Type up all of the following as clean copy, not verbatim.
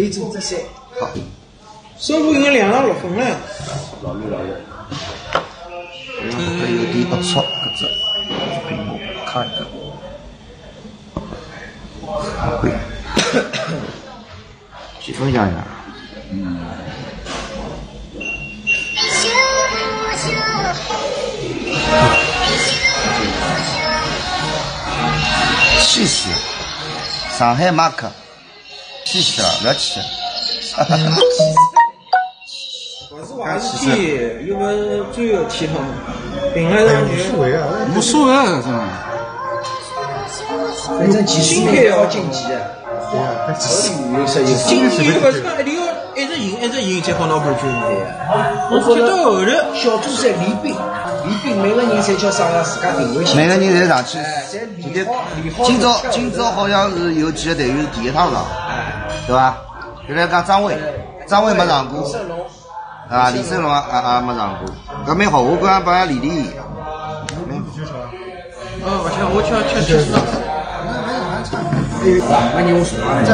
非洲这些。 好， 收入应该2到6分了。 老绿。 还有点不错，搿只屏幕看一看。会，去分享一下。气死！上海马克，气死了，不要气了。 我是娃子踢，又不是最后踢他们，顶了上去。 无所谓啊，是吧？ 反正今天要晋级的。 晋级不是讲一定要一直赢才好拿冠军的。我觉得后头小组赛练兵，每个人侪叫上了自家定位线。 每个人侪上去。 练好。 今朝好像是有几个队员是第一趟上，对吧？就来讲张伟没上过，啊，李胜龙也没上过，搿蛮好。我讲帮人家练。 我吃吃了。 那你我说啊，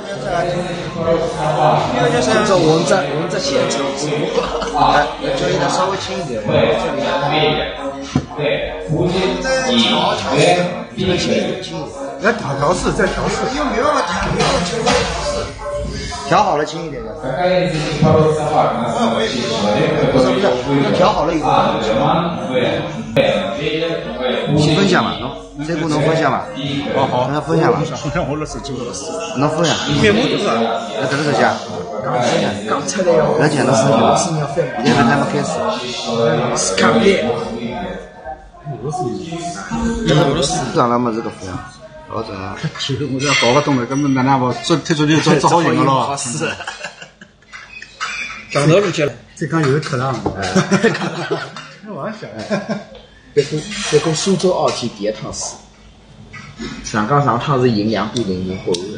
我们这线程， 交易的稍微轻一点。 来调试，再调试。 调好了轻一点的。不是，调好了以后。去分享嘛，这股能分享嘛？好，能分享嘛？ 我的手机， 能分享。 面膜多少？ 那这个手机啊？ 刚才的哟， 而且能分享。现在还没开始。 斯卡片。 上了么这个分享。老整啊！ 我这搞不懂了，根本哪能不踢足球做好赢了咯？ 是。 讲到路去了。 这刚有客人。开玩笑。 这个苏州奥体第一趟输，上趟是赢2比0赢火的。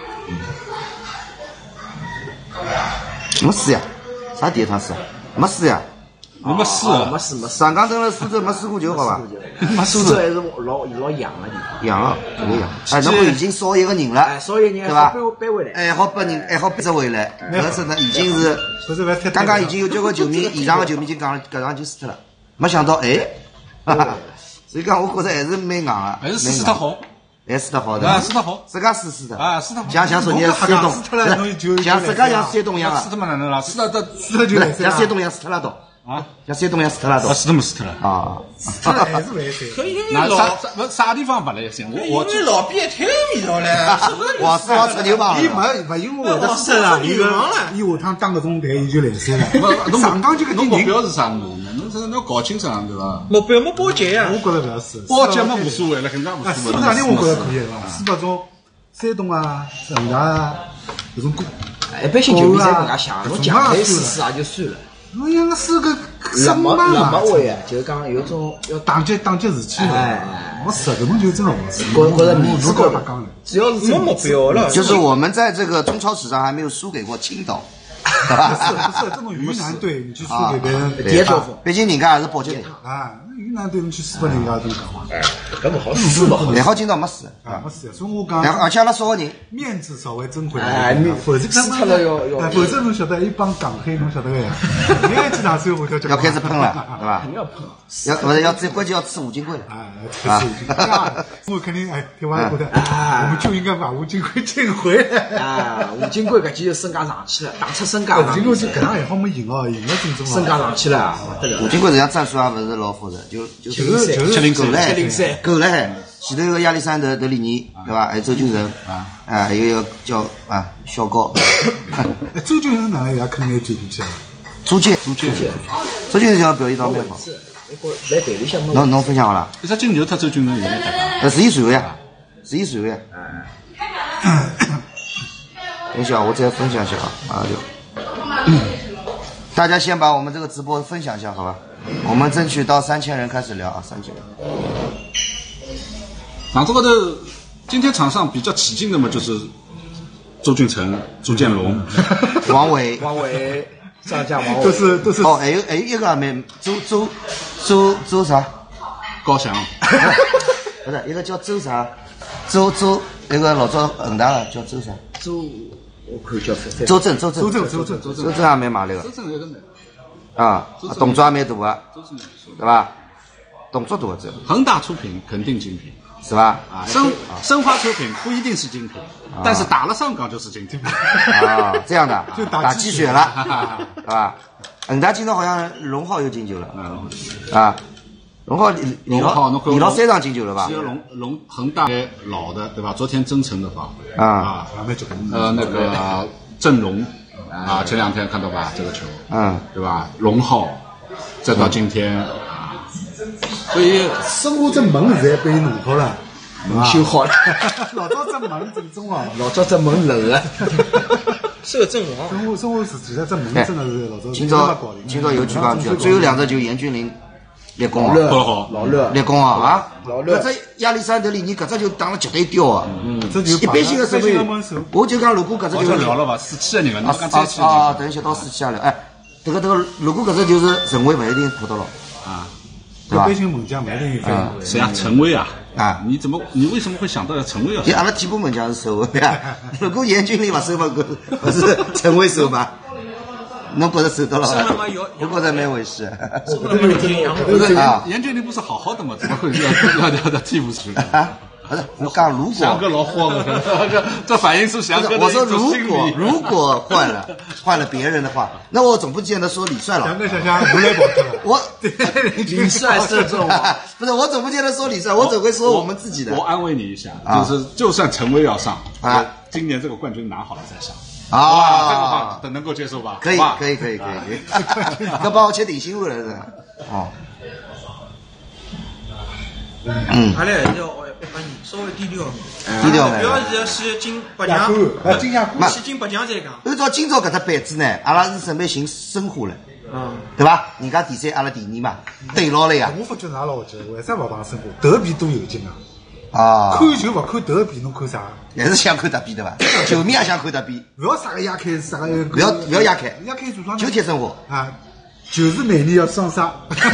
没输呀？啥第一趟输？没输呀？ 没输， 没输。 上港登了苏州没输过球，好吧？ 苏州还是老洋的地方。 洋了，哎，那么已经少一个人了， 少一个人对吧？ 背回来， 还好把人，还好背着回来。搿是呢，已经是刚刚已经有交关球迷，以上的球迷已经讲了，搿场就输脱了。没想到，哎。所以讲，我觉着还是蛮硬啊， 还是输得好， 还输得好的， 输得好， 自家输的啊，输得好， 像昨天山东，像自家像山东一样啊， 输得嘛哪能啦？输得就来像山东一样输脱了都啊，像山东一样输脱了都， 输都没输脱了啊， 还是来噻。那啥地方不来噻？我因为老变太味道了， 王四王吹牛棒， 伊没因为会得输啊，伊下趟当搿种台伊就来噻了。上港就搿种目标是啥物事呢？侬要搞清爽对伐？ 目标没保级呀， 我觉着勿要是保级嘛无所谓了，更加无所谓。哪里我觉着可以伐？四百种山东啊、恒大啊搿种一般性球迷侪搿能介想，侬强队输也就算了。 侬像是个什么位啊？就是讲有种要打击士气的，没事，搿种就真的没事。 觉着面子高，只要是没目标了。 就是我们在这个中超史上还没有输给过青岛。 不是这种云南队，你去输给别人， 毕竟人家还是保级队啊。云南队你去输给人家，真讲话。 搿么好输不好？ 还好今朝没输啊，没输。所以我讲， 而且阿拉少个人， 面子稍微争回来。否则输脱了要， 否则侬晓得一帮港黑，侬晓得个呀？每几场最后要开始喷了，对吧？ 肯定要喷。 不是要最关键要吃吴金贵了啊！我肯定台湾觉得我们就应该把吴金贵请回来啊！吴金贵搿记就身价上去了，打出身价。 吴金贵就搿样还好没赢哦，赢了正宗身价上去了。 吴金贵这样战术也勿是老复杂，就是 703 够了还。前头有个亚历山大德里尼，对吧？还有周俊仁还有一个叫小高。 周俊仁哪能也坑来追进去啊？ 周俊仁讲表现倒蛮好。 来队里向侬分享好了？ 一只金牛他周俊仁也来打。 11岁呀，11岁呀。等一下，我再分享一下啊，大家先把我们这个直播分享一下，好吧？我们争取到3000人开始聊啊，3000人。 场子高头，今天场上比较起劲的嘛，就是周俊成、朱建龙、 王伟、 上将王伟， 都是哦，还有一个没周啥？ 高翔， 不是一个叫周啥？周一个老早恒大的叫周啥？ 我看叫周正还蛮卖力的。 周正有个难。 啊，动作还蛮大啊，对吧？动作大这。 恒大出品肯定精品， 是吧？ 啊，申花出品不一定是精品，但是打了上港就是精品。 啊，这样的， 就打鸡血了，是吧？恒大今朝好像龙浩又进球了，啊，龙浩李老3场进球了吧？ 只有恒大老的对吧？昨天增城的发挥那个郑龙啊，前2天看到吧这个球，对吧？龙浩再到今天。所以生活这门现在被弄破了， 修好了。 老早这门正宗啊， 老早这门冷啊， 是个阵亡。 生活是其实这门真的是老早。 今朝有举讲句，最后2只球严俊凌立功啊， 老热立功啊！ 老热。 搿只亚历山德里尼搿只球打了绝对刁啊！ 一般性的守门员，我就讲如果搿只球聊了吧，47个人了， 等一下到47了，哎，这个如果搿只球是陈伟，勿一定扑到了啊。 一般性门将没得一分。 谁啊？陈威啊！啊，你为什么会想到要陈威啊？ 阿拉替补门将是守卫啊。如果严俊凌勿守嘛，不是陈威守嘛？侬觉得守到了？我觉得蛮回事。 不是严俊凌不是好好的吗？怎么会要替补去？ 不是，我讲如果翔哥老慌了，这反映出翔哥的我说如果换了别人的话，那我总不见得说李帅了。 翔哥想无来宝了。 我李帅是这种， 不是我总不见得说李帅，我总会说我们自己的。 我安慰你一下，就算陈威要上啊，今年这个冠军拿好了再上。啊，这个话能够接受吧？ 可以。要把我切定心丸了是吧？哦。 阿拉还是要稍微低调眼， 不要是先进8强，先进8强再讲。 按照今朝搿只板子呢，阿拉是准备寻申花了，对吧？人家第3，阿拉第2嘛，对牢了呀。 我发觉哪老奇，为啥勿帮申花？德比多有劲啊！ 啊， 看球勿看德比，侬看啥？ 还是想看德比对伐？球迷也想看德比。 勿要啥个压开，啥个不要压开， 压开做啥？ 就贴申花啊，就是每年要双杀。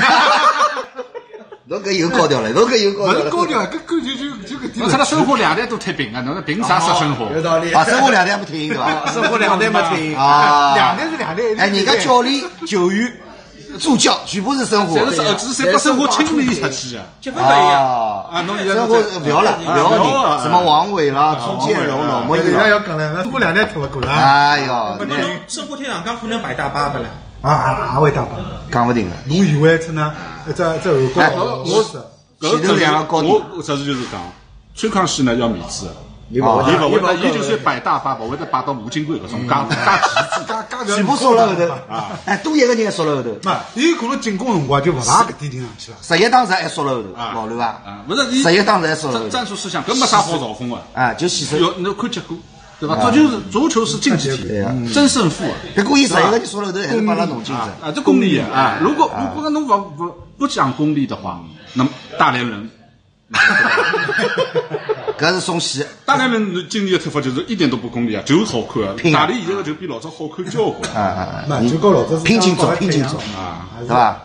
侬搿又高调了，勿是高调，搿就搿点。 我看到申花2队都踢平啊，侬凭啥杀申花？ 有道理。 啊，申花2队没踢赢对伐？ 申花2队没踢赢啊 ，2队是2队。 哎，人家教练、球员、助教全部是申花， 这是儿子谁把申花清理出去啊？ 积分不一样啊！申花不要了，什么王伟啦、朱建荣、老莫人家要讲了，申花2队踢勿过了。 哎哟， 申花踢上港可能排大8不了。 啊，会打吧？ 讲勿定个。 侬以为真的？这后高， 我前头2个高点。 我这是就是讲，崔康熙呢要面子。伊就算摆大巴，勿会得摆到吴金贵搿种加旗帜， 全部缩了后头啊！哎，多一个人还缩了后头。 嘛，伊有可能进攻辰光就勿大搿点上去了。 11当时还缩了后头，老刘啊！ 勿是 11当时还缩了后头。 战术思想搿没啥好嘲讽的啊，就牺牲。 侬看结果，对吧？足球是竞技体，争胜负。 别故意11个人缩了后头，还是把他弄进去啊！这功利啊！如果侬不讲功利的话，那么大连人。 搿是送喜。 大连人今年的踢法就是一点都不功利啊，就是好看啊。大连现在个球比老早好看交关你就跟老早拼劲做啊，对吧？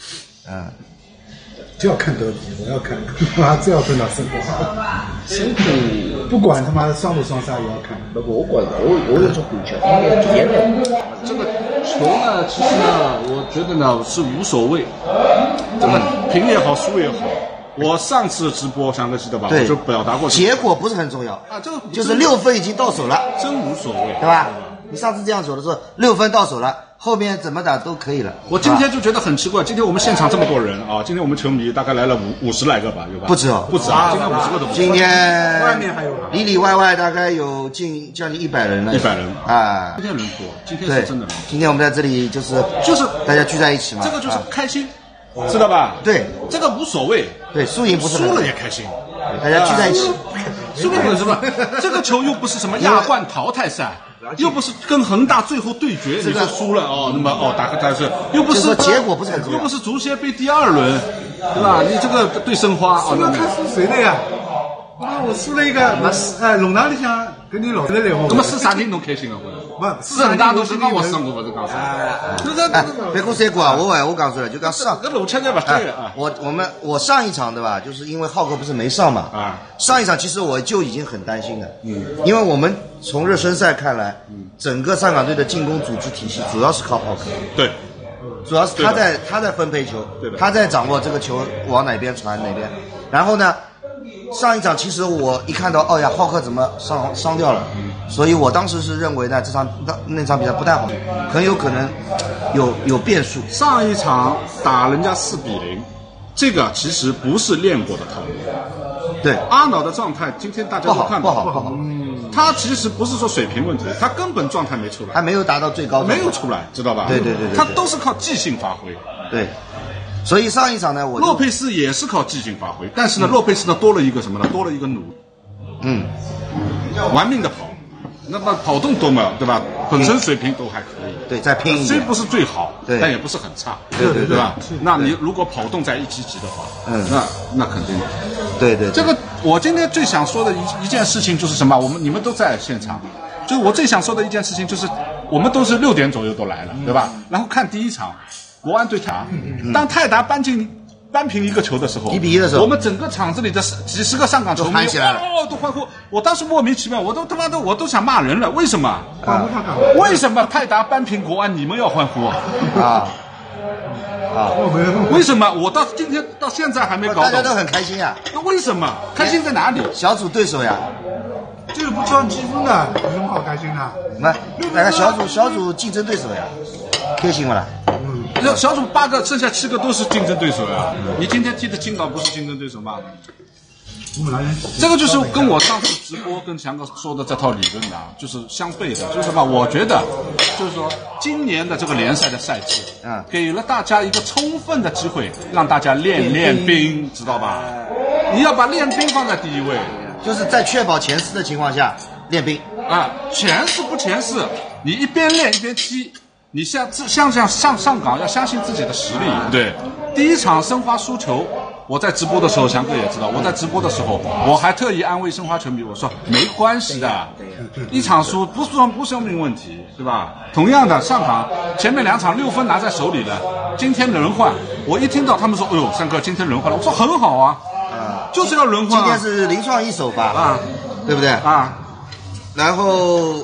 就要看德比，我要看，这要分到申花。申花不管他妈的双不双杀也要看。 不过我有种感觉，因为别人这个球呢，其实呢，我觉得呢是无所谓，这个平也好，输也好。我上次直播翔哥记得吧？我就表达过， 结果不是很重要啊，这个就是6分已经到手了， 真无所谓， 对吧？你上次这样说的说6分到手了，后面怎么打都可以了。 我今天就觉得很奇怪，今天我们现场这么多人啊，今天我们球迷大概来了50来个吧，有吧？ 不止哦， 不止啊，今天50个都不止。 今天外面还有里外大概有将近100人了。 100人啊！ 今天人多，今天是真的人多。 今天我们在这里就是大家聚在一起嘛， 这个就是开心。知道吧？ 对， 这个无所谓。 对，输赢不是输了也开心， 大家聚在一起。 输了什么？这个球又不是什么亚冠淘汰赛，又不是跟恒大最后对决，你说输了哦，那么打个但是又不是结果不是很重要， 又不是足协杯第2轮，对吧？你这个对申花那看输谁的呀？ 我输了一个，弄堂里向跟你老在来我。 那么是啥人侬开心啊？ 不， 是很大都是讲我生活不是讲啥？ 别过三国啊，我讲出来就讲上。 这逻辑对吧？对啊。 我上一场对吧？就是因为浩克不是没上嘛。 啊。 上一场其实我就已经很担心了。因为我们从热身赛看来，整个上港队的进攻组织体系主要是靠浩克。 对。 主要是他在分配球，他在掌握这个球往哪边传哪边。然后呢，上一场其实我一看到，哦呀，浩克怎么伤掉了，所以我当时是认为呢，那场比赛不太好，很有可能有变数。 上一场打人家4-0，这个其实不是练过的套路。 对， 阿瑙的状态今天大家都看到不好。 他其实不是说水平问题，他根本状态没出来， 还没有达到最高， 没有出来，知道吧？ 对， 他都是靠即兴发挥。 对，所以上一场呢， 洛佩斯也是靠即兴发挥，但是呢，洛佩斯呢多了一个什么呢？多了一个弩，玩命的跑，那么跑动多嘛，对吧？本身水平都还可以， 对，再拼一点， 虽不是最好， 对， 但也不是很差， 对吧？那你如果跑动在1级的话，那肯定， 对， 这个我今天最想说的一件事情就是什么？你们都在现场，就是我最想说的一件事情就是，我们都是6点左右都来了，对吧？然后看第一场国安对泰达，当泰达扳平一个球的时候 ，1-1的时候， 我们整个场子里的几十个上港球迷都起来了， 都欢呼。我当时莫名其妙，我都他妈的我都想骂人了，为什么？为什么泰达扳平国安你们要欢呼啊？为什么？我到今天到现在还没搞懂。 大家都很开心啊。 那为什么？开心在哪里？ 小组对手呀。 这个不叫积分的，有什么好开心的？ 那小组竞争对手呀，开心不啦？ 小组8个，剩下7个都是竞争对手呀。你今天踢的青岛不是竞争对手吗？这个就是跟我上次直播跟强哥说的这套理论的，就是相悖的。就是什么？我觉得，就是说，今年的这个联赛的赛制，给了大家一个充分的机会，让大家练兵，知道吧？你要把练兵放在第一位， 就是在确保前4的情况下练兵啊。前4不前4，你一边练一边踢。你像上港要相信自己的实力。对，第一场申花输球，我在直播的时候，强哥也知道，我在直播的时候，我还特意安慰申花球迷，我说没关系的，一场输不说明问题，对吧？同样的，上港前面2场6分拿在手里了，今天轮换，我一听到他们说，哎呦，三哥今天轮换了，我说很好啊，就是要轮换。 今天是林创一首发啊，对不对啊？然后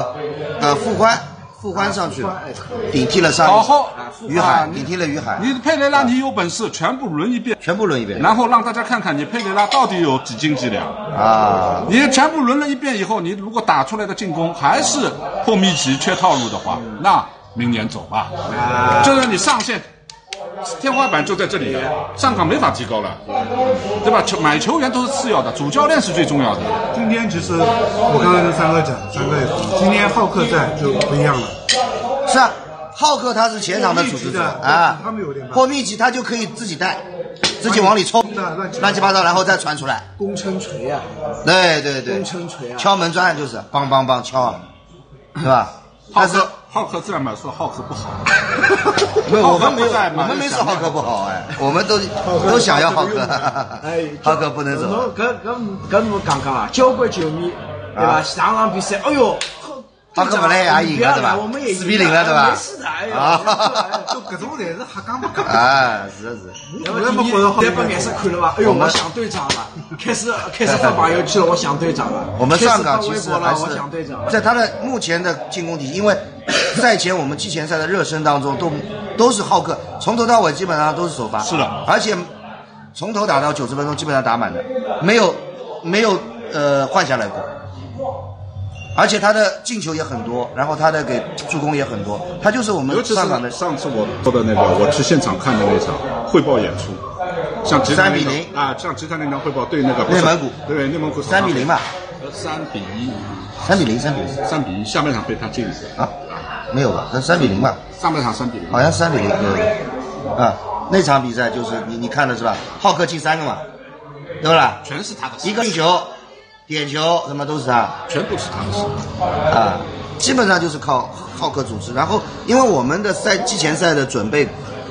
傅欢上去了，顶替了于海，顶替了于海。 你佩雷拉，你有本事全部轮一遍，然后让大家看看你佩雷拉到底有几斤几两啊！你全部轮了一遍以后，你如果打出来的进攻还是破密集、缺套路的话，那明年走吧。就是你上线天花板就在这里了，上港没法提高了，对吧？买球员都是次要的，主教练是最重要的。 今天其实我刚才跟三哥讲，三哥也说，今天浩克在就不一样了。 是啊，浩克他是前场的组织者啊，破密集他就可以自己带，自己往里冲，乱七八糟，然后再传出来。 攻城锤啊！ 对， 攻城锤啊！ 敲门砖就是梆梆梆敲，对吧？ 浩克这样嘛说浩克不好， 我们没说浩克不好哎，我们都想要浩克，浩克不能走。 跟我刚刚啊，交关球迷对吧？上场比赛，哎呦， 浩克本来也赢了对吧？4-0了对吧？ 没事的，哎呀， 就各种侪是瞎讲不讲。 啊，是。 再把颜色看了吧？哎呦，我想队长了，开始发朋友圈了，我想队长了。 我们上港其实还是在他的目前的进攻体系，因为赛前我们季前赛的热身当中都是浩克，从头到尾基本上都是首发。 是的， 而且从头打到90分钟基本上打满的，没有换下来过。而且他的进球也很多，然后他的给助攻也很多，他就是我们上港的。 上次我说的那个，我去现场看的那场汇报演出，像集团领 3-0 啊，像集团领导汇报对那个内蒙古， 对内蒙古 3-0嘛 ，3-1，下半场被他进啊，没有吧？那3-0吧？ 上半场3-0， 好像3-0，对啊，那场比赛就是你看的是吧？浩克进3个嘛，对不啦？ 全是他的一个进球。点球什么都是他， 全部是他的事基本上就是靠浩克组织。然后，因为我们的季前赛的准备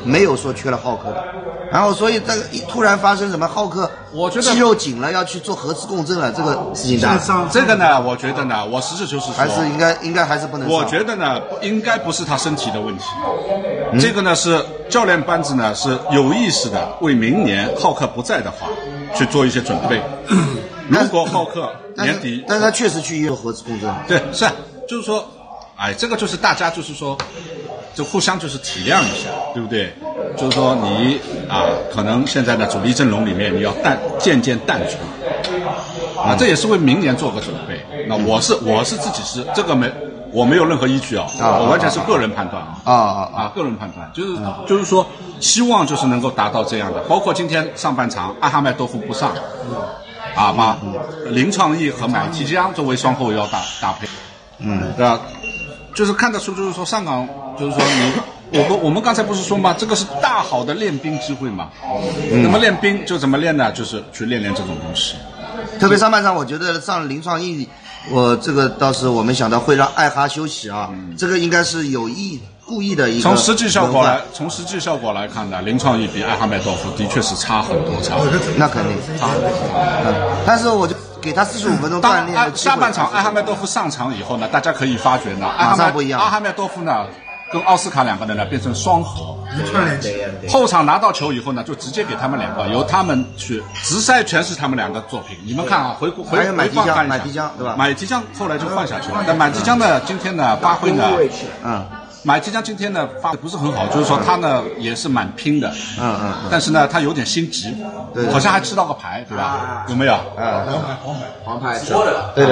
没有说缺了浩克的。然后所以这个突然发生什么浩克， 我觉得肌肉紧了要去做核磁共振了，这个事情大。 这个呢，我觉得呢，我实事求是说， 还是应该还是不能上。 我觉得呢，应该不是他身体的问题，这个呢是教练班子呢是有意识的为明年浩克不在的话去做一些准备。如果浩克年底， 但是他确实去做核磁共振。 对，是，就是说，哎，这个就是大家就是说，就互相就是体谅一下，对不对？就是说你啊，可能现在的主力阵容里面你要渐渐淡出啊，这也是为明年做个准备。那我是自己是这个我没有任何依据啊，我完全是个人判断个人判断，就是说希望就是能够达到这样的，包括今天上半场阿哈迈多夫不上。把林创意和买提江作为双后腰搭配，对吧？就是看得出，就是说上港，就是说我们刚才不是说吗？这个是大好的练兵机会嘛。那么练兵就怎么练呢？就是去练这种东西。 特别上半场，我觉得上林创意，我这个倒是我没想到会让艾哈休息啊，这个应该是故意的一个。 从实际效果来看呢，林创意比艾哈迈多夫的确是差很多， 那肯定差很多。但是我就给他45分钟锻炼的机会。 下半场艾哈迈多夫上场以后呢，大家可以发觉呢， 马上不一样。 艾哈迈多夫呢跟奥斯卡两个人呢变成双核。后场拿到球以后呢，就直接给他们两个，由他们去直塞，全是他们两个作品。你们看啊，回放看一下。 买提江对吧？ 买提江后来就换下去了，但买提江呢今天呢发挥呢，买提江今天呢发挥不是很好，就是说他呢也是蛮拼的，但是呢他有点心急，好像还吃到个牌，对吧？有没有？ 黄牌， 对。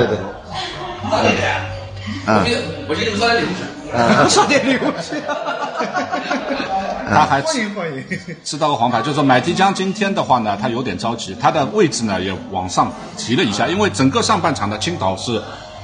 我给你们刷点礼物刷点礼物他还吃到个黄牌，就是说买提江今天的话呢，他有点着急，他的位置呢也往上提了一下，因为整个上半场的青岛是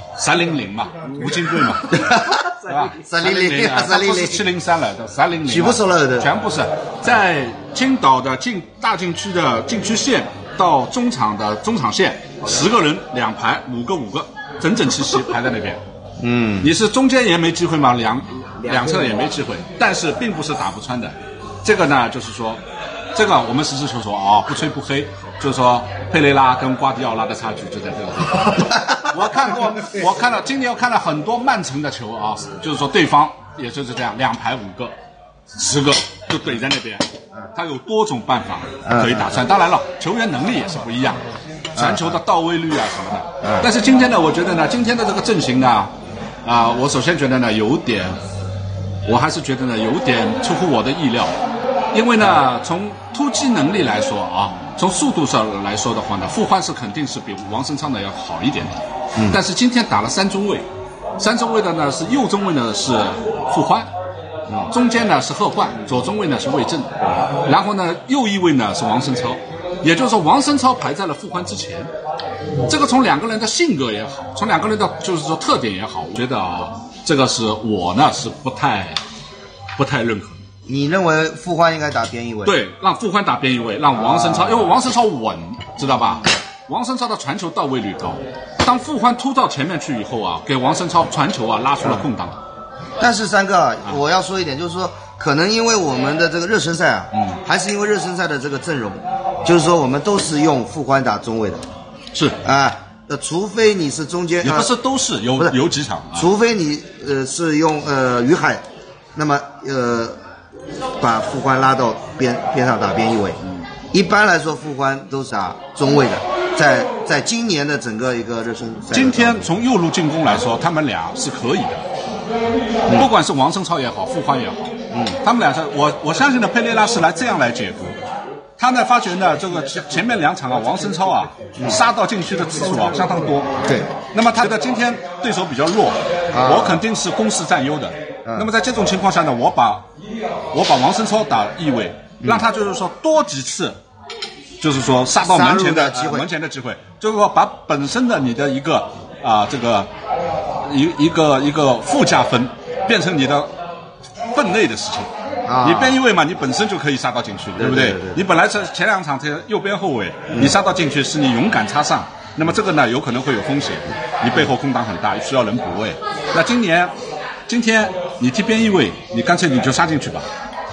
300嘛，吴金贵嘛，对吧？300，他不是703了，300， 全部收了的， 全部是在青岛的大禁区的禁区线到中场的中场线，10个人2排5个，整齐排在那边。你是中间也没机会吗？两侧也没机会，但是并不是打不穿的。这个呢，就是说，这个我们实事求是啊，不吹不黑，就是说佩雷拉跟瓜迪奥拉的差距就在这个地方。今年我看了很多曼城的球啊，就是说对方也就是这样，2排5个，10个就怼在那边，他有多种办法可以打穿。当然了，球员能力也是不一样，传球的到位率啊什么的。但是今天呢，我觉得呢，今天的这个阵型呢。我首先觉得呢，我还是觉得呢，有点出乎我的意料，因为呢，从突击能力来说啊，从速度上来说的话呢，傅欢是肯定是比王申昌的要好一点的。但是今天打了3中卫，3中卫的呢是右中卫呢是傅欢，中间呢是贺冠，左中卫呢是魏正，然后呢右翼卫呢是王申超，也就是说王申超排在了傅欢之前。这个从2个人的性格也好，从2个人的就是说特点也好，我觉得这个是我呢是不太认可。 你认为傅欢应该打边翼位？ 对，让傅欢打边翼位，让王申超，因为王申超稳，知道吧？王申超的传球到位率高，当傅欢突到前面去以后啊，给王申超传球拉出了空档。 但是三哥，我要说一点，就是说，可能因为我们的这个热身赛还是因为热身赛的这个阵容，就是说我们都是用傅欢打中卫的。 是除非你是中间， 也不是都是有几场， 除非你是用于海，那么把傅欢拉到边上打边翼位。一般来说，傅欢都是打中卫的，在今年的整个一个热身赛， 今天从右路进攻来说，他们俩是可以的，不管是王申超也好，傅欢也好，他们俩是我相信的佩雷拉是这样来解读。他呢发觉呢，这个前面2场王申超杀到禁区的次数相当多。 对。 那么他觉得今天对手比较弱，我肯定是攻势占优的。那么在这种情况下呢，我把王申超打翼位，让他就是说多几次，就是说杀到门前的机会，就是说把本身的你的一个这个一个附加分变成你的分内的事情。你边翼位嘛，你本身就可以杀到禁区，对不对？你本来是前2场这右边后卫，你杀到禁区是你勇敢插上，那么这个呢有可能会有风险，你背后空档很大，需要人补位。那今天你踢边翼位，你干脆你就杀进去吧，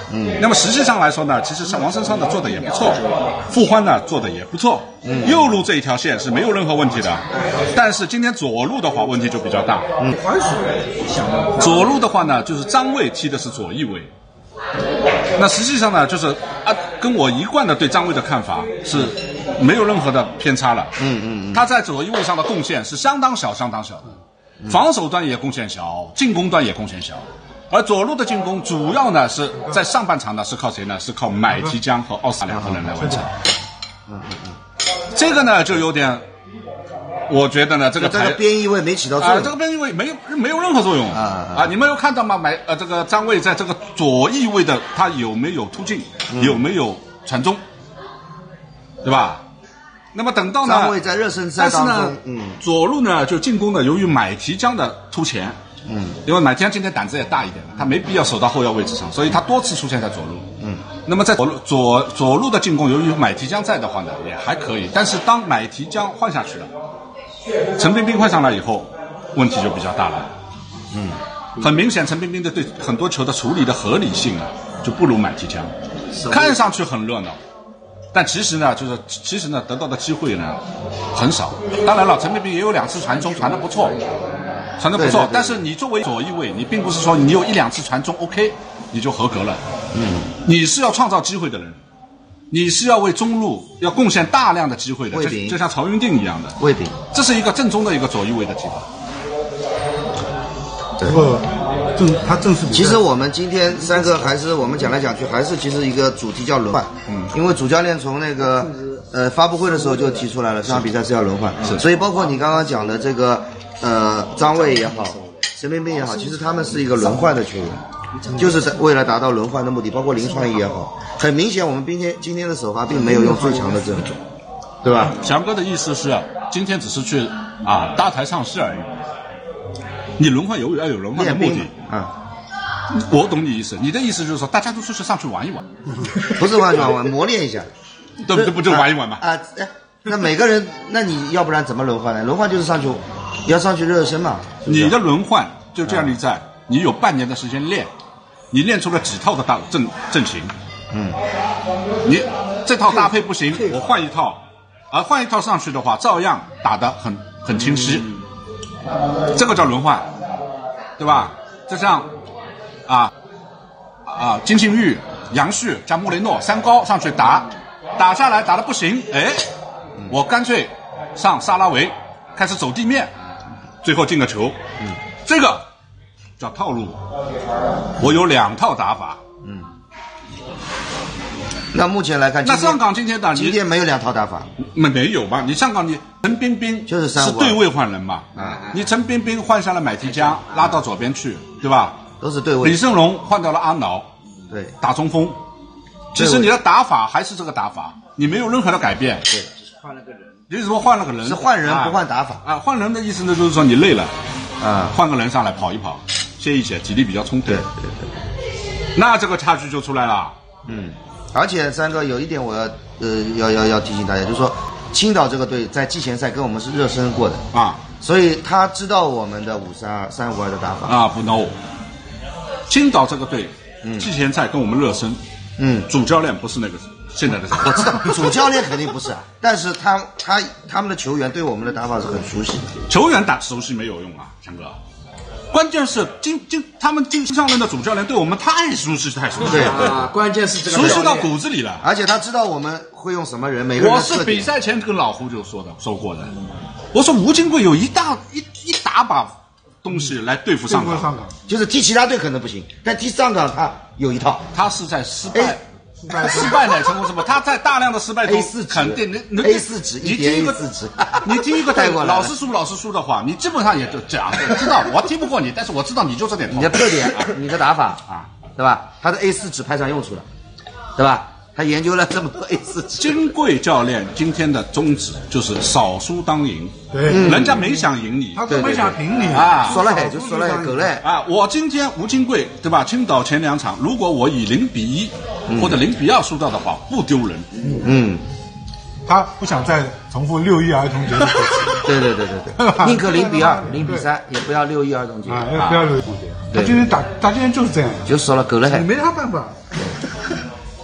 那么实际上来说呢，其实像王生超呢做的也不错，傅欢呢做的也不错，右路这一条线是没有任何问题的，但是今天左路的话问题就比较大。左路的话呢，就是张卫踢的是左翼卫。那实际上呢，就是跟我一贯的对张卫的看法是没有任何的偏差了。他在左翼位上的贡献是相当小的，防守端也贡献小，进攻端也贡献小。而左路的进攻主要呢是在上半场呢是靠谁呢？是靠买提江和奥斯两个人来完成。这个呢就有点。我觉得呢，这个边翼位没起到作用， 这个边翼位没有任何作用你没有看到吗？这个张卫在这个左翼位的他有没有突进，有没有传中，对吧？那么等到呢， 张卫在热身赛当中， 左路呢就进攻呢，由于买提江的突前，因为买提江今天胆子也大一点了，他没必要守到后腰位置上，所以他多次出现在左路，那么在左路的进攻，由于买提江在的话呢，也还可以，但是当买提江换下去了。陈彬彬换上来以后，问题就比较大了。很明显，陈彬彬的对很多球的处理的合理性就不如买提江。看上去很热闹，但其实呢，得到的机会呢很少。当然了，陈彬彬也有2次传中，传得不错。但是你作为左翼卫，你并不是说你有1-2次传中 OK 你就合格了。你是要创造机会的人。你是要为中路要贡献大量的机会的，就像曹云定一样的。 卫兵， 这是一个正宗的一个左翼卫的踢法。 他正式比赛。 其实我们今天三个还是我们讲来讲去还是其实一个主题叫轮换。因为主教练从那个发布会的时候就提出来了，这场比赛是要轮换。所以包括你刚刚讲的这个张卫也好，陈彬彬也好，其实他们是一个轮换的球员。就是为了达到轮换的目的，包括林传义也好，很明显我们今天的首发并没有用最强的阵容，对吧？ 翔哥的意思是，今天只是去搭台上市而已。你轮换要有轮换的目的我懂你意思，你的意思就是说，大家都是上去玩一玩， 不是玩一玩，磨练一下， 对不对？不就玩一玩嘛？ 那每个人，那你要不然怎么轮换呢？轮换就是上去热身嘛。 你的轮换就这样你在，你有半年的时间练。你练出了几套的阵型，你这套搭配不行，我换一套，换一套上去的话，照样打得很清晰，这个叫轮换，对吧？就像金信煜、杨旭加穆雷诺3高上去打下来打得不行，我干脆上萨拉维开始走地面，最后进个球，这个叫套路。我有2套打法。 那目前来看， 那上港今天没有2套打法， 没有吧？你上港你陈彬彬就是对位换人嘛，你陈彬彬换下了买提江，拉到左边去，对吧？ 都是对位。 李胜龙换掉了阿瑙， 对， 打中锋。其实你的打法还是这个打法，你没有任何的改变。 对， 换了个人。 你只是换了个人， 是换人不换打法换人的意思呢，就是说你累了换个人上来跑一跑。歇一歇，体力比较充沛。 对， 那这个差距就出来了。 而且三哥有一点我要提醒大家，就是说青岛这个队在季前赛跟我们是热身过的所以他知道我们的5-3-2-3-5-2的打法不 no。青岛这个队季前赛跟我们热身，主教练不是那个现在的。 我知道主教练肯定不是但是他们的球员对我们的打法是很熟悉的。 球员打熟悉没有用强哥。关键是他们金上任的主教练对我们太熟悉了， 关键是这个熟悉到骨子里了， 而且他知道我们会用什么人，每个人我是比赛前跟老胡就说过的，我说吴金贵有一大把东西来对付上港， 就是踢其他队可能不行，但踢上港他有一套， 他是在失败乃成功什么？他在大量的失败中肯定 A4 纸，你第一个4纸， 你第一个带过老是输的话，你基本上也就这样。知道我踢不过你，但是我知道你就这点头。 你的特点，你的打法对吧？他的 A4 纸派上用处了，对吧？他研究了这么多 A4 纸。 金贵教练今天的宗旨就是少输当赢，人家没想赢你， 他没想赢你说了狗嘞我今天吴金贵对吧？青岛前2场，如果我以0-1或者0-2输掉的话，不丢人。 他不想再重复6-1儿童节的对，宁可0-2、0-3，也不要6-1儿童节不要6-1儿童节。他今天打今天就是这样， 就说了狗了， 你没他办法。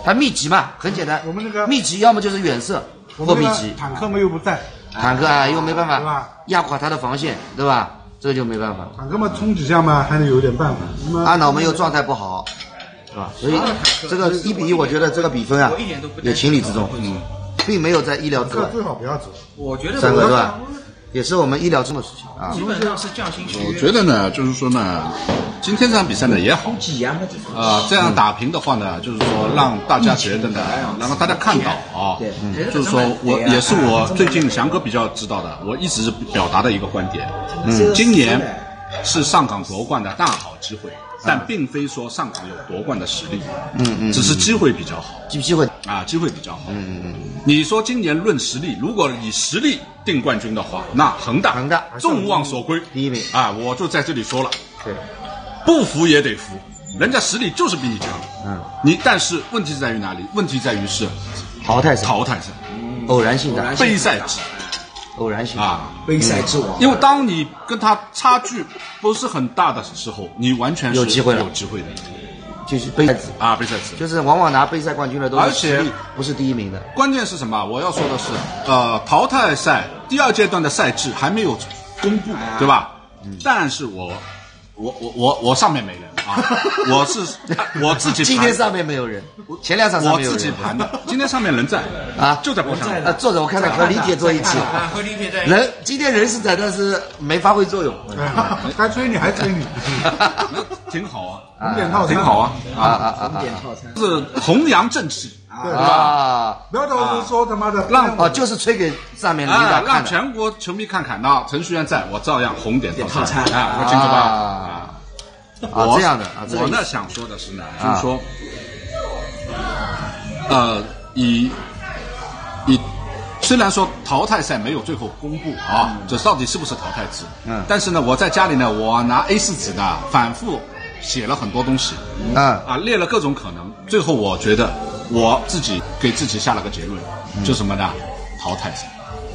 它密集嘛，很简单。 我们那个密集要么就是远射或密集。 坦克嘛又不在， 坦克啊又没办对吧法压垮他的防线，对吧？这就没办法。 坦克嘛冲几下嘛还能有点办法。那么阿瑙们又状态不好，是吧？所以这个1-1，我觉得这个比分啊也情理之中，并没有在意料之外。 最好不要走。 我觉得 3个对吧？也是我们意料中的事情啊。 基本上是匠心学。 我觉得呢，就是说呢，今天这场比赛呢也好，这样打平的话呢，就是说让大家觉得呢，让大家看到啊，就是说也是我最近翔哥比较知道的，我一直表达的一个观点，今年是上港夺冠的大好机会。但并非说上港有夺冠的实力，只是机会比较好， 机会啊，机会比较好，你说今年论实力，如果以实力定冠军的话，那恒大众望所归， 第1名啊，我就在这里说了， 对， 不服也得服，人家实力就是比你强，但是问题在于哪里？问题在于是淘汰赛，偶然性的杯赛制。 偶然性啊，杯赛之王。 因为当你跟他差距不是很大的时候，你完全是有机会的，就是杯赛制啊，杯赛制， 就是往往拿杯赛冠军的都是实力不是第1名的。 关键是什么？我要说的是，淘汰赛第2阶段的赛制还没有公布，对吧？但是我上面没人啊，我自己今天上面没有人，前2场上面有人， 我自己盘的。今天上面人在啊， 就在波上啊，坐着我看到和李铁坐一起， 和李铁在人今天人是在，但是没发挥作用。 该催你还催你， 挺好啊， 红点套餐挺好啊红点套餐是弘扬正气。 啊！ 不要到时说他妈的就是吹给上面领导看的， 让全国球迷看看。那程序员在我照样红点套餐啊，我清楚吧？ 这样的啊， 我呢想说的是呢，就是说，虽然说淘汰赛没有最后公布啊，这到底是不是淘汰制？但是呢，我在家里呢，我拿 A4 纸呢反复写了很多东西，列了各种可能，最后我觉得我自己给自己下了个结论，就什么呢？淘汰赛。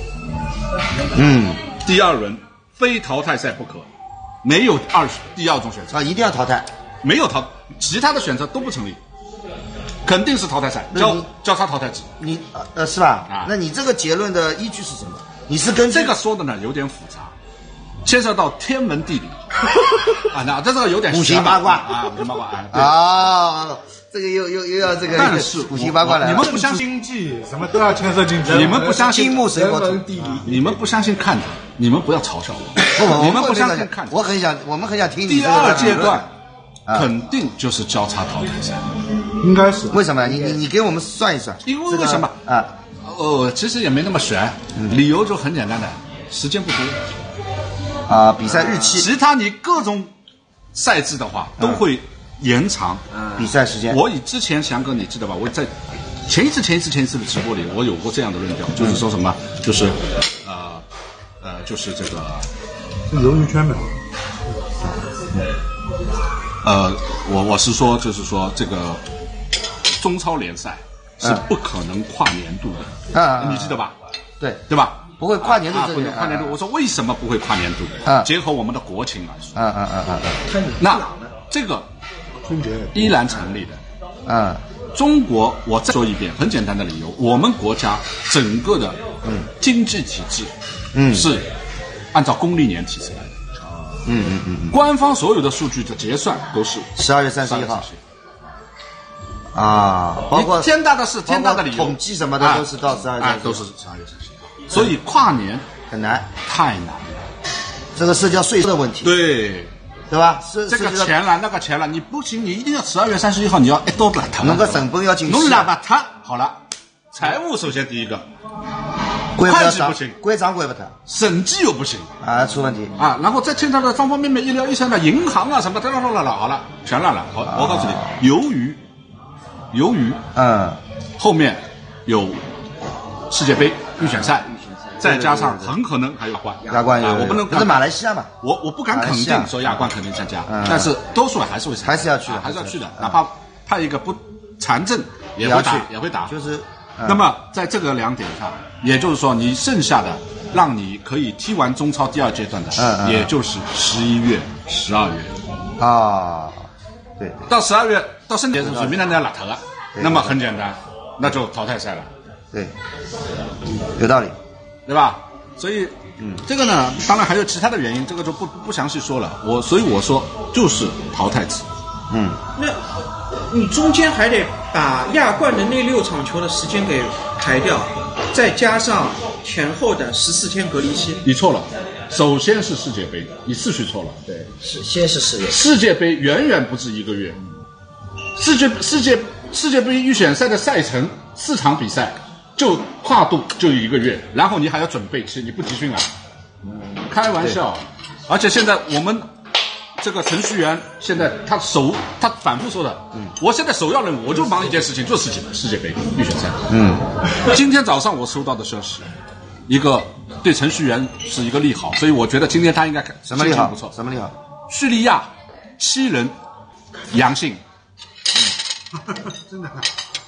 第2轮非淘汰赛不可，没有第2种选择啊，一定要淘汰， 没有其他的选择都不成立，肯定是淘汰赛，交叉淘汰制。 你是吧？那你这个结论的依据是什么？你是跟这个说的呢有点复杂，牵涉到天文地理啊，那这个有点五行八卦啊，五行八卦啊，这个又要这个， 但是五行八卦来了， 你们不相信经济什么都要牵涉进去， 你们不相信金木水火土地理， 你们不相信看的，你们不要嘲笑我，你们不相信看的， 我们很想听你第2阶段肯定就是交叉淘汰赛， 应该是为什么？你给我们算一算， 因为为什么啊？其实也没那么悬，理由就很简单的，时间不多啊，比赛日期， 其他你各种赛制的话都会延长比赛时间。 我之前翔哥你记得吧？我在前一次的直播里，我有过这样的论调，就是说什么，就是就是这个鱿鱼圈的。 我是说，就是说这个中超联赛是不可能跨年度的，你记得吧？对吧？ 不会跨年度， 不能跨年度。我说为什么不会跨年度？结合我们的国情来说，那这个依然成立的。中国，我再说一遍，很简单的理由，我们国家整个的经济体制是按照公历年体制来的。官方所有的数据的结算都是 12月31号。啊，包括天大的事，天大的理由， 统计什么的都是到12月31号， 都是12月31号。所以跨年很难， 太难了。 这个涉及到税收的问题，对吧？ 这个钱了，那个钱了，你不行，你一定要12月31号，你要一刀不他。 那个成本要进去， 侬喇叭他好了，财务首先第一个，会计不行， 规章规不脱， 审计又不行啊，出问题啊，然后再牵扯到方方面面，医疗医生的、银行啊什么，好了，全乱了。我告诉你，由于后面有世界杯预选赛。再加上很可能还有亚冠我不能， 可是马来西亚嘛， 我不敢肯定说亚冠肯定参加，但是多数还是会参加， 还是要去的， 还是要去的，哪怕派一个不残阵也会打， 就是。 那么在这个2点上，也就是说你剩下的让你可以踢完中超第2阶段的，也就是11月、12月啊，对， 到12月到圣诞节是明年的拉头啊。 那么很简单，那就淘汰赛了。 对，有道理， 对吧？所以，这个呢，当然还有其他的原因，这个就不详细说了。所以我说就是淘汰制。 那你中间还得把亚冠的那6场球的时间给排掉，再加上前后的14天隔离期。 你错了，首先是世界杯，你次序错了。 对，先是世界杯。 世界杯远远不止1个月，世界杯预选赛的赛程4场比赛，就跨度就1个月，然后你还要准备期，你不集训啊？开玩笑！而且现在我们这个程序员现在他反复说的，我现在首要任务我就忙一件事情，就是世界杯预选赛。今天早上我收到的消息，一个对程序员是一个利好，所以我觉得今天他应该什么利好？ 不错。 什么利好？ 叙利亚7人阳性。 真的。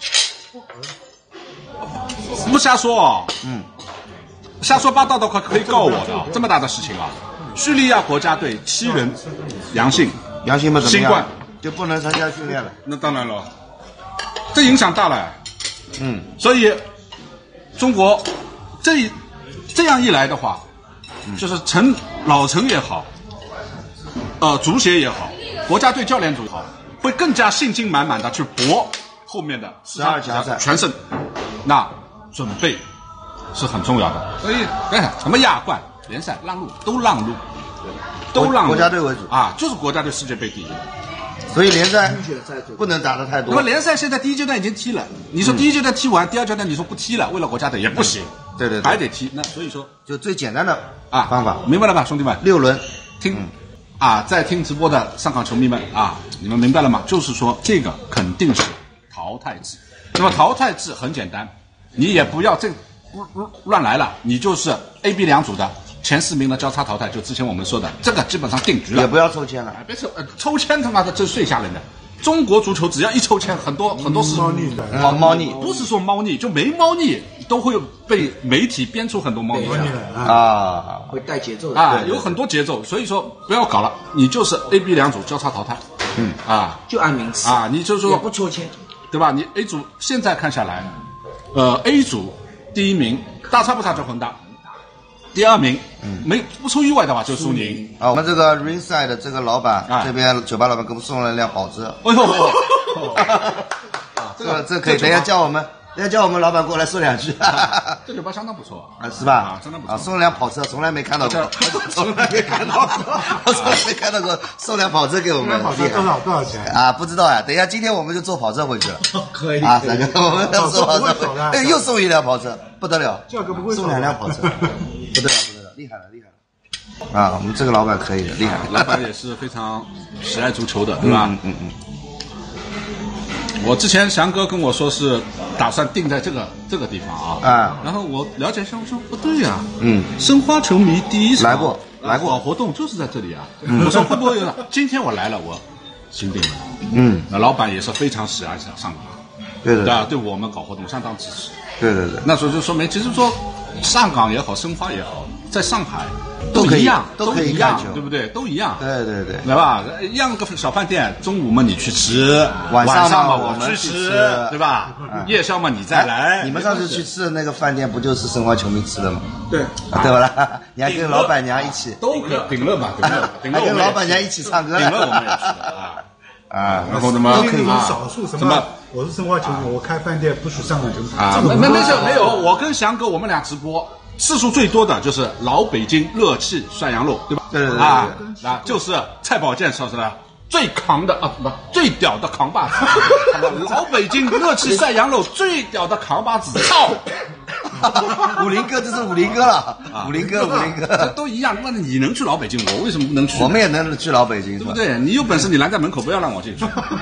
不瞎说哦，瞎说八道的话可以告我的，这么大的事情啊！叙利亚国家队7人阳性嘛怎么样？ 新冠就不能参加训练了。 那当然了，这影响大了。所以中国这样一来的话，就是老陈也好，足协也好，国家队教练组也好，会更加信心满满的去搏后面的 12强赛全胜。那准备是很重要的，所以什么亚冠、联赛让路都让路， 国家队为主啊，就是国家队世界杯第一。 所以联赛不能打得太多。 那么联赛现在第一阶段已经踢了，你说第一阶段踢完，第二阶段你说不踢了，为了国家队也不行， 对， 还得踢。那所以说就最简单的方法，明白了吧，兄弟们 ？6轮听在听直播的上港球迷们你们明白了吗？就是说这个肯定是淘汰制。那么淘汰制很简单，你也不要乱来了，你就是 A、B 两组的前4名的交叉淘汰，就之前我们说的，这个基本上定局了。 也不要抽签了， 别抽签，他妈的这是最吓人的。中国足球只要一抽签，很多是猫腻的， 猫腻， 不是说猫腻，就没猫腻都会被媒体编出很多猫腻会带节奏的有很多节奏，所以说不要搞了，你就是 A、B 两组交叉淘汰， 就按名次你就说也不抽签， 对吧？你 A 组现在看下来，A 组第1名大差不差就恒大，第2名不出意外的话就苏宁。 我们这个 Ringside 的这个老板这边酒吧老板给我们送了一辆跑车。这可以，等一下叫我们老板过来说2句。 这酒吧相当不错是吧？ 相当不错送了辆跑车，从来没看到过，从来没看到过送辆跑车给我们。 跑车多少钱？ 不知道呀。等一下，今天我们就坐跑车回去了。 可以 3个我们要坐跑车回去，又送1辆跑车，不得了，送2辆跑车，不得了，厉害了。我们这个老板可以的，厉害。 老板也是非常喜爱足球的，对吧？我之前翔哥跟我说是打算定在这个地方然后我了解一下，我说不对呀，申花球迷第一场来过好活动就是在这里我说会不会有？今天我来了，我心定了。那老板也是非常喜爱上港，对我们搞活动相当支持。 对， 那时候就说明，其实说上港也好，申花也好，在上海都一样， 都可以看球， 对不对？都一样。 对， 对吧？一样个小饭店，中午嘛你去吃， 晚上嘛我去吃，对吧？夜宵嘛你再来。 你们上次去吃的那个饭店不就是申花球迷吃的吗？ 对， 对吧啦？你还跟老板娘一起都可以顶乐嘛， 还跟老板娘一起唱歌， 顶乐我们也去的然后什么少数什么？我是申花球迷，我开饭店不许上港球迷没有，我跟翔哥我们俩直播次数最多的就是老北京热气涮羊肉，对吧？ 对就是蔡宝剑说是吧？最扛的最屌的扛把子，老北京热气涮羊肉最屌的扛把子，操！ 武林哥，这是武林哥了，武林哥， 都一样。那你能去老北京，我为什么不能去？ 我们也能去老北京， 对不对？你有本事你拦在门口，不要让我进去。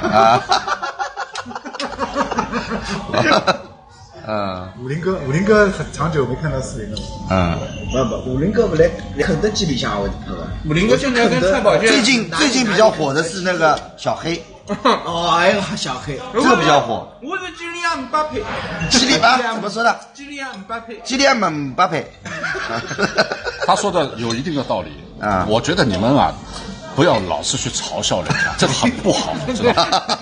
武林哥很长久没看到视频了。 武林哥不来肯德基里向我看了。 武林哥现在跟蔡宝剑最近比较火的是那个小黑。 小黑， 这个比较火。 我是基利亚姆巴佩。 怎么说的？ 基利亚姆巴佩。 基利亚姆巴佩。 他说的有一定的道理我觉得你们不要老是去嘲笑人家，这个很不好，知道吗？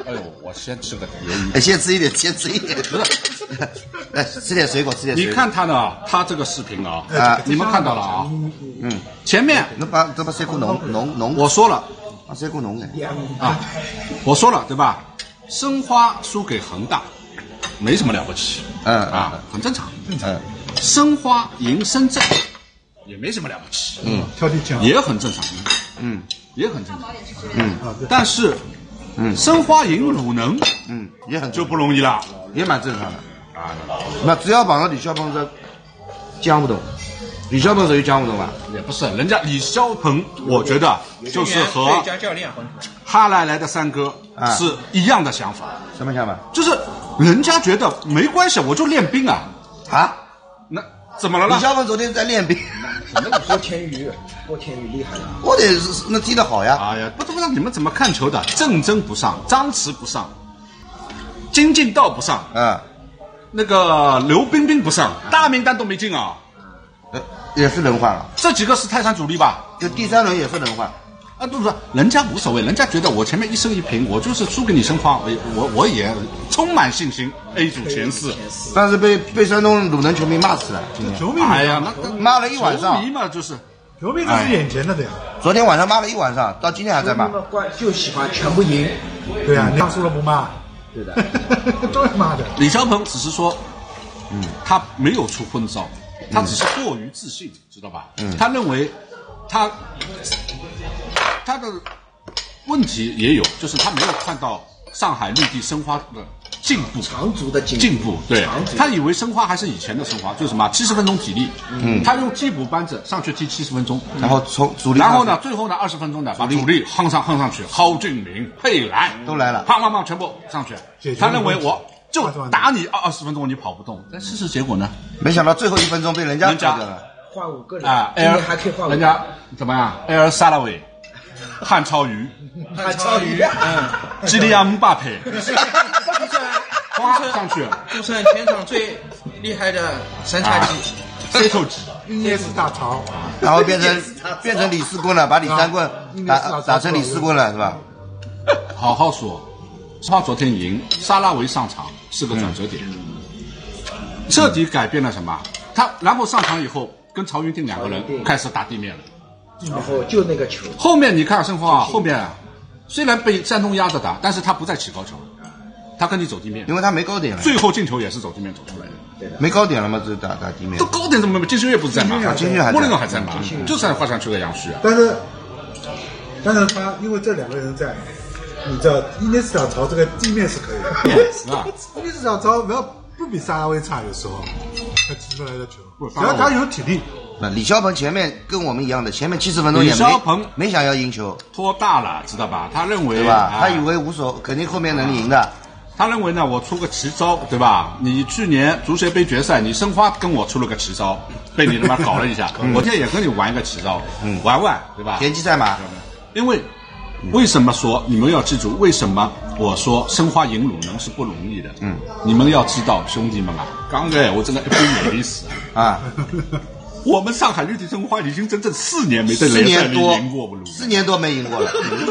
哎呦，我先吃个鲶鱼。 先吃一点，先吃一点。不是，来吃点水果，吃点水果。 你看他呢，他这个视频啊，你们看到了啊？前面那把水果浓， 我说了， 把水果浓的啊，我说了对吧？申花输给恒大，没什么了不起，很正常。申花赢深圳也没什么了不起， 挑地抢也很正常，也很正常，但是，申花赢鲁能， 也很就不容易了， 也蛮正常的啊。那只要绑到李霄鹏这江不懂，李霄鹏属于江不懂吧？ 也不是，人家李霄鹏，我觉得就是和最佳教练哈来的三哥是一样的想法。 什么想法？ 就是人家觉得没关系，我就练兵啊。那怎么了呢？ 李霄鹏昨天在练兵。 那个郭天宇厉害了。 我得那踢得好呀。 哎呀，不知道你们怎么看球的？郑铮不上，张弛不上，金敬道不上，那个刘彬彬不上，大名单都没进啊。 也是轮换了。 这几个是泰山主力吧？ 就第3轮也是轮换。 不是，人家无所谓，人家觉得我前面1胜1平，我就是输给你申花，我也充满信心 A 组前4。 但是被山东鲁能球迷骂死了。 球迷， 哎呀，骂了一晚上。 球迷嘛，就是球迷这是眼前的对呀。 昨天晚上骂了一晚上，到今天还在骂。 就喜欢全部赢。 对呀，你输了不骂？ 对的， 都要骂的。 李霄鹏只是说，他没有出昏招，他只是过于自信，知道吧？他认为他的问题也有，就是他没有看到上海绿地申花的进步， 长足的进步。对，他以为申花还是以前的申花，就是什么70分钟体力，他用替补班子上去踢70分钟， 然后从主力， 然后呢，最后呢20分钟的把主力夯上去，蒿俊闵、佩兰都来了， 砰全部上去。他认为我就打你20分钟你跑不动，但事实结果呢？ 没想到最后1分钟被人家干掉了。 换5个人啊，今天还可以换5个人。 人家怎么样？埃尔萨拉韦、汉超瑜、基利亚姆巴佩，上去， 杜胜全场最厉害的3叉戟 ，C 头戟， 耶斯大潮， 然后变成李四棍了，把李三棍打成李四棍了，是吧？ 好好说，申花昨天赢，沙拉维上场是个转折点，彻底改变了什么？他然后上场以后。跟曹云定2个人开始打地面了， 然后就那个球。 后面你看申花后面虽然被山东压着打，但是他不再起高球，他跟你走地面， 因为他没高点了。 最后进球也是走地面走出来的。 没高点了吗？就打地面。 都高点怎么没？金星月不是在吗？ 金星月还在， 莫雷诺还在吗？就是画上去个杨旭啊。 但是他因为这2个人在，你知道伊涅斯塔朝这个地面是可以的，伊涅斯塔朝不比萨拉维差，有时候他踢出来的球，只要他有体力。 李霄鹏前面跟我们一样的，前面70分钟也没想要赢球， 拖大了，知道吧？他认为对吧？他以为肯定后面能赢的。 他认为呢，我出个奇招，对吧？你去年足协杯决赛，你申花跟我出了个奇招，被你他妈搞了一下，我现在也跟你玩一个奇招，玩，对吧？ 田忌赛马， 因为什么说你们要记住，为什么我说申花赢鲁能是不容易的？你们要知道，兄弟们啊，刚才我真的一杯美丽死啊！我们上海绿地申花已经整整4年没在联赛里赢过鲁能 ，4年多没赢过了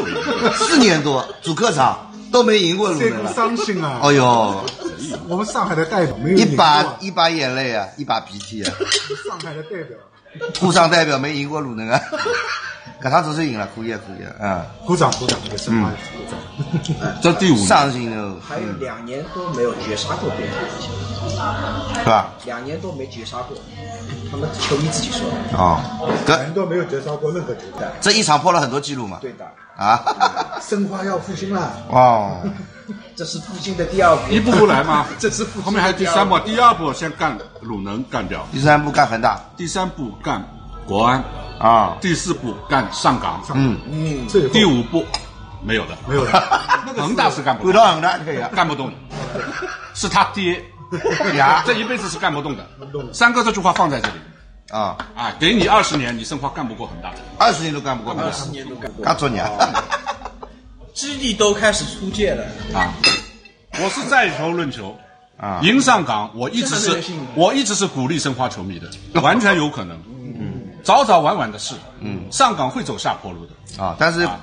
，4年多主客场都没赢过鲁能了， 伤心啊！ 哎呦， 我们上海的代表没有一把眼泪啊，一把鼻涕啊！ 上海的代表， 沪上代表没赢过鲁能啊。可他只是赢了，哭也鼓掌，给申花鼓掌。这第5年， 伤心了。 还有2年多没有绝杀过别人， 是吧 ？2年多没绝杀过，他们球迷自己说的。 2年多没有绝杀过任何球队。 这一场破了很多记录嘛？ 对的。 申花要复兴了。 这是复兴的第2步。 一步步来嘛。 这是复兴。 后面还有第3步，第2步先干鲁能干掉， 第3步干恒大， 第3步干国安。第4步干上港，第5步没有的，恒大是干不动， 恒大可以干不动的，是他爹呀，这一辈子是干不动的。三哥这句话放在这里给你20年，你申花干不过恒大 ，20年都干不过恒大，20年都干不过，干做娘， 基地都开始出界了我是在球论球赢上港，我一直是鼓励申花球迷的，完全有可能。早早晚晚的事，上港会走下坡路的但是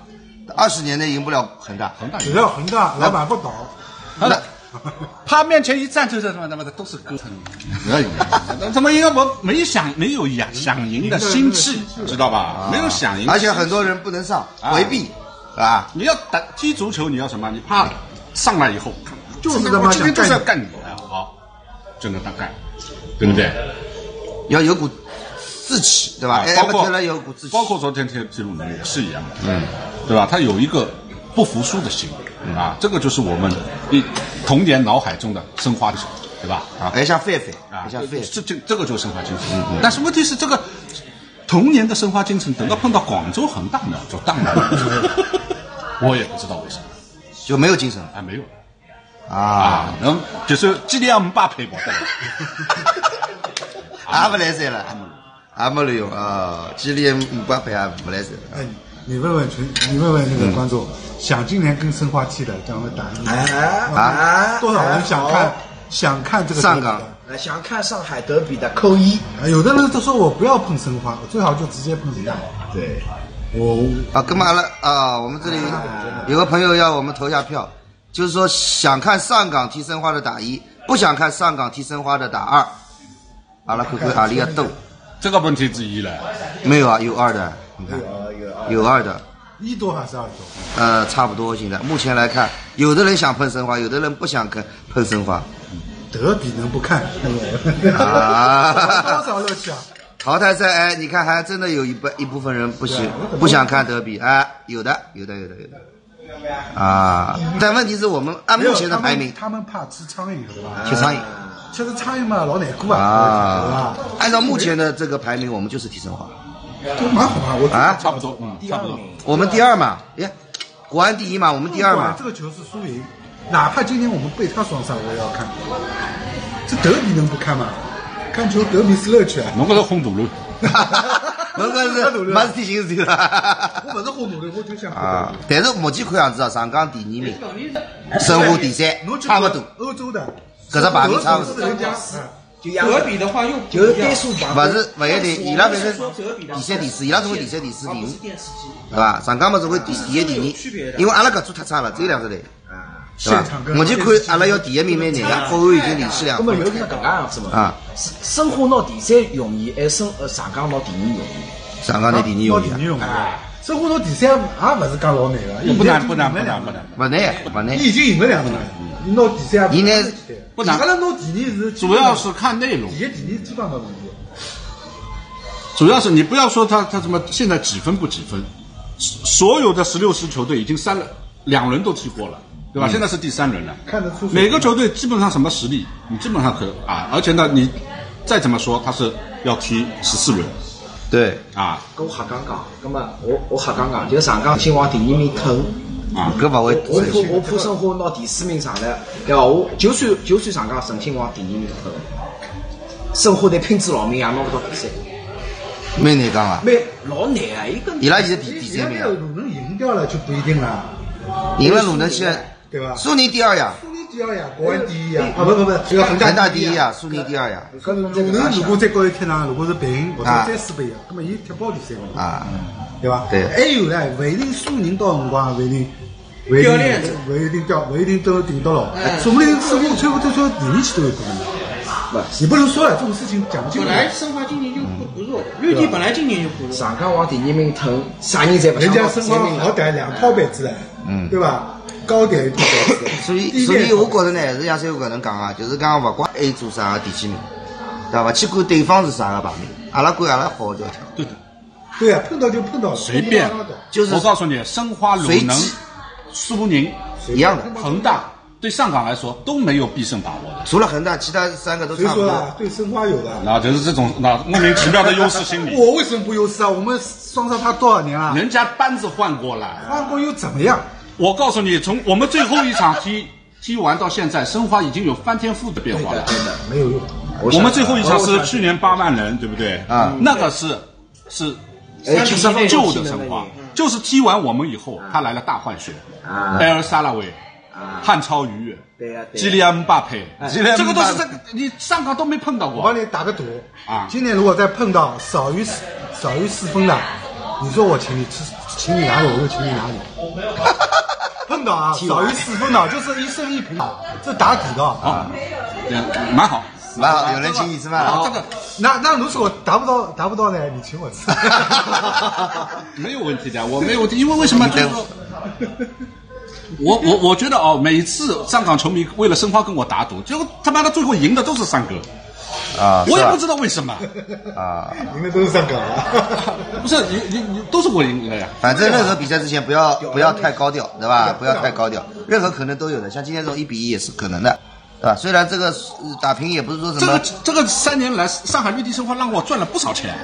20年内赢不了恒大。 只要恒大老板不倒， 他面前一站就他妈的都是哥，怎么应该我没有想赢的心气，知道吧？没有想赢， 而且很多人不能上回避，啊， 你要踢足球，你要什么？你怕上来以后， 就是他妈今天就是要干你，好，就能干，对不对？ 要有股志气，对吧？ 包括昨天踢鲁能也是一样的，对吧？他有一个不服输的心。这个就是我们童年脑海中的申花精神，对吧？ 像狒狒像狒狒，这个就是申花精神。但是问题是，这个童年的申花精神，等到碰到广州恒大呢，就淡了。我也不知道为什么， 就没有精神没有然后就是基里安姆巴佩吧， 不来塞了，没来用基里安姆巴佩没来塞。 你问问那个观众，想今年跟申花踢的，这样会打多少人想看这个上港， 想看上海德比的扣1。 有的人都说我不要碰申花，我最好就直接碰恒大。 对， 干嘛了我们这里有个朋友要我们投下票，就是说想看上港踢申花的打1，不想看上港踢申花的打2。阿拉看看阿里亚斗， 这个问题之一了。 没有有2的，你看有2的 ，1多还是2多？ 差不多。现在目前来看，有的人想碰申花，有的人不想碰申花。 德比能不看？多少要想。 淘汰赛你看还真的有一部分人不想看德比有的。但问题是我们按目前的排名， 他们怕吃苍蝇，对吧？ 吃苍蝇。 吃的苍蝇嘛，老难过啊！ 按照目前的这个排名，我们就是踢申花。 蛮好嘛， 差不多，差不多。 我们第2嘛，国安第1嘛，我们第2嘛。 这个球是输赢，哪怕今天我们被他双杀，我也要看。这德比能不看吗？看球德比是乐趣啊！ 侬搿是轰大路， 侬搿是没事体寻事体了。 我不是轰大路，我就想但是目前看样子上港第2名，申花第3，差不多。 欧洲的搿只排名差不多。 德比的话又就是对数吧， 不一定，伊拉反正第3、第4，伊拉只会第3、第4、第5，对吧？上港嘛只会第1、第2，因为阿拉搿组太差了，只有2支队，对吧？目前看阿拉要第1名蛮难的，国安已经连续2分。 那么有可能搿能样子嘛？申花拿第3容易，还是上港拿第2容易？ 上港拿第2容易。 申花拿第3也不是讲老难的， 不难。 你已经赢了2分了，你拿第3 应该不难。阿拉拿第2是主要是看内容， 第1、第2基本上没问题。 主要是你不要说他什么现在几分不几分，所有的16支球队已经2轮都踢过了，对吧？现在是第3轮了， 看得出每个球队基本上什么实力，你基本上而且呢，你再怎么说他是要踢14轮。 对跟我瞎讲，那么我瞎讲，就上港先往第2名腾搿勿会。 我怕申花拿第4名上来，对吧？我就算上港顺心往第2名腾，申花得拼死老命也拿不到第3。 蛮难讲啊， 老难啊！ 伊拉现在第3名鲁能赢掉了就不一定了， 赢了鲁能现在对吧？ 苏宁第2呀， 国安第1呀，不，这个恒大第1呀，苏宁第2呀。 鲁能如果再高一踢呢，如果是平或者3输杯，那么伊踢爆第3个对吧？ 对。 还有呢，不一定苏宁到辰光不一定都顶到了，说不定申花最后第2期都有可能。你不能说了，这种事情讲不清楚。 本来申花今年就不弱，绿地本来今年就不弱。 上港往第2名腾，啥人才不想人家申花好歹2套板子了，对吧？高点一套板子。 所以我觉得呢，是像三哥搿能讲就是讲勿管 A 组啥第几名，对吧？去管对方是啥个排名，阿拉管阿拉好就跳。 对的。 对啊，碰到就碰到， 随便。就是我告诉你，申花、鲁能、苏宁一样的， 恒大。对上港来说都没有必胜把握的， 除了恒大，其他3个都差不多。 所以说对申花有的， 那就是这种莫名其妙的优势心理。 我为什么不优势啊？我们双杀他多少年了？ 人家班子换过来， 换过又怎么样？ 我告诉你，从我们最后一场踢完到现在，申花已经有翻天覆地的变化了。 对的，没有用。 我们最后一场是去年8万人，对不对？那个是旧的申花，就是踢完我们以后，他来了大换血，埃尔萨拉维。汉超鱼，基利安姆巴佩，这个都是你上港都没碰到过。 我帮你打个赌今年如果再碰到少于4分的，你说我请你吃请你哪里我就请你哪里。碰到啊，少于4分的，就是1胜1平，这打底的啊， 蛮好。 有人请你吃饭了。 这个，那如果达不到呢？你请我吃。 没有问题的，我没有问题，因为为什么？就是说，我觉得哦，每次上港球迷为了申花跟我打赌，结果他妈的最后赢的都是三哥。我也不知道为什么赢的都是上港啊， 不是你都是我赢的呀。 反正任何比赛之前不要太高调，对吧？不要太高调，任何可能都有的。像今天这种1比1也是可能的，对吧？虽然这个打平也不是说什么。 这个3年来，上海绿地申花让我赚了不少钱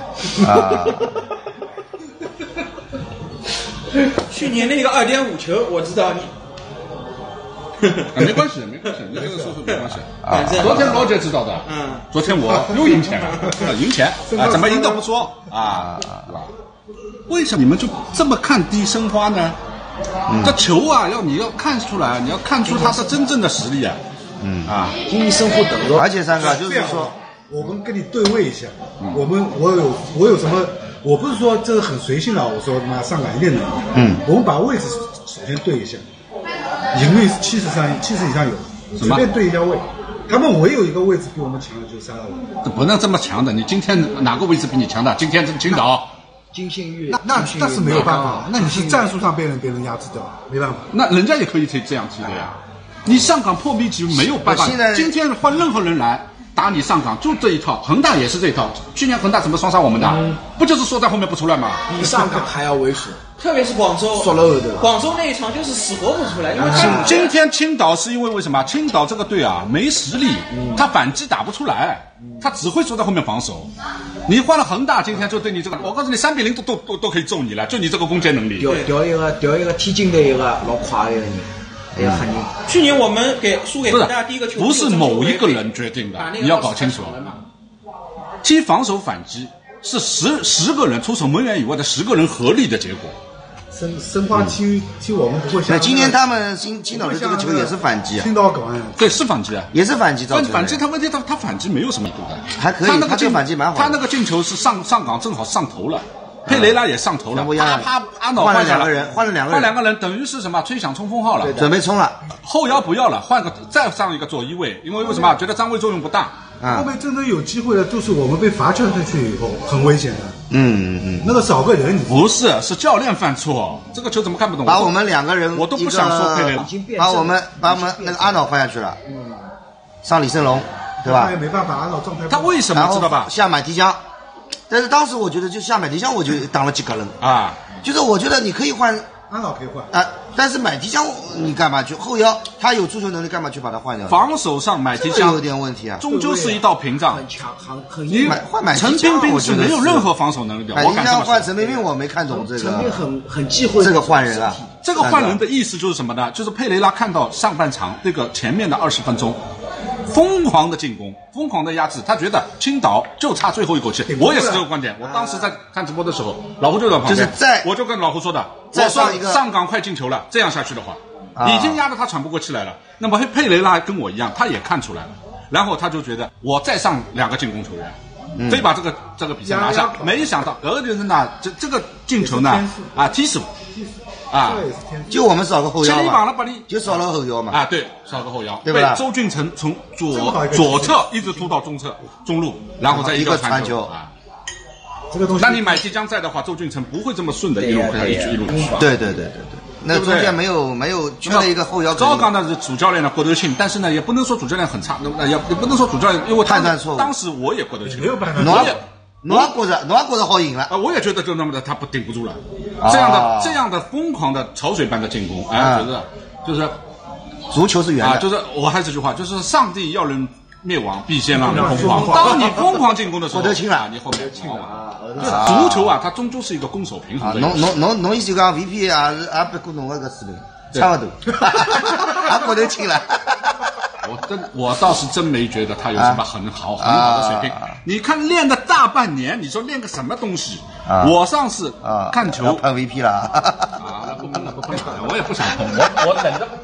去年那个2.5球，我知道你。 没关系，你这个说没关系。昨天老姐知道的，昨天我又赢钱了，赢钱怎么赢都不说啊，是吧？为什么你们就这么看低申花呢？这球啊，你要看出来，你要看出他是真正的实力啊。 今年申花等着， 而且三个就是说， 我们跟你对位一下，我有什么？我不是说这个很随性了，我说他妈上港一定能。我们把位置首先对一下。赢率70以上有，随便对一下位。他们唯有一个位置比我们强的就是325。 不能这么强的，你今天哪个位置比你强的？今天是青岛、 金星月， 那是没有办法。那你是战术上被人压制掉，没办法。 那人家也可以这样踢的呀。你上港破壁局没有办法。今天换任何人来打你上港，就这一套。恒大也是这一套。去年恒大怎么双杀我们的？不就是说在后面不出来吗？ 比上港还要猥琐。 特别是广州，广州那一场就是死活不出来，因为今天青岛是因为什么？青岛这个队啊没实力，他反击打不出来，他只会说在后面防守。你换了恒大，今天就对你这个，我告诉你3比0都可以揍你了，就你这个攻坚能力。 调一个天津的一个老快的人，哎呀，很牛。 去年我们输给恒大第一个球， 不是某一个人决定的，你要搞清楚。踢防守反击是十个人，除守门员以外的10个人合力的结果。 申花踢我们不会像。 今天他们青岛的这个球也是反击啊。 青岛搞啊。 对，是反击啊， 也是反击造成的。 反击他问题他反击没有什么度的， 还可以。他这个反击蛮好的。 他那个进球是上港正好上头了，佩雷拉也上头了，啪阿瑙换了2个人，换了2个人， 等于是什么？吹响冲锋号了， 准备冲了。 后腰不要了，换个再上一个左翼位，因为为什么？觉得张卫作用不大。 后面真的有机会的，就是我们被罚圈出去以后，很危险的。那个少个人， 不是教练犯错，这个球怎么看不懂？ 把我们2个人， 我都不想说佩雷拉， 把我们那个阿瑙换下去了，上李胜龙，对吧？ 没办法，阿瑙状态。 他为什么知道吧？ 下买提江，但是当时我觉得就下买提江，我就挡了几个人啊， 就是我觉得你可以换。 阿瑙可以换但是买提江你干嘛去后腰？他有足球能力，干嘛去把他换掉？ 防守上买提江有点问题啊， 终究是一道屏障， 很强，很你换买陈彬彬是没有任何防守能力的。 买提江换陈彬彬，我没看懂这个。 陈彬很忌讳这个换人啊， 这个换人的意思就是什么呢？就是佩雷拉看到上半场这个前面的20分钟。疯狂的进攻，疯狂的压制，他觉得青岛就差最后一口气。我也是这个观点。我当时在看直播的时候，老胡就在旁边，我就跟老胡说的，我说上港快进球了，这样下去的话，已经压得他喘不过气来了。那么佩雷拉跟我一样，他也看出来了，然后他就觉得我再上2个进攻球员，非把这个比赛拿下。没想到俄罗斯呢，这个进球呢踢死我。 就我们少个后腰嘛，就少了后腰嘛。 对，少个后腰， 对吧？ 被周俊成从左侧一直突到中路，然后再一个传球这个东西， 那你买提江在的话，周俊成不会这么顺的一路一路去。 对，那中间没有缺了一个后腰。 赵刚呢是主教练呢郭德庆，但是呢也不能说主教练很差，也不能说主教练因为判断错误。 当时我也郭德庆， 没有办法。 侬也觉得好赢了我也觉得就那么的他不顶不住了。这样的疯狂的潮水般的进攻，就是足球是圆的， 就是我还是这句话，就是上帝要人灭亡，必先让人疯狂。当你疯狂进攻的时候，你后面清了。足球它终究是一个攻守平衡的。 侬意思讲 VP 也不过侬个水平，差不多，也觉得轻了。 我倒是真没觉得他有什么很好的水平。你看练了大半年，你说练个什么东西？我上次看球喷 VP 了。 不喷了，我也不想喷，我忍着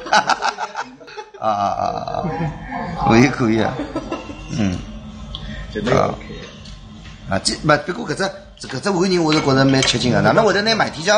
不喷。可以啊， 真的不过搿只换人我是觉着蛮吃惊的，哪能会得拿买提江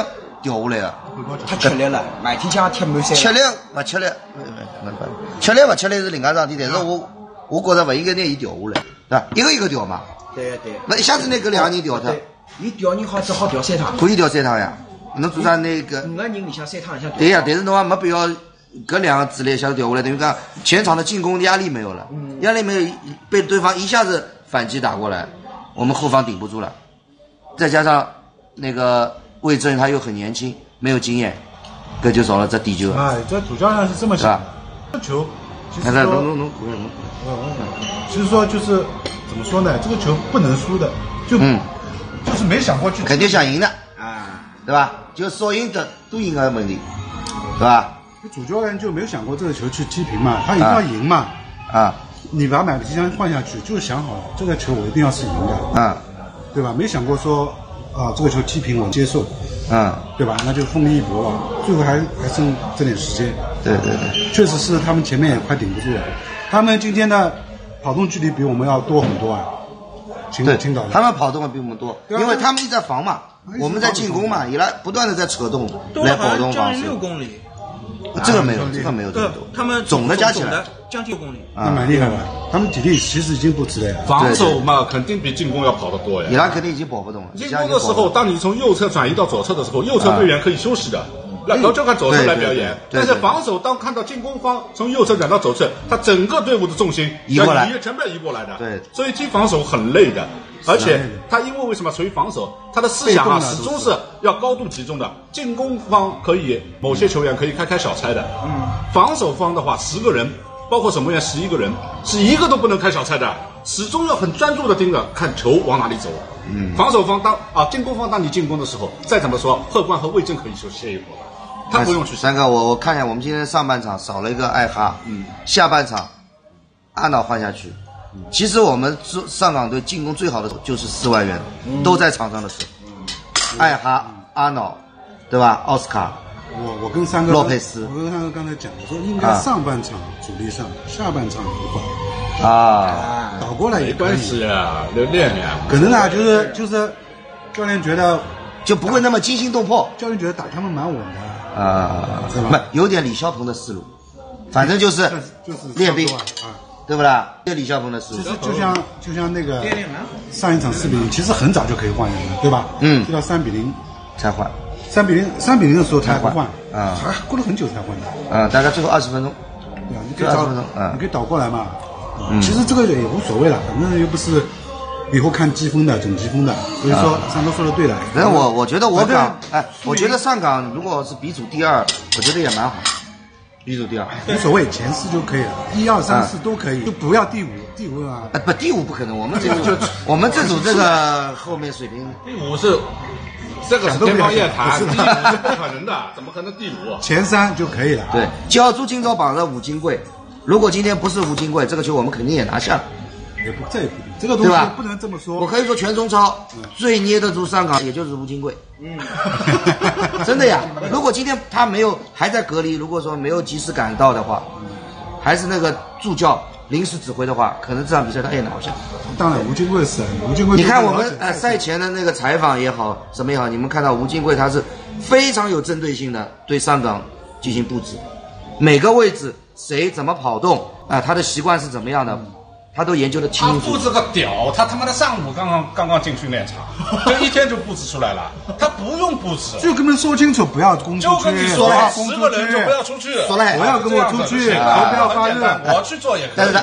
掉下来的。 他吃力了，每天家贴满山。 吃力不吃力？吃力不吃力是另外桩事体，但是我觉着不应该拿伊掉下来，对吧？一个一个掉嘛。 对。 那一下子拿搿2个人掉脱。 伊掉人好只好掉3趟。 可以掉3趟呀。侬做啥那个？5 个人里向3趟里向掉。 对呀，但是侬也没必要搿2个主力一下子掉下来，等于讲前场的进攻压力没有了，压力没有，被对方一下子反击打过来，我们后方顶不住了。再加上那个魏征他又很年轻，没有经验，搿就少了这底球。 这主教练是这么想的。这球，其实说，其实说就是怎么说呢？这个球不能输的，就是没想过去。 肯定想赢的啊，对吧？就少赢的多赢的问题，对吧？ 主教练就没有想过这个球去踢平嘛，他一定要赢嘛。你把买皮箱换下去，就是想好了，这个球我一定要是赢的。对吧？没想过说这个球踢平我接受。对吧？那就奋力一搏了，最后还剩这点时间。 对， 确实是他们前面也快顶不住了。他们今天的跑动距离比我们要多很多啊。青岛他们跑动的比我们多，因为他们一直在防嘛，我们在进攻嘛，伊拉不断的在扯动来保动防守。 6公里。 这个没有这么多。 他们总的加起来将近6公里。 那蛮厉害的，他们体力其实已经不支了。 防守嘛，肯定比进攻要跑得多呀。 伊拉肯定已经跑不动了。 进攻的时候，当你从右侧转移到左侧的时候，右侧队员可以休息的。然后就看左侧来表演，但是防守当看到进攻方从右侧转到左侧，他整个队伍的重心移过来， 全部移过来的。 对， 所以踢防守很累的，而且他因为什么？属于防守，他的思想始终是要高度集中的。进攻方可以某些球员可以开小差的，防守方的话10个人，包括守门员11个人，是一个都不能开小差的，始终要很专注的盯着看球往哪里走。防守方进攻方当你进攻的时候，再怎么说，贺冠和魏征可以休息一会儿。他不用去。 三哥，我看一下，我们今天上半场少了一个艾哈，下半场阿瑙换下去。其实我们上港队进攻最好的就是4外援，都在场上的时候，艾哈、阿瑙，对吧？奥斯卡， 我跟三哥洛佩斯， 我跟三哥刚才讲，我说应该上半场主力上，下半场不换倒过来也没关系啊，练。 可能啊，就是教练觉得就不会那么惊心动魄， 教练觉得打他们蛮稳的。 不，有点李霄鹏的思路，反正就是练兵，对不啦？李霄鹏的思路， 其实就像那个上一场4-0，其实很早就可以换人了，对吧？踢到3-0 才换 ，3-0的时候才换，还过了很久才换的。 大概最后20分钟， 对啊，你可以你可以倒过来嘛。其实这个也无所谓了，反正又不是以后看积分的总积分的，所以说三哥说的对的。 反正我觉得我觉得上港如果是比组第2，我觉得也蛮好。比组第2 无所谓，前4就可以了，1、2、3、4都可以，就不要第5啊。 不，第5不可能，我们这组我们这组这个后面水平， 第5是这个是天方夜谭，第5是不可能的，怎么可能第5？ 前3就可以了。 对，叫朱金钊榜的吴金贵，如果今天不是吴金贵，这个球我们肯定也拿下了。 这也不定，这个东西不能这么说。 我可以说全中超最捏得住上港，也就是吴金贵。真的呀！如果今天他还在隔离，如果说没有及时赶到的话，还是那个助教临时指挥的话，可能这场比赛他也拿不下。 当然，吴金贵是你看我们赛前的那个采访也好，什么也好，你们看到吴金贵他是非常有针对性的对上港进行布置，每个位置谁怎么跑动他的习惯是怎么样的。他都研究的清楚。 他布置个屌，他他妈的上午刚刚进训练场，就1天就布置出来了。他不用布置， 就跟他们说清楚，不要攻出去。 就跟你说了，10个人就不要出去。 说了， 不要跟我出去，不要发热。 我去做也可以。 但是他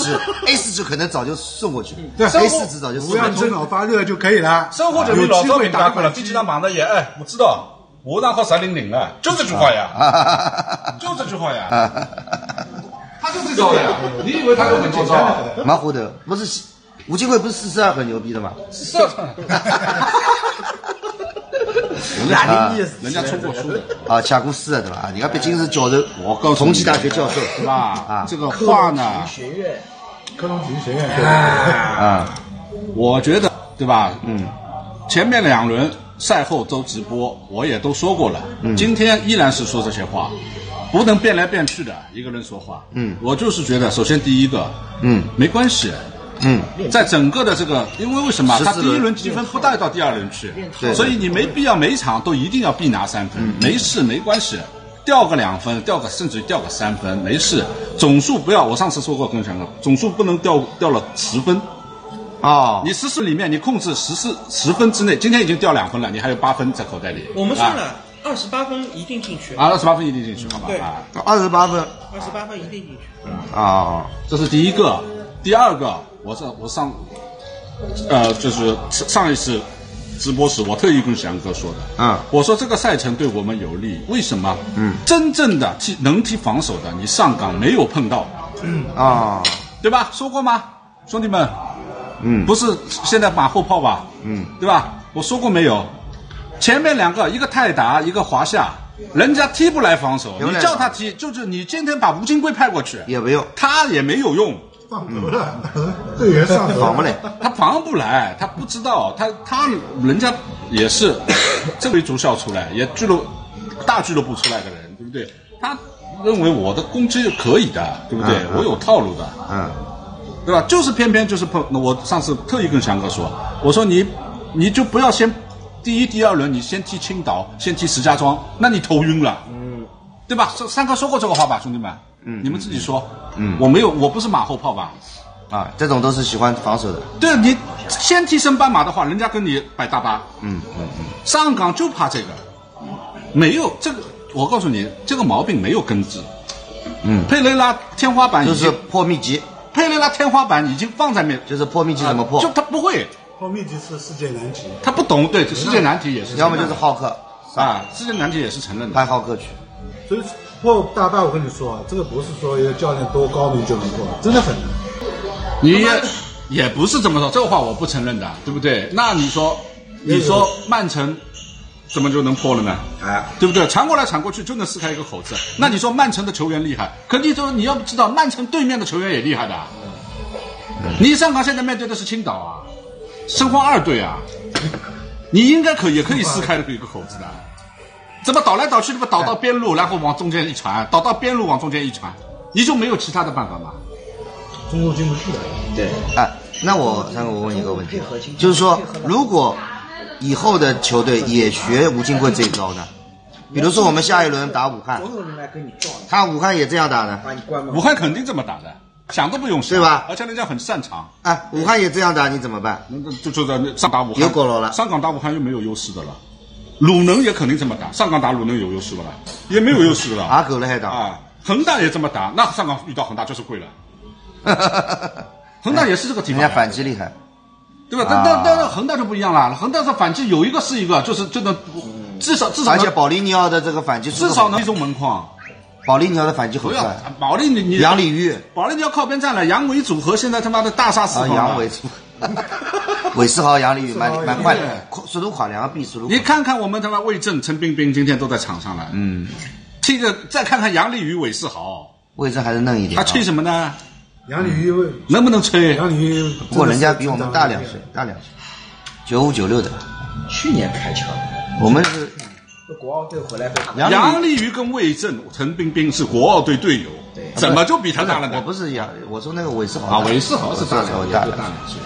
A4 纸可能早就送过去，对 A4 纸早就送过去。 不要真老发热就可以了。 生活就比老早明白过了。第几场忙的也我知道，我让好300了，就这句话呀，就这句话呀。他就这招的呀！你以为他就很简单？ 蛮糊的，不是吴金贵不是42很牛逼的吗 ？42，人家出过书的下过诗的对吧？人家毕竟是教授，同济大学教授对吧？这个话呢， 科隆体育学院我觉得对吧？前面2轮赛后都直播，我也都说过了。今天依然是说这些话。不能变来变去的一个人说话，我就是觉得，首先第一个，没关系， 在整个的这个，因为什么？他第一轮积分不带到第二轮去，所以你没必要每一场都一定要必拿3分，没事没关系。掉个2分，甚至掉个3分，没事。总数不要，我上次说过跟强哥，总数不能掉了10分。你14里面你控制10分之内，今天已经掉2分了，你还有8分在口袋里。 我们算了，28分一定进去。 28分一定进去，好吧？ 对 ，28分一定进去。 这是第一个。第二个，我就是上一次直播时，我特意跟翔哥说的，我说这个赛程对我们有利，为什么？真正的能踢防守的，你上岗没有碰到，对吧？说过吗，兄弟们？不是现在马后炮吧？对吧？我说过没有？前面2个，一个泰达，一个华夏，人家踢不来防守，你叫他踢，就是你今天把吴金贵派过去也没用， 他也没有用。 放头了，队员上头防不来， 他防不来，他不知道，他人家也是这为足校出来，也大俱乐部出来的人，对不对？他认为我的攻击是可以的，对不对？我有套路的，对吧？就是偏偏就是碰。我上次特意跟翔哥说，我说你就不要先第1、第2轮你先踢青岛，先踢石家庄，那你头晕了，对吧？三哥说过这个话吧，兄弟们。你们自己说，我不是马后炮吧？ 这种都是喜欢防守的。 对，你先踢升班马的话，人家跟你摆大巴。上岗就怕这个，没有这个，我告诉你，这个毛病没有根治。佩雷拉天花板就是破密集， 佩雷拉天花板已经放在面， 就是破密集怎么破？ 就他不会， 破密集是世界难题， 他不懂，对，世界难题也是， 要么就是浩克世界难题也是承认的， 派浩克去。 所以破大巴，我跟你说这个不是说一个教练多高明就能破，真的很难。 你也不是这么说，这个话我不承认的，对不对？那你说曼城怎么就能破了呢？对不对？传过来传过去就能撕开一个口子。那你说曼城的球员厉害，可你要知道，曼城对面的球员也厉害的。你上港现在面对的是青岛啊，申花2队啊，你应该也可以撕开一个口子的。怎么倒来倒去，倒到边路，然后往中间一传，倒到边路往中间一传，你就没有其他的办法吗？ 中路进不去的。 对，那我问一个问题，就是说，如果以后的球队也学吴金贵这一招呢？比如说我们下一轮打武汉，他武汉也这样打的， 武汉肯定这么打的，想都不用想， 对吧？ 而且人家很擅长。 武汉也这样打，你怎么办？ 就在上打武汉， 有狗了， 上港打武汉又没有优势的了。鲁能也肯定这么打，上港打鲁能有优势的了，也没有优势的了。 狗了还打恒大也这么打，那上港遇到恒大就是跪了。恒大也是这个地方， 人家反击厉害， 对吧？但恒大就不一样了，恒大的反击有一个是一个，就是真的至少， 而且保利尼奥的这个反击至少能击中门框。 保利尼奥的反击很快，杨礼玉， 保利尼奥靠边站了，杨伟组合现在他妈的大杀四方了。 杨伟组合，韦世豪、杨礼玉蛮快的，速度快，2个比速度快。 你看看我们他妈魏正、陈彬彬今天都在场上了，这个再看看杨礼宇、韦世豪， 魏正还是嫩一点。 他吹什么呢？ 杨礼宇能不能吹？ 杨礼宇不过人家比我们大2岁，95、96的， 去年开窍。 我们是国奥队回来被杨立瑜跟魏正、陈彬彬是国奥队队友，怎么就比他大了呢？ 我不是我说那个韦世豪韦世豪是大2岁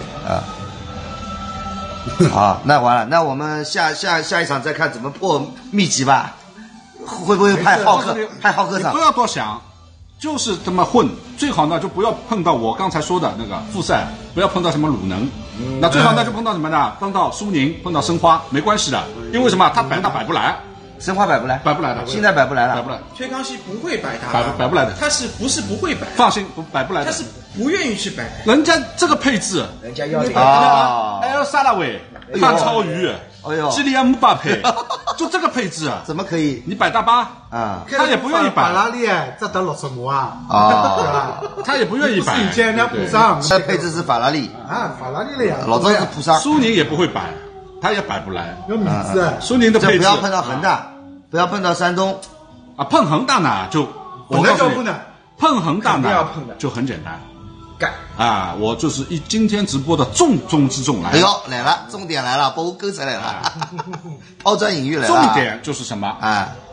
好，那完了，那我们下一场再看怎么破秘籍吧。会不会派浩克上？ 不要多想，就是这么混。最好呢就不要碰到我刚才说的那个复赛，不要碰到什么鲁能。那最好呢就碰到什么呢？碰到苏宁，碰到申花，没关系的，因为什么？他摆不来。 申花摆不来的，现在摆不来了。 崔康熙不会摆他， 摆不来的。 他是不是不会摆？ 放心，摆不来的。 他是不愿意去摆。 人家这个配置， 人家要埃尔萨拉韦、范超瑜、基利安姆巴佩，就这个配置啊， 怎么可以？ 你摆大巴他也不愿意摆。 法拉利这得60码他也不愿意摆。 以前人家普桑， 这配置是法拉利法拉利了呀， 老早是普桑。 苏宁也不会摆。他也摆不来， 有米字。 苏宁的配置不要碰到恒大，不要碰到山东碰恒大呢就我告诉你，碰恒大呢就很简单， 干我就是今天直播的重中之重来了。 哎呦，来了，重点来了，包钩子来了，抛砖引玉来了。 重点就是什么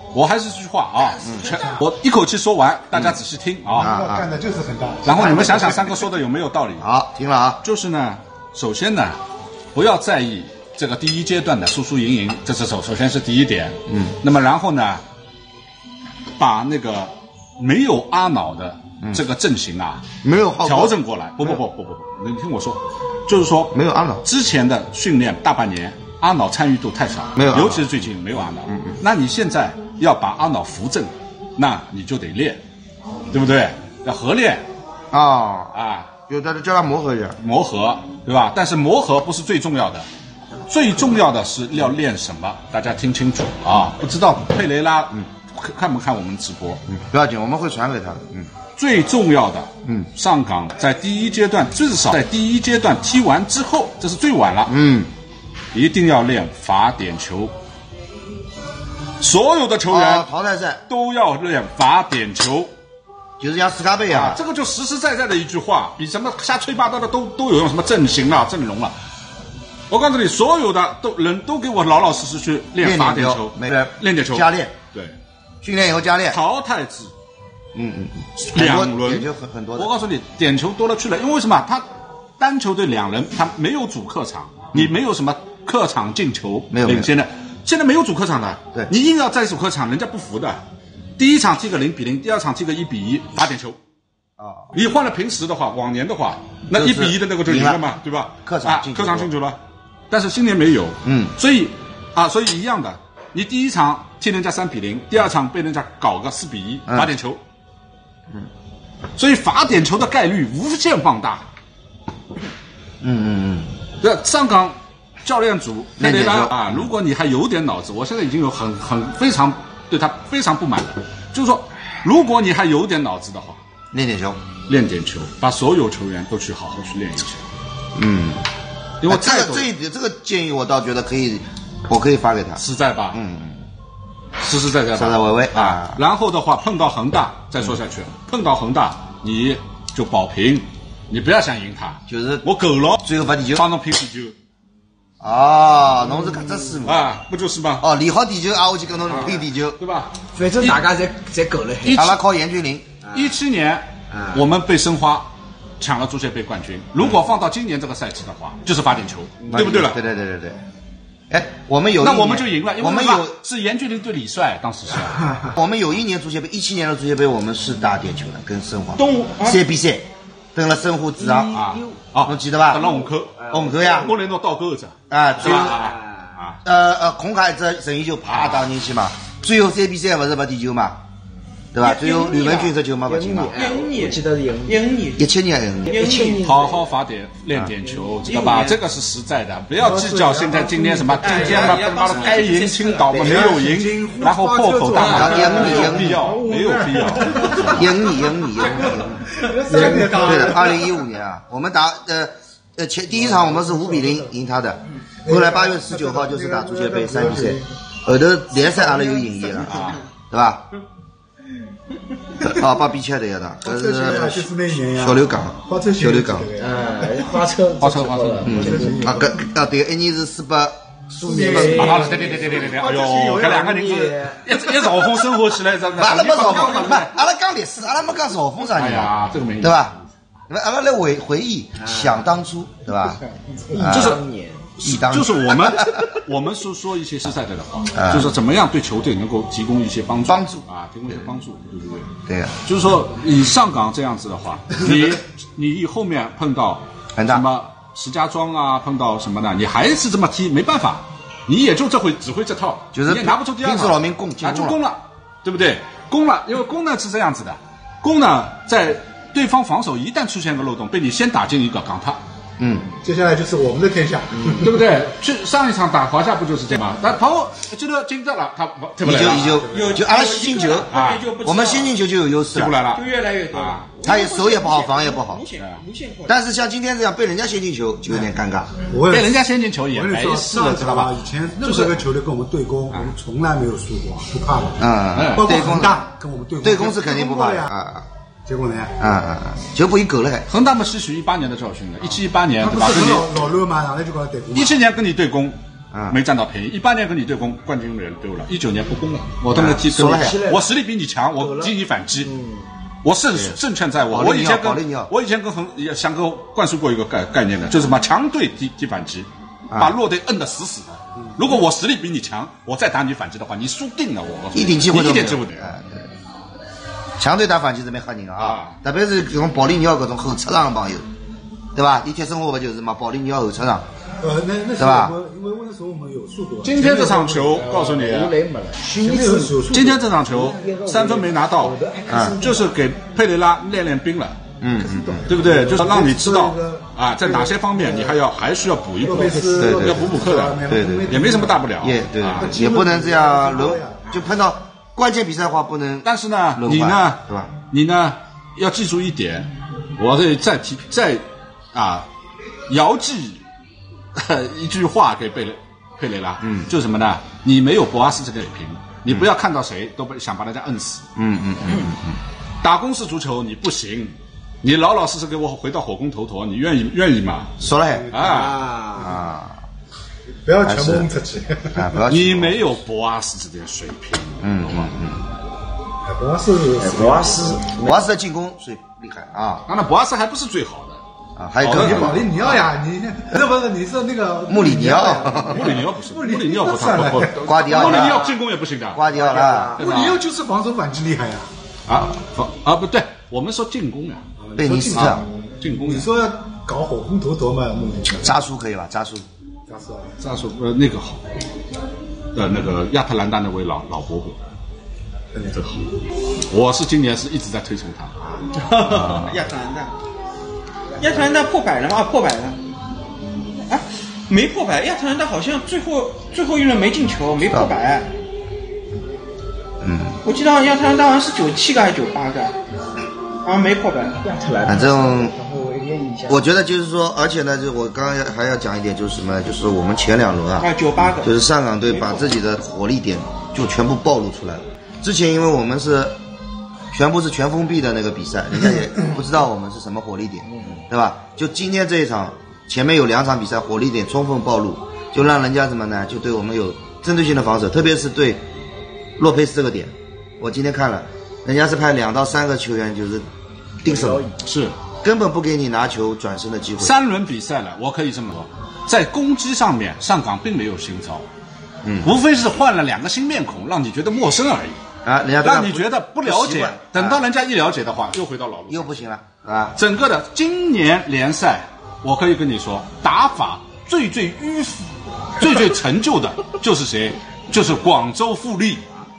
我还是这句话啊，我一口气说完，大家仔细听啊。 干的就是很大。 然后你们想想三哥说的有没有道理？ 好，听了啊。 就是呢，首先呢，不要在意这个第一阶段的输输赢赢，这是首先是第一点。那么然后呢，把那个没有阿脑的这个阵型啊， 没有调整过来。不，你听我说，就是说没有阿脑之前的训练大半年。阿脑参与度太少， 没有， 尤其是最近没有阿脑。那你现在要把阿脑扶正，那你就得练，对不对？要合练有的叫他磨合一下， 磨合，对吧？但是磨合不是最重要的，最重要的是要练什么？大家听清楚啊！不知道佩雷拉，看不看我们直播？ 不要紧，我们会传给他的。 最重要的，上港在第一阶段，至少在第一阶段踢完之后，这是最晚了。一定要练罚点球，所有的球员淘汰赛都要练罚点球， 就是像斯卡贝啊， 这个就实实在在的一句话，比什么瞎吹八道的都有用，什么阵型了、阵容了。我告诉你，所有的人都给我老老实实去练罚点球，练点球加练， 对， 训练以后加练， 淘汰制 ，2轮点球很多。 我告诉你，点球多了去了，因为什么？他单球队2人，他没有主客场，你没有什么。客场进球领先的，现在没有主客场的， 对， 你硬要在主客场，人家不服的。第一场踢个0-0，第二场踢个1-1，罚点球。你换了平时的话，往年的话，那1-1的那个就赢了嘛，对吧？ 客场进球了，但是今年没有，所以一样的，你第一场踢人家3-0，第二场被人家搞个4-1，罚点球，所以罚点球的概率无限放大。这上港。教练组佩雷拉啊，如果你还有点脑子，我现在已经有非常对他非常不满了。就是说，如果你还有点脑子的话， 练点球， 把所有球员都去好好去练一下。因为这个建议我倒觉得可以，我可以发给他， 实在吧？实实在在吧， 实在维维啊。然后的话，碰到恒大再说下去，碰到恒大你就保平，你不要想赢他， 就是我够了， 最后把第九， 帮侬拼第九。 侬是搿只思路不就是吗？ 练好第九我就跟侬拼第九， 对吧？ 反正大家侪够了。 阿拉靠严俊凌。 17年，我们被申花抢了足协杯冠军。如果放到今年这个赛季的话，就是罚点球，对不对了？ 对。我们有那我们就赢了，因为我们是严俊凌对李帅，当时是。 我们有一年足协杯，17年的足协杯，我们是打点球的，跟申花3比3，登了申花主场侬记得吧？ 登了红口呀，我来拿倒钩子最后孔卡一只任意球啪打进去嘛，最后3比3不是罚点球嘛，对吧？最后吕文君这球嘛不进嘛。 我记得是 17年， 好好罚点练点球，知道吧？这个是实在的，不要计较现在今天什么今天嘛，他妈的该赢青岛嘛没有赢，然后破口大骂，没有必要。 赢你。对的，2015年我们打第一场我们是5比0赢他的，后来8月19号就是打足协杯3比3，后头联赛阿拉有赢伊了对吧？8比7的要打，这是小刘港，小刘港， 花车， 对，一年是4把苏明， 对，哎呦，搿2个人是一嘲讽生活起来， 阿拉没嘲讽，阿拉讲历史，阿拉没讲嘲讽啥人， 这个没对吧？阿拉来回忆，想当初，对吧？ 就是我们说一些实在的话，就是怎么样对球队能够提供一些帮助提供一些帮助，对不对？ 对呀， 就是说你上港这样子的话，你后面碰到什么石家庄碰到什么的，你还是这么踢，没办法，你也就只会这套， 就是你也拿不出第二套，就攻了，对不对？攻了，因为攻呢是这样子的，攻呢在对方防守一旦出现个漏洞，被你先打进一个港他。 接下来就是我们的天下， 对不对？上一场打华夏不就是这样吗？那朋友觉得进这了，他对不来了， 就阿拉先进球我们先进球就有优势， 进不来了， 就越来越多。 他也手也不好，防也不好，但是像今天这样被人家先进球就有点尴尬， 被人家先进球也没事了，知道吧？ 以前任何个球队跟我们对攻，我们从来没有输过，不怕的。包括恒大跟我们对攻是肯定不怕的结果呢？ 结果一狗了还。 恒大嘛吸取18年的教训了，17、18年对吧？ 老乱嘛，上来就跟他对攻。 17年跟你对攻， 没占到便宜。18年跟你对攻，冠军的人丢了，19年不攻了，我都能踢跟你，我实力比你强，我进行反击。我胜券在握。我以前跟翔哥灌输过一个概念的，就是什么强队踢反击，把弱队摁得死死的。如果我实力比你强，我再打你反击的话，你输定了。我一点机会都没有。强队打反击是蛮吓人啊，特别是这种保利尼奥这种后撤场的朋友，对吧？你踢生活不就是嘛？保利尼奥后撤场， 那对吧？ 因为那时候我们有速度。 今天这场球，告诉你，今天这场球3分没拿到，就是给佩雷拉练兵了。对不对？就是让你知道在哪些方面你还需要补一补，对，要补课的，对，也没什么大不了， 也不能这样就碰到关键比赛的话不能。 但是呢，你呢，对吧？你呢要记住一点，我这再遥寄一句话给佩雷拉，就是什么呢？你没有博阿斯这个水平，你不要看到谁都想把人家摁死，打攻势足球你不行。你老老实实给我回到火攻头陀，你愿意吗？ 说了不要全部蒙出去你没有博阿斯这点水平， 博阿斯的进攻最厉害啊！ 当然，博阿斯还不是最好的还有更保利尼奥呀，你那不是你是那个穆里尼奥， 穆里尼奥不是，穆里尼奥不算瓜迪奥， 穆里尼奥进攻也不行的， 瓜迪奥啦， 穆里尼奥就是防守反击厉害呀。 不对，我们说进攻呀。 贝尼斯特进攻， 你说要搞火攻头陀嘛？ 扎苏可以吧？扎苏那个好，那个亚特兰大那位老伯伯，这个好。我是今年是一直在推崇他亚特兰大破百了吗？破百了，没破百。亚特兰大好像最后一轮没进球，没破百。我记得亚特兰大好像是97个还是98个。没破百， 反正我觉得就是说，而且呢，就我刚刚还要讲一点，就是什么，就是我们前2轮 98个， 就是上港队把自己的火力点就全部暴露出来了。之前因为我们是全部是全封闭的那个比赛，人家也不知道我们是什么火力点，对吧？就今天这一场，前面有2场比赛火力点充分暴露，就让人家什么呢？就对我们有针对性的防守，特别是对洛佩斯这个点，我今天看了，人家是派2到3个球员就是定手， 是根本不给你拿球转身的机会。 3轮比赛了，我可以这么说，在攻击上面上港并没有新招，无非是换了2个新面孔，让你觉得陌生而已人家让你觉得不了解，等到人家一了解的话，又回到老路， 又不行了整个的今年联赛，我可以跟你说，打法最迂腐、最陈旧的就是谁？就是广州富力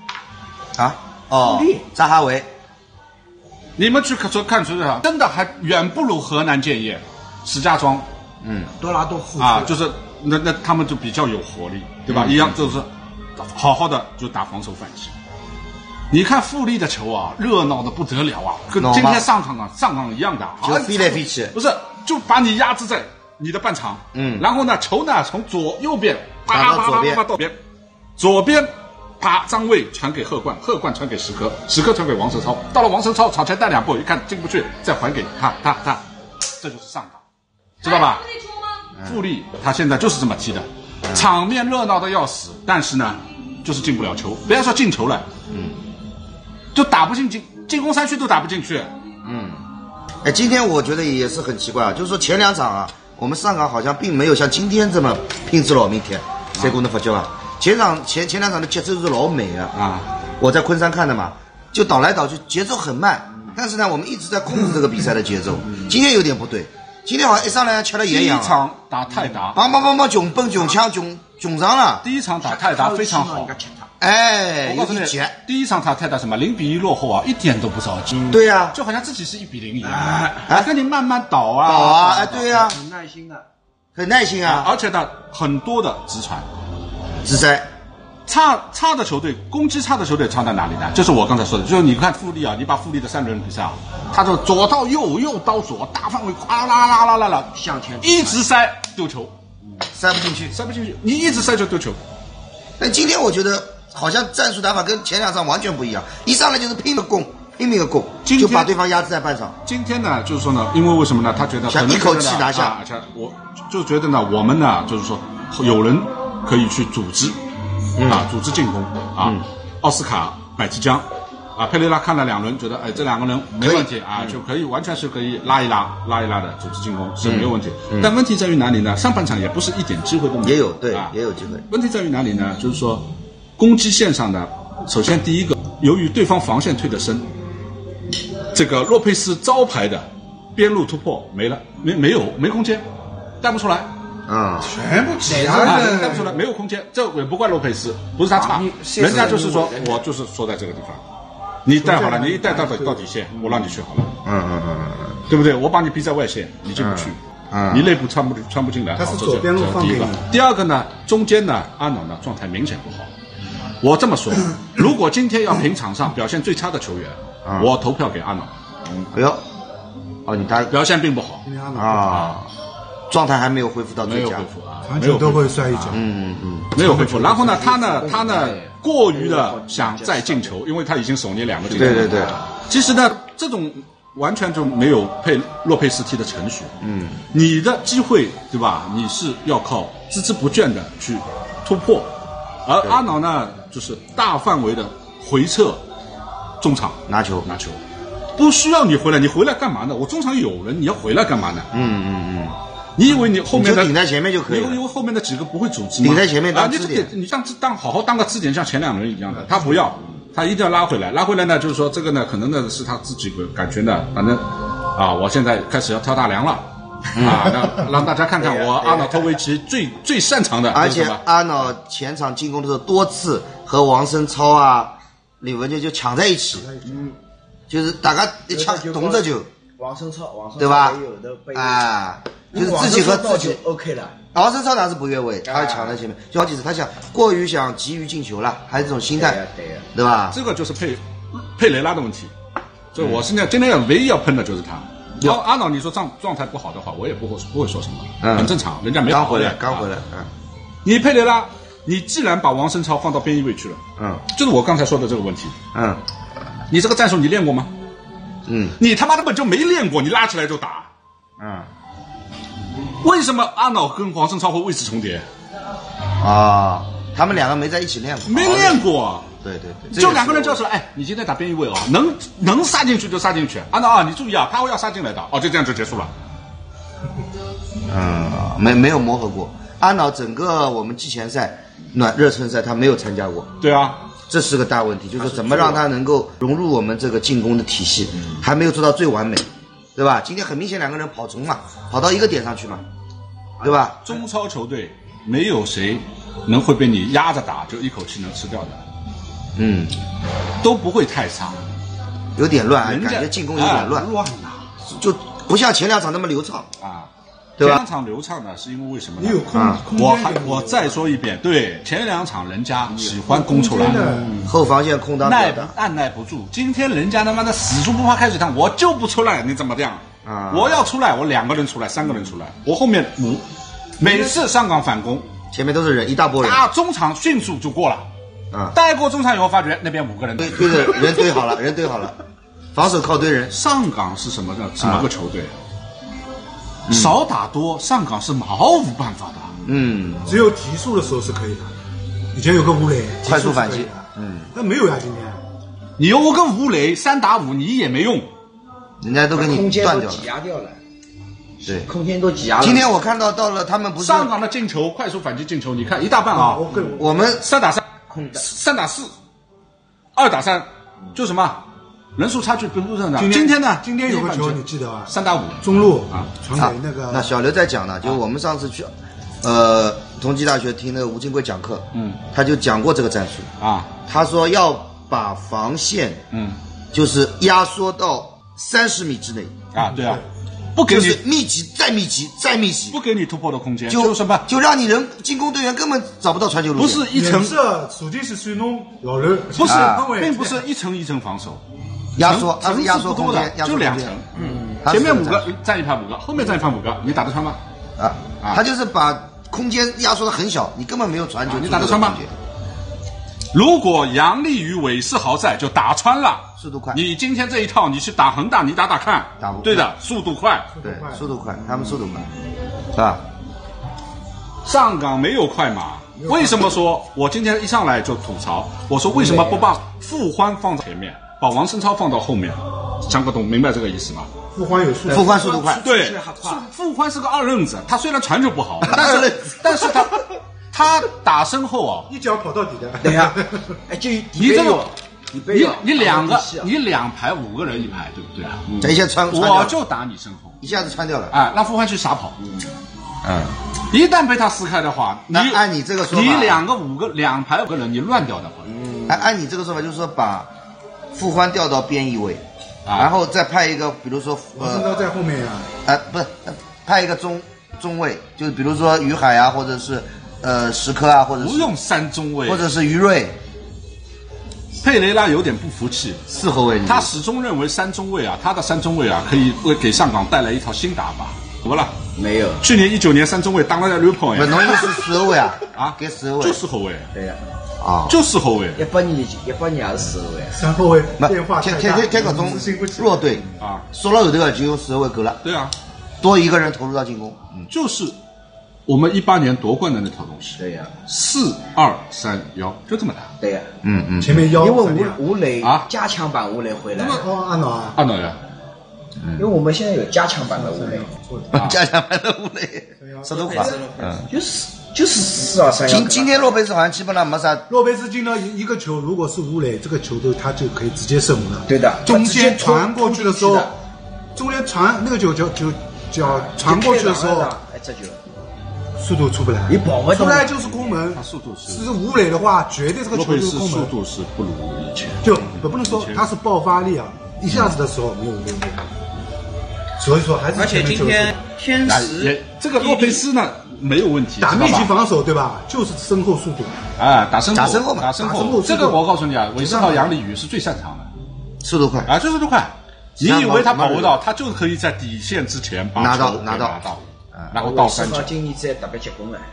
扎哈维。 你们去看球场，真的还远不如河南建业、石家庄， 多拉多富就是那他们就比较有活力，对吧？一样就是好好的就打防守反击。你看富力的球热闹的不得了跟今天上港一样的， 就飞来飞去， 不是就把你压制在你的半场，然后呢球呢从右边啪到左边。啪！张卫传给贺冠，贺冠传给石科，石科传给王哲超，到了王哲超朝前带2步，一看进不去，再还给他，这就是上港，知道吧？富力他现在就是这么踢的，场面热闹的要死，但是呢，就是进不了球，不要说进球了，就打不进进攻3区都打不进去， 今天我觉得也是很奇怪就是说前2场我们上港好像并没有像今天这么拼死老命踢，谁能发觉吧？前2场的节奏是老美我在昆山看的嘛，就倒来倒去，节奏很慢。但是呢，我们一直在控制这个比赛的节奏。今天有点不对，今天好像一上来吃了盐一样。 第一场打泰达， 帮穷奔穷枪穷上了。 第一场打泰达非常好， 我告诉你，第一场打泰达什么0-1落后一点都不着急。 对呀， 就好像自己是1-0一样，跟你慢慢倒对呀， 很耐心的， 很耐心而且呢，很多的直传。 直塞， 差的球队，攻击差的球队差在哪里呢？就是我刚才说的，就是你看富力你把富力的3轮比赛他就左到右，右到左，大范围哗啦向前一直塞丢球， 塞不进去， 你一直塞就丢球。 但今天我觉得好像战术打法跟前2场完全不一样，一上来就是拼命的攻，就把对方压制在半场。 今天呢，就是说呢，因为为什么呢？他觉得想一口气拿下， 我就觉得呢，我们呢，就是说有人可以去组织组织进攻奥斯卡买即将佩雷拉看了2轮，觉得这2个人没问题就可以完全是可以拉一拉的组织进攻是没有问题。但问题在于哪里呢？上半场也不是一点机会都没有， 也有对也有机会。 问题在于哪里呢？就是说攻击线上的，首先第一个，由于对方防线推得深，这个洛佩斯招牌的边路突破没了，没空间，带不出来。 全部挤压的， 带不出来，没有空间。这也不怪洛佩斯，不是他差，人家就是说我就是说在这个地方，你带好了，你一带到底线，我让你去好了。对不对？我把你逼在外线，你进不去。你内部穿不进来。 他是左边路放第一个。第二个呢，中间呢，阿瑙呢状态明显不好。我这么说，如果今天要评场上表现最差的球员，我投票给阿瑙。 你表现并不好状态还没有恢复到最佳， 没有恢复长久都会摔一跤。 没有恢复。然后呢，他呢过于的想再进球，因为他已经首年2个进球。 对。 其实呢，这种完全就没有配洛佩斯踢的程序。你的机会对吧？你是要靠孜孜不倦的去突破，而阿瑙呢，就是大范围的回撤中场拿球。不需要你回来，你回来干嘛呢？我中场有人，你要回来干嘛呢？你以为你后面的你顶在前面就可以了？ 因为后面的几个不会组织吗？ 顶在前面当支点， 你好好当个支点，像前2轮一样的。他不要，他一定要拉回来。拉回来呢，就是说这个呢，可能呢是他自己感觉呢，反正我现在开始要挑大梁了让大家看看我阿瑙托维奇最擅长的。 而且阿瑙前场进攻的时候多次和王申超李文杰就抢在一起，就是大家抢动着就。 王申超对吧？ 也有的被就是自己和自己 OK 了。 王申超他是不越位，他抢在前面，就好几次他过于想急于进球了，还是这种心态，对吧？ 这个就是佩雷拉的问题。所以我现在今天唯一要喷的就是他。阿瑙，你说状态不好的话，我也不会说什么，很正常，人家没刚回来。 你佩雷拉，你既然把王申超放到边翼位去了，就是我刚才说的这个问题，你这个战术你练过吗？你他妈根本就没练过，你拉起来就打。为什么阿瑙跟王申超会位置重叠？ 他们2个没在一起练过， 没练过。 对， 就2个人叫出来，你今天打边翼位能杀进去就杀进去。阿瑙你注意他会要杀进来的。就这样就结束了。 没有磨合过。阿瑙整个我们季前赛、热身赛他没有参加过。 对啊。 这是个大问题，就是怎么让他能够融入我们这个进攻的体系，还没有做到最完美，对吧？今天很明显2个人跑中嘛，跑到一个点上去嘛，对吧？ 中超球队没有谁能会被你压着打就一口气能吃掉的，都不会太差， 有点乱，感觉进攻有点乱，就不像前2场那么流畅对吧？ 前2场流畅呢，是因为什么呢？我再说一遍，对，前2场人家喜欢攻出来， 后防线空当按耐不住。今天人家他妈的死猪不怕开水烫，我就不出来，你怎么这样？我要出来，我2个人出来，3个人出来，我后面每次上港反攻， 前面都是人，一大波人， 中场迅速就过了。带过中场以后，发觉那边5个人， 对着人堆好了，防守靠堆人。 上港是什么个球队？少打多，上港是毫无办法的。 只有提速的时候是可以的。以前有个吴磊快速反击， 那没有呀。今天你有个吴磊3打5，你也没用， 人家都给你断掉了， 挤压掉了。 对， 空间都挤压了。 今天我看到了他们不是上港的进球，快速反击进球，你看一大半我们 3打3，3打4，2打3，就什么？人数差距并不是很大。今天呢？ 今天有个球你记得吧 ？3打5， 中路传给那个。 那小刘在讲呢，就我们上次去，同济大学听那个吴金贵讲课，他就讲过这个战术他说要把防线，就是压缩到30米之内对啊，不给你就是密集再密集再密集， 不给你突破的空间， 就什么？ 就让你进攻队员根本找不到传球路线。 不是一层， 属地是属侬老人， 不是，并不是一层一层防守。 压缩，它是压缩空间， 就2层。前面5个站一排5个，后面站一排5个，你打得穿吗？ 他就是把空间压缩的很小，你根本没有传球， 你打得穿吗？如果杨立与韦世豪在，就打穿了， 速度快。 你今天这一套，你去打恒大，你打看，对的，速度快， 对，速度快，他们速度快，是吧？ 上港没有快马， 为什么说我今天一上来就吐槽？我说为什么不把傅欢放在前面，把王胜超放到后面？张国栋明白这个意思吗？ 傅欢有傅欢速度快， 对，傅欢是个二愣子，他虽然传球不好，但是他打身后啊， 一脚跑到底的。 对呀，哎，就你这个你两排5个人一排，对不对啊？ 一下穿我就打你身后， 一下子穿掉了。 哎，让傅欢去傻跑。一旦被他撕开的话， 那按你这个说法， 你两排5个人，你乱掉的话， 按你这个说法，就是说把傅欢调到边翼位，然后再派一个，比如说王胜超在后面呀。 不是派一个中卫，就是比如说于海啊，或者是石科啊，或者是不用3中卫， 或者是于睿。 佩雷拉有点不服气 ，4后卫， 他始终认为3中卫啊，他的3中卫啊，可以给上港带来一套新打法。怎么了？ 没有。 去年19年3中卫打了6跑呀。 不，侬意思4后卫啊？给4后卫。 就4后卫。 对呀。 就4后卫。 18年也是4后卫。 3后卫变化太大。 开个种弱队缩了后头就用4后卫够了。 对啊， 多一个人投入到进攻。 就是我们18年夺冠的那套东西。 对呀。 4-2-3-1就这么打。 对呀。 前面腰。 因为吴磊加强版吴磊回来。 阿脑呀。 因为我们现在有加强版的吴磊， 加强版的吴磊，速度快， 就是4-2-3-1。 今天洛佩斯好像基本上没啥。 洛佩斯进了一个球，如果是吴磊这个球都他就可以直接射门了。 对的， 中间传过去的时候，中间传那个球传过去的时候， 这就速度出不来， 你跑不出来就是空门。 他速度是吴磊的话，绝对这个球就是空门。 速度是不如以前， 就不能说他是爆发力啊，一下子的时候没有那个。所以说还是而且今天天时这个洛佩斯呢没有问题， 打密集防守对吧？就是身后速度打身后，这个我告诉你啊，韦世豪、杨立宇是最擅长的， 速度快就速度快。你以为他跑不到，他就可以在底线之前把拿到， 然后到3球。 今年在特别结棍了。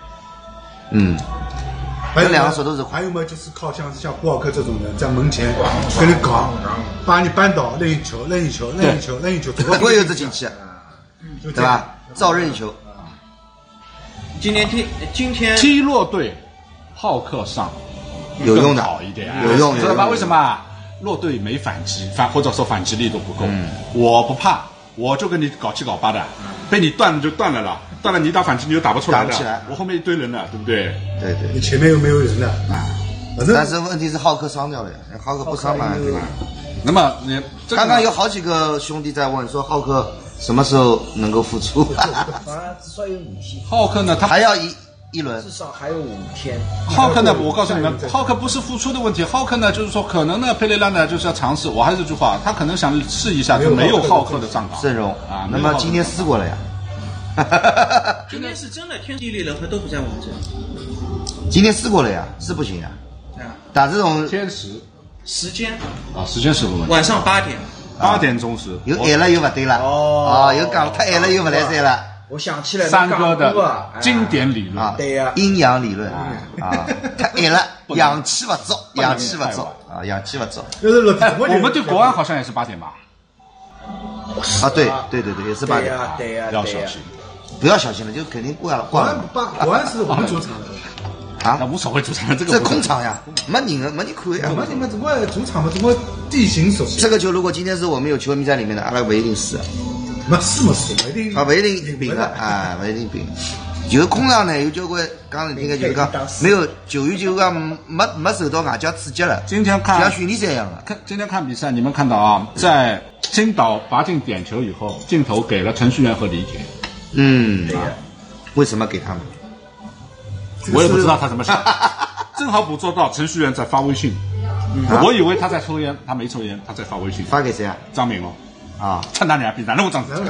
还有 2个手都是。 还有嘛，就是靠像布尔克这种人在门前跟你搞，把你扳倒，任意球， 我有这进去，对吧？造任意球。 今天踢弱队，浩克上有用的， 好一点， 有用， 知道吧？为什么？弱队没反击，或者说反击力度不够。我不怕，我就跟你搞7搞8的，被你断了就断了了。断了，你打反击你又打不出来的，我后面一堆人了，对不对？ 对， 你前面又没有人了但是问题是浩克伤掉了呀，浩克不伤嘛，对吧？ 那么你刚刚有好几个兄弟在问说浩克什么时候能够复出？ 至少有5天。 浩克呢，他还要一轮， 至少还有5天。 浩克呢，我告诉你们，浩克不是复出的问题，浩克呢就是说可能呢，佩雷拉呢就是要尝试，我还是这句话，他可能想试一下，就没有浩克的上岗阵容那么今天试过了呀。 今天是真的天时地利人和都不在我们这里。 今天试过了呀，是不行呀。打这种天时时间时间是个问题。 晚上8点 ，8点钟是又矮了又不对了。又讲太矮了又不来塞了。 我想起来三哥的经典理论对呀， 阴阳理论太矮了，阳气不足，阳气不足。 我们对国安好像也是8点吧？ 对，也是8点。 对呀， 要小心。 不要小心了，就肯定挂了。国安是我们主场的那无所谓主场， 这空场呀，没人看呀。 没你们怎么主场嘛？怎么地形熟悉？ 这个球如果今天是我们有球迷在里面的，阿拉不一定死。 没死， 不一定平的不一定平。就是空场呢，有交关刚才听个就是讲，没有球员就讲没受到外界刺激了。 今天看像训练赛一样的。 今天看比赛，你们看到啊，在青岛罚进点球以后，镜头给了程序员和李铁。 为什么给他们？ 我也不知道他怎么想，正好捕捉到程序员在发微信。我以为他在抽烟，他没抽烟，他在发微信。 发给谁啊？ 张明趁他俩比咱那张子。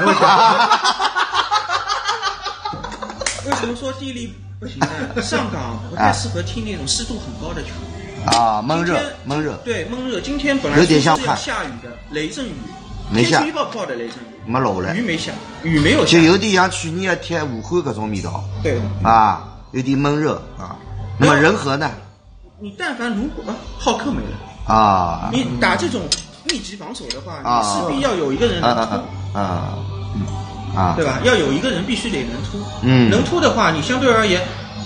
为什么说地利不行呢？上港不太适合踢那种湿度很高的球。 闷热。 对，闷热。今天本来有点像是要下雨的，雷阵雨。 没下。 天气预报报的雷阵雨。 没落了。 雨没下，雨没有下。 就有点像去年的天武汉搿种味道。 对。 有点闷热那么仁和呢？ 你但凡如果浩克没了你打这种密集防守的话，你势必要有一个人能突对吧？要有一个人必须得能突，能突的话，你相对而言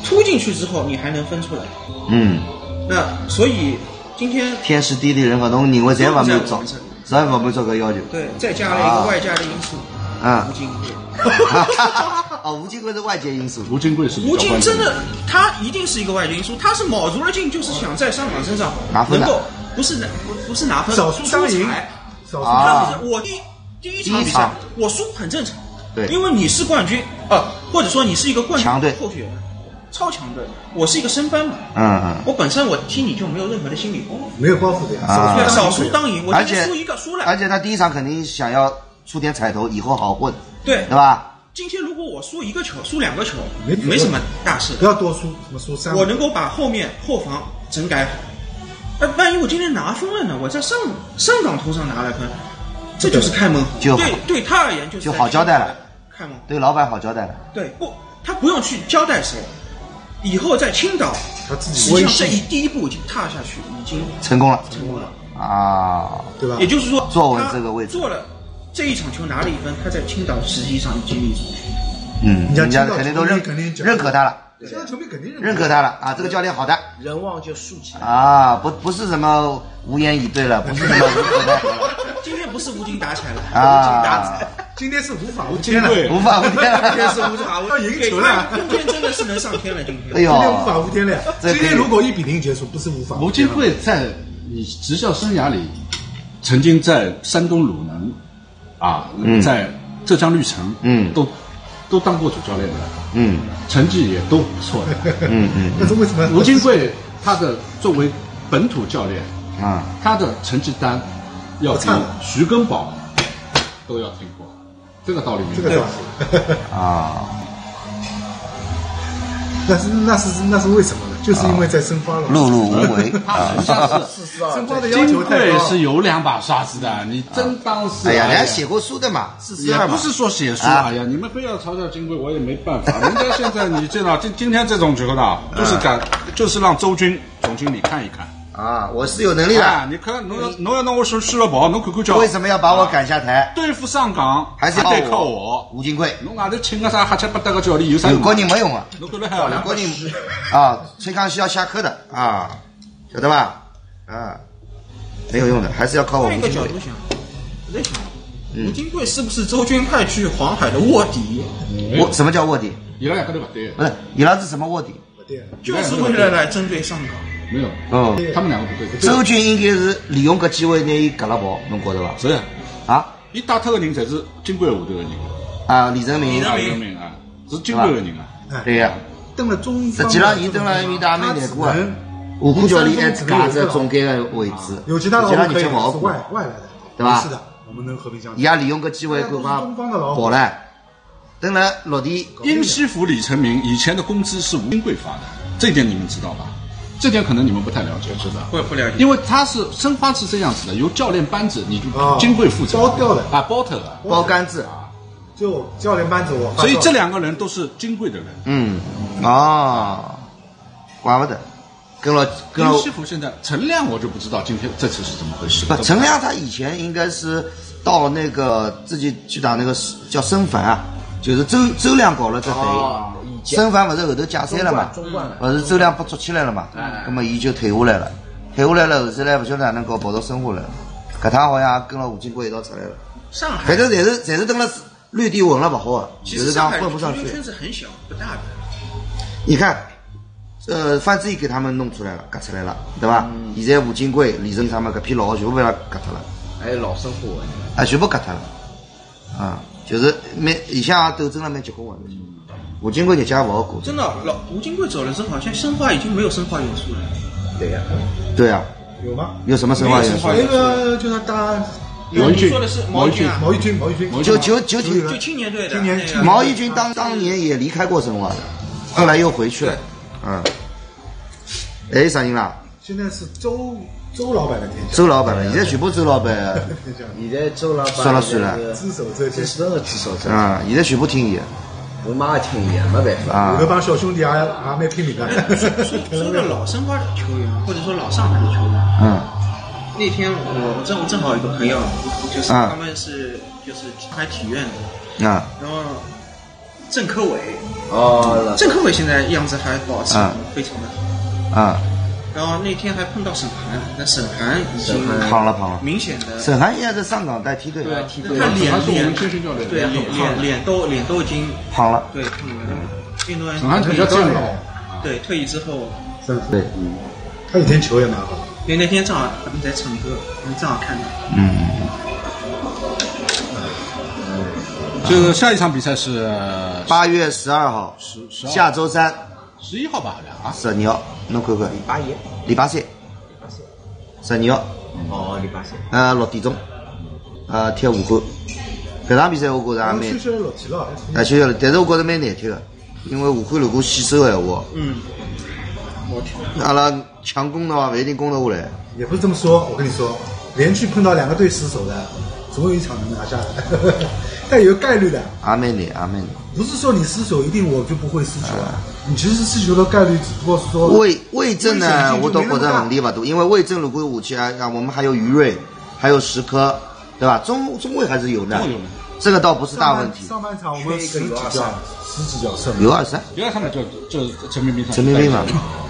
突进去之后，你还能分出来。那所以今天天时地利人和，侬认为侪勿满足，侪勿满足搿要求。 对，再加了一个外加的因素，吴金贵。 吴金贵是外界因素。 吴金贵是吴金真的，他一定是一个外界因素，他是卯足了劲，就是想在上港身上能够不是拿分， 少输当赢。 他不是我第一场比赛我输很正常， 对， 因为你是冠军或者说你是一个冠军候选人，超强队，我是一个升班马，我本身我踢你就没有任何的心理包袱， 没有包袱的， 少输当赢，我今天输一个输了， 而且他第一场肯定想要出点彩头，以后好混， 对吧？ 今天如果我输一个球，输2个球，没什么大事， 不要多输，什么输3， 我能够把后防整改好。万一我今天拿分了呢？我在上港头上拿了分，这就是开门红，对他而言就好交代了， 开门， 对老板好交代了。 对，他不用去交代谁，以后在青岛， 他自己实际上第一步已经踏下去，已经成功了啊， 对吧？ 也就是说， 坐稳这个位置， 做了这一场球拿了1分，他在青岛实际上已经立足。 人家肯定都认可他了。 青岛球迷肯定认可他了啊！这个教练好的， 人望就竖起来啊！不是什么无言以对了，不是什么无可奈何了。 今天不是无精打采了啊！ 今天是无法无天了， 无法无天了， 今天是无法无要赢球了。 今天真的是能上天了，今天。 哎呦， 今天无法无天了。今天如果1比0结束，不是无法。 吴金贵在你执教生涯里，曾经在山东鲁能啊，在浙江绿城，都当过主教练的，成绩也都不错的， 但是为什么吴金贵他的作为本土教练啊，他的成绩单要比徐根宝都要听过，这个道理明白啊？ 那是为什么呢？就是因为在申花了， 碌碌无为啊！ 申花的要求太高。 金贵是有2把刷子的，你真当是哎呀，人家写过书的嘛，42 也不是说写书，哎呀，你们非要嘲笑金贵，我也没办法。人家现在你见到今天这种球的，就是让周军总经理看一看啊，我是有能力的。 你看，侬要让我俱乐部，侬看看叫为什么要把我赶下台？ 对付上港还是得靠我吴金贵。 侬外头请个啥瞎七八搭个教练有啥用？ 有个人没用啊， 侬觉得还好？ 有个人啊，崔康熙要下课的啊，晓得吧？啊，没有用的，还是要靠我。 换一个角度想，我在想，吴金贵是不是周军派去黄海的卧底？ 什么叫卧底？ 伊拉两个都不对。 不是，伊拉是什么卧底？ 就是为了来针对上港。 没有，他们两个不对。 周军应该是利用搿机会拿伊割了跑，侬觉得伐？ 是呀。 啊？ 伊打脱个人才是金贵下头个人。 啊，李成明啊，是金贵个人啊。 对呀。 登了中， 实际上伊登了埃面搭蛮难过啊。吴科教练还自家在中间个位置， 有其他的可以是外来的， 对吧？ 是的，我们能和平相处。 伊也利用搿机会赶快跑了，登了落地。 英西府李成明以前的工资是吴金贵发的，这点你们知道吧？这点可能你们不太了解，知道？ 不了解， 因为他是申花是这样子的，由教练班子，你就金贵负责包掉的啊，包头的， 包干子， 就教练班子我。 所以这2个人都是金贵的人。 怪不得。跟了英西府现在陈亮我就不知道今天这次是怎么回事。 不，陈亮他以前应该是到那个自己去打那个叫申凡啊，就是周亮搞了这队。申凡不是后头解散了嘛？不是周亮不做起来了嘛？那么伊就退下来了，后来不晓得哪能搞跑到申花来了。搿趟好像跟了吴金贵一道出来了。 上海反正侪是登了绿地混了不好，就是讲混不上去。 圈子很小不大的。 你看，范志毅给他们弄出来了，割出来了，对吧？现在吴金贵、李成他们搿批老全部被他割脱了。 还有老生活啊，全部割脱了。啊，就是以下斗争了蛮结棍的。吴金贵日脚不好过。 真的，吴金贵走了之后，好像申花已经没有申花元素了。 对呀。 有吗？ 有什么申花元素？ 那个就是打。 你说的是毛一军啊？ 毛一军就青年队的。 毛一军当年也离开过申花的，后来又回去了。还有啥人啦？ 现在是周老板的天下。 周老板了，现在全部周老板。 现在周老板说了算了。 只手遮天。 真的只手遮天。 啊，现在全部听伊。 我妈也听伊，没办法。 有的帮小兄弟也蛮拼命的。 说到老申花的球员，或者说老上海的球员，那天我正好有一个朋友，就是他们是就是上海体院的，然后郑科伟。 哦， 郑科伟现在样子还保持非常的好。 然后那天还碰到沈涵，但沈涵已经胖了， 明显的。 沈涵现在在上港带梯队， 对，他脸对脸都已经胖了， 对，胖了。这段沈涵比较健老， 对，退役之后， 对， 他以前球也蛮好。 因为那天正好他们在唱歌，我们正好看到。 这个下一场比赛是 8月12号，下周3。 11号吧，好像12号，侬看看。礼拜三，12号。 哦，礼拜三。 6点钟，踢武汉。搿场比赛我觉着也蛮。 休息了6天了。 休息了，但是我觉着蛮难踢的，因为武汉如果洗手的话，阿拉强攻的话不一定攻得下来。 也不是这么说，我跟你说，连续碰到2个队失手的，总有一场能拿下来，但有概率的。 也蛮难。 不是说你失手一定我就不会失球啊，你其实失球的概率只不过是说。 魏正呢，我倒觉得问题不大，因为魏正如果下去啊，我们还有于睿，还有石科，对吧？中卫还是有的，这个倒不是大问题。 上半场我们十几脚射门。 有23。 有23嘛，就陈明斌嘛。 陈明斌。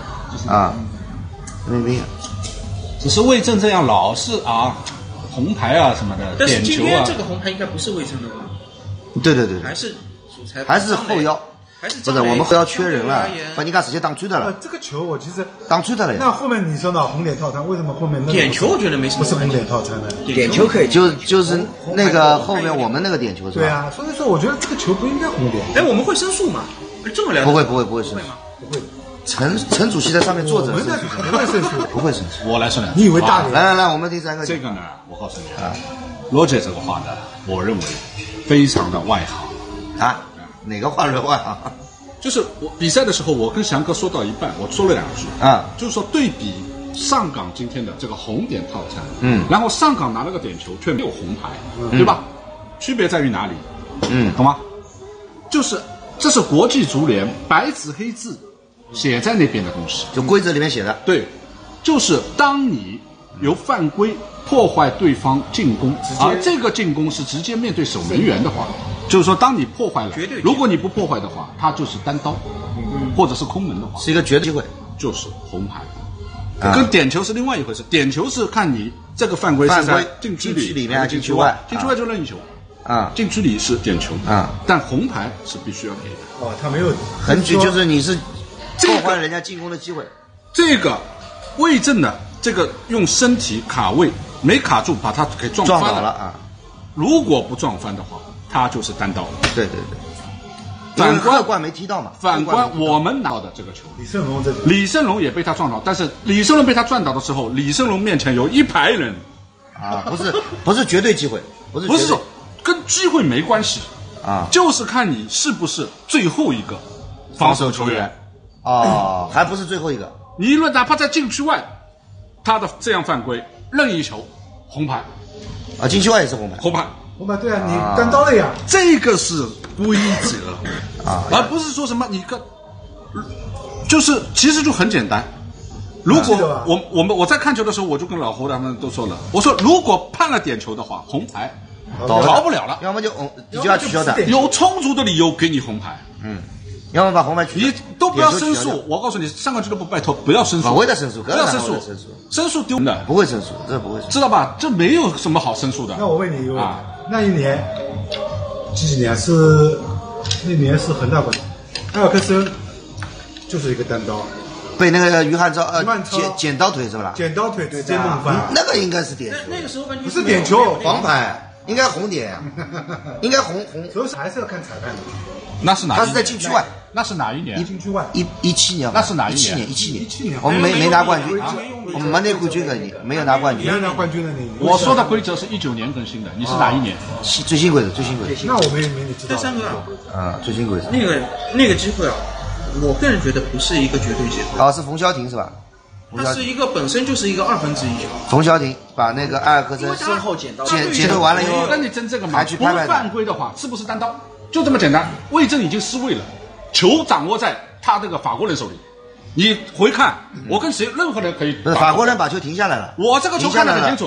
只是魏正这样老是红牌什么的， 但是今天这个红牌应该不是魏正的吧？ 对，还是后腰，不是我们后腰缺人了，把你看直接当追的了。 这个球我其实当追的了。 那后面你说呢？红点套餐为什么后面那点球我觉得没什么， 不是红点套餐的， 点球可以， 就是那个后面我们那个点球是吧？ 对啊，所以说我觉得这个球不应该红点。 哎，我们会申诉吗？这么聊不会申诉， 不会。 陈主席在上面坐着，不会申诉。 我来说呢， 你以为大连？ 来，我们第3个。 这个呢，我告诉你罗姐这个话呢，我认为非常的外行哪个话是外行？ 就是我比赛的时候，我跟翔哥说到一半，我说了2句就是说对比上港今天的这个红点套餐，然后上港拿了个点球却没有红牌，对吧？区别在于哪里？懂吗？就是这是国际足联白纸黑字写在那边的东西， 就规则里面写的。 对，就是当你有犯规破坏对方进攻，而这个进攻是直接面对守门员的话，就是说当你破坏了，如果你不破坏的话，它就是单刀，或者是空门的话， 是一个绝对机会， 就是红牌。跟点球是另外一回事，点球是看你这个犯规是在禁区里面还是禁区外，禁区外就任意球。禁区里是点球但红牌是必须要给的。 他没有横局，就是你是破坏人家进攻的机会。 这个魏正呢，这个用身体卡位没卡住，把他给撞翻了如果不撞翻的话，他就是单刀。 对。 反观没踢到嘛？ 反观我们拿到的这个球， 李胜龙也被他撞倒，但是李胜龙被他撞倒的时候，李胜龙面前有一排人不是绝对机会，不是说跟机会没关系就是看你是不是最后一个防守球员还不是最后一个。 你哪怕在禁区外，他的这样犯规任意球红牌禁区外也是红牌， 对啊，你单刀了呀。 这个是规则而不是说什么你就是其实就很简单。如果我在看球的时候，我就跟老侯他们都说了，我说如果判了点球的话，红牌逃不了了， 要么就要取消的， 有充足的理由给你红牌， 要么把红牌取消， 你都不要申诉。我告诉你，上港俱乐部拜托不要申诉， 不会的申诉， 不要申诉，申诉丢的， 不会申诉，这不会， 知道吧？这没有什么好申诉的。 那我问你一个问题，那一年几年是那年是恒大冠军，埃尔克森就是一个单刀。 被那个于汉超剪刀腿是吧？ 剪刀腿直接弄翻， 那个应该是点球。 那个时候不是点球， 黄牌应该红点，应该红。 所以还是要看裁判的。 那是哪？ 他是在禁区外。 那是哪一年？ 禁区外。 17年。 那是哪一年？17年。我们没拿冠军，我们没拿冠军的，你没有拿冠军。 没有拿冠军的你。 我说的规则是19年更新的，你是哪一年？ 最新规则。 那我没知道。 这3个最新规则。 那个机会我个人觉得不是一个绝对机会。 是冯潇霆是吧？ 它是一个本身就是一个1/2球。 冯潇霆把那个埃尔克森身后剪刀完了以后， 那你争这个嘛？不犯规的话，是不是单刀？就这么简单。魏正已经失位了，球掌握在他这个法国人手里。你回看，我跟任何人可以。 法国人把球停下来了。 我这个球看得很清楚，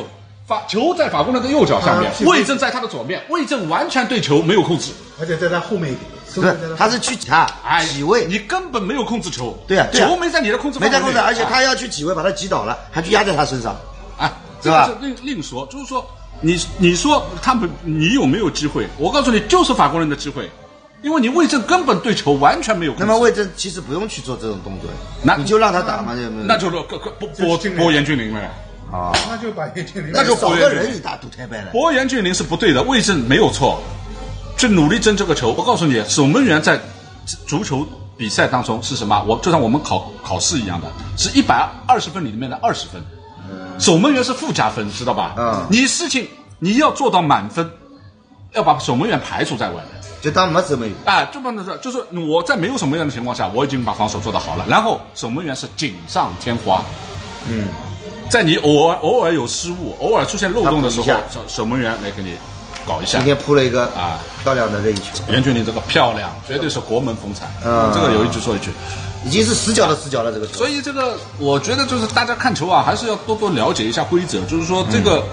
球在法国人的右脚下面，魏征在他的左面，魏征完全对球没有控制， 而且在他后面一点。 对，他是去挤位， 你根本没有控制球。 对啊， 球没在你的控制范围内， 没在控制，而且他要去挤位，把他挤倒了，还去压在他身上， 是吧？这是另说，就是说，你说他们你有没有机会？我告诉你，就是法国人的机会，因为你魏征根本对球完全没有控制。 那么魏征其实不用去做这种动作，你就让他打嘛， 那就拨严俊凌了。 那就把严俊凌， 那就少个人你打赌太败了。 拨严俊凌是不对的，魏征没有错。去努力争这个球，我告诉你，守门员在足球比赛当中是什么？就像我们考试一样的，是120分里面的20分，守门员是附加分，知道吧？你事情你要做到满分，要把守门员排除在外面， 就当没守门员。 就当是就是我在没有守门员的情况下，我已经把防守做得好了，然后守门员是锦上添花。在你偶尔有失误、偶尔出现漏洞的时候，守门员来给你搞一下。 今天扑了一个漂亮的任意球， 严俊凌这个漂亮，绝对是国门风采。这个有一句说一句， 已经是死角的死角了这个球。 所以这个我觉得就是大家看球还是要多多了解一下规则，就是说这个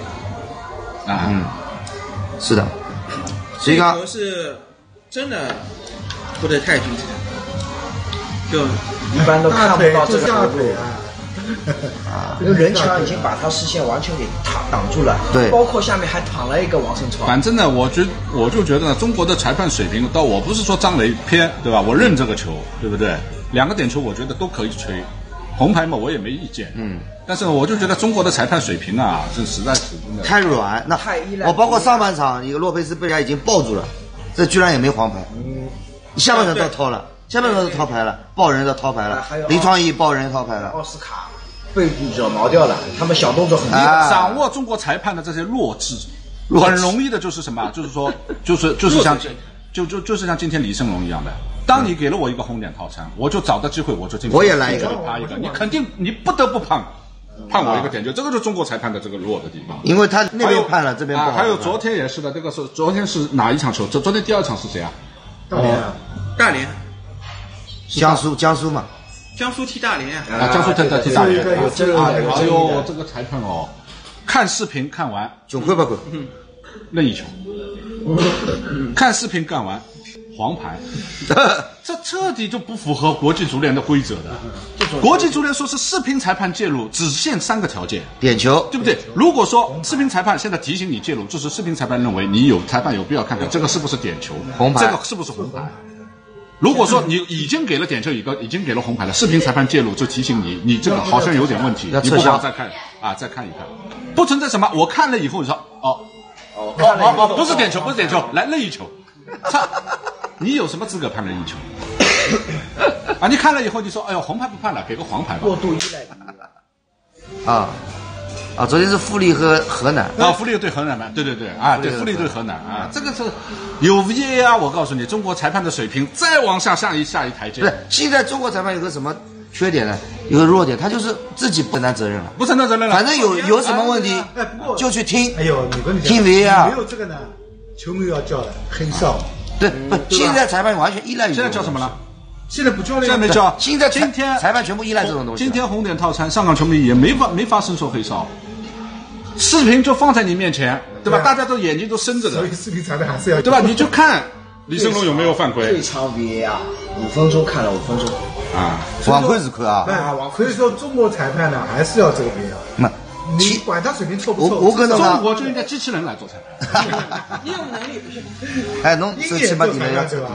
是的， 这个球是真的扑得太精彩，就一般都看不到这个角度。这个人墙已经把他视线完全给挡住了， 对， 包括下面还躺了一个王胜超。 反正呢，我就觉得呢，中国的裁判水平，我不是说张雷偏，对吧？我认这个球，对不对？2个点球，我觉得都可以吹，红牌嘛，我也没意见。但是我就觉得中国的裁判水平这实在是太软，那太依赖。 我包括上半场一个洛佩斯被人家已经抱住了，这居然也没黄牌。下半场都掏了，下半场都掏牌了，抱人的掏牌了，林创意抱人掏牌了， 奥斯卡被惹毛掉了，他们小动作很厉害。 掌握中国裁判的这些弱智，很容易的就是什么？就是说，就是像就是像今天李胜龙一样的。当你给了我一个红点套餐，我就找到机会我就进去， 我也来一个， 啪一个，你肯定你不得不判我一个点球，这个就是中国裁判的这个弱的地方。 因为他那边判了，这边不好。 还有昨天也是的，这个是昨天是哪一场球？昨天第2场是谁啊？ 大连， 江苏嘛。 江苏踢大连江苏踢大连哎呦，这个裁判看视频看完 9块8块， 任意球，看视频看完黄牌，这彻底就不符合国际足联的规则的。国际足联说是视频裁判介入只限3个条件， 点球， 对不对？如果说视频裁判现在提醒你介入，就是视频裁判认为裁判有必要看看这个是不是点球， 红牌， 这个是不是红牌。如果说你已经给了点球，已经给了红牌了，视频裁判介入就提醒你这个好像有点问题，你不妨再看再看一看，不存在什么我看了以后你说不是点球，来任意球，你有什么资格判任意球？你看了以后你说哎呦红牌不判了，给个黄牌吧。 过度依赖昨天是富力和河南富力对河南嘛，对对富力对河南这个是有 VAR， 我告诉你，中国裁判的水平再往下下一台阶。 对，现在中国裁判有个什么缺点呢？有个弱点，他就是自己不承担责任了，反正有什么问题就去听。听 VAR， 没有这个呢，球迷要叫的黑哨。 对，现在裁判完全依赖于。 现在叫什么了？ 现在不叫了， 现在没叫。 今天裁判全部依赖这种东西。 今天红点套餐，上港球迷也没发生说黑哨，视频就放在你面前，对吧？大家都眼睛都睁着的， 所以视频裁判还是要， 对吧？你就看李胜龙有没有犯规。 最长 VAR 5分钟看了5分钟晚会是亏所以说中国裁判呢还是要这个 VAR。你管他水平错不错， 我跟中国就应该机器人来做裁判， 业务能力不行。侬这起码你们要对吧？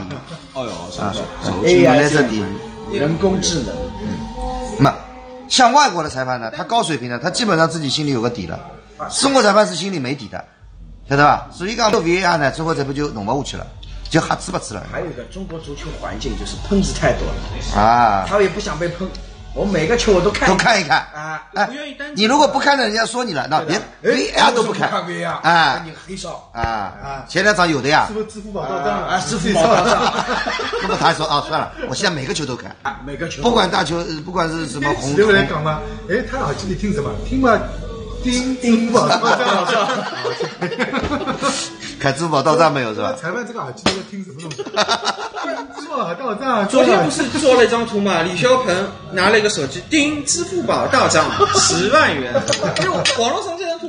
AI 这底人工智能。 像外国的裁判呢，他高水平的，他基本上自己心里有个底了。中国裁判是心里没底的，晓得吧？所以讲做 VAR 呢，中国裁判就弄不下去了，就哈吃不吃了。 还有一个中国足球环境就是喷子太多了他也不想被喷。我每个球我都看一看不愿意单。 你如果不看着人家说你了，那别 VAR 都不看你黑哨前2场有的呀， 是不是支付宝到账支付宝到账。 那么他说算了，我现在每个球都看每个球不管大球，不管是什么红。 对不对？讲嘛，他耳机里听什么？听嘛，叮支付宝到账。 看支付宝到账没有是吧？ 裁判这个耳机都在听什么东西？支付宝到账。 昨天不是做了一张图嘛？李霄鹏拿了一个手机，叮，支付宝到账10万元。因为网络上这张图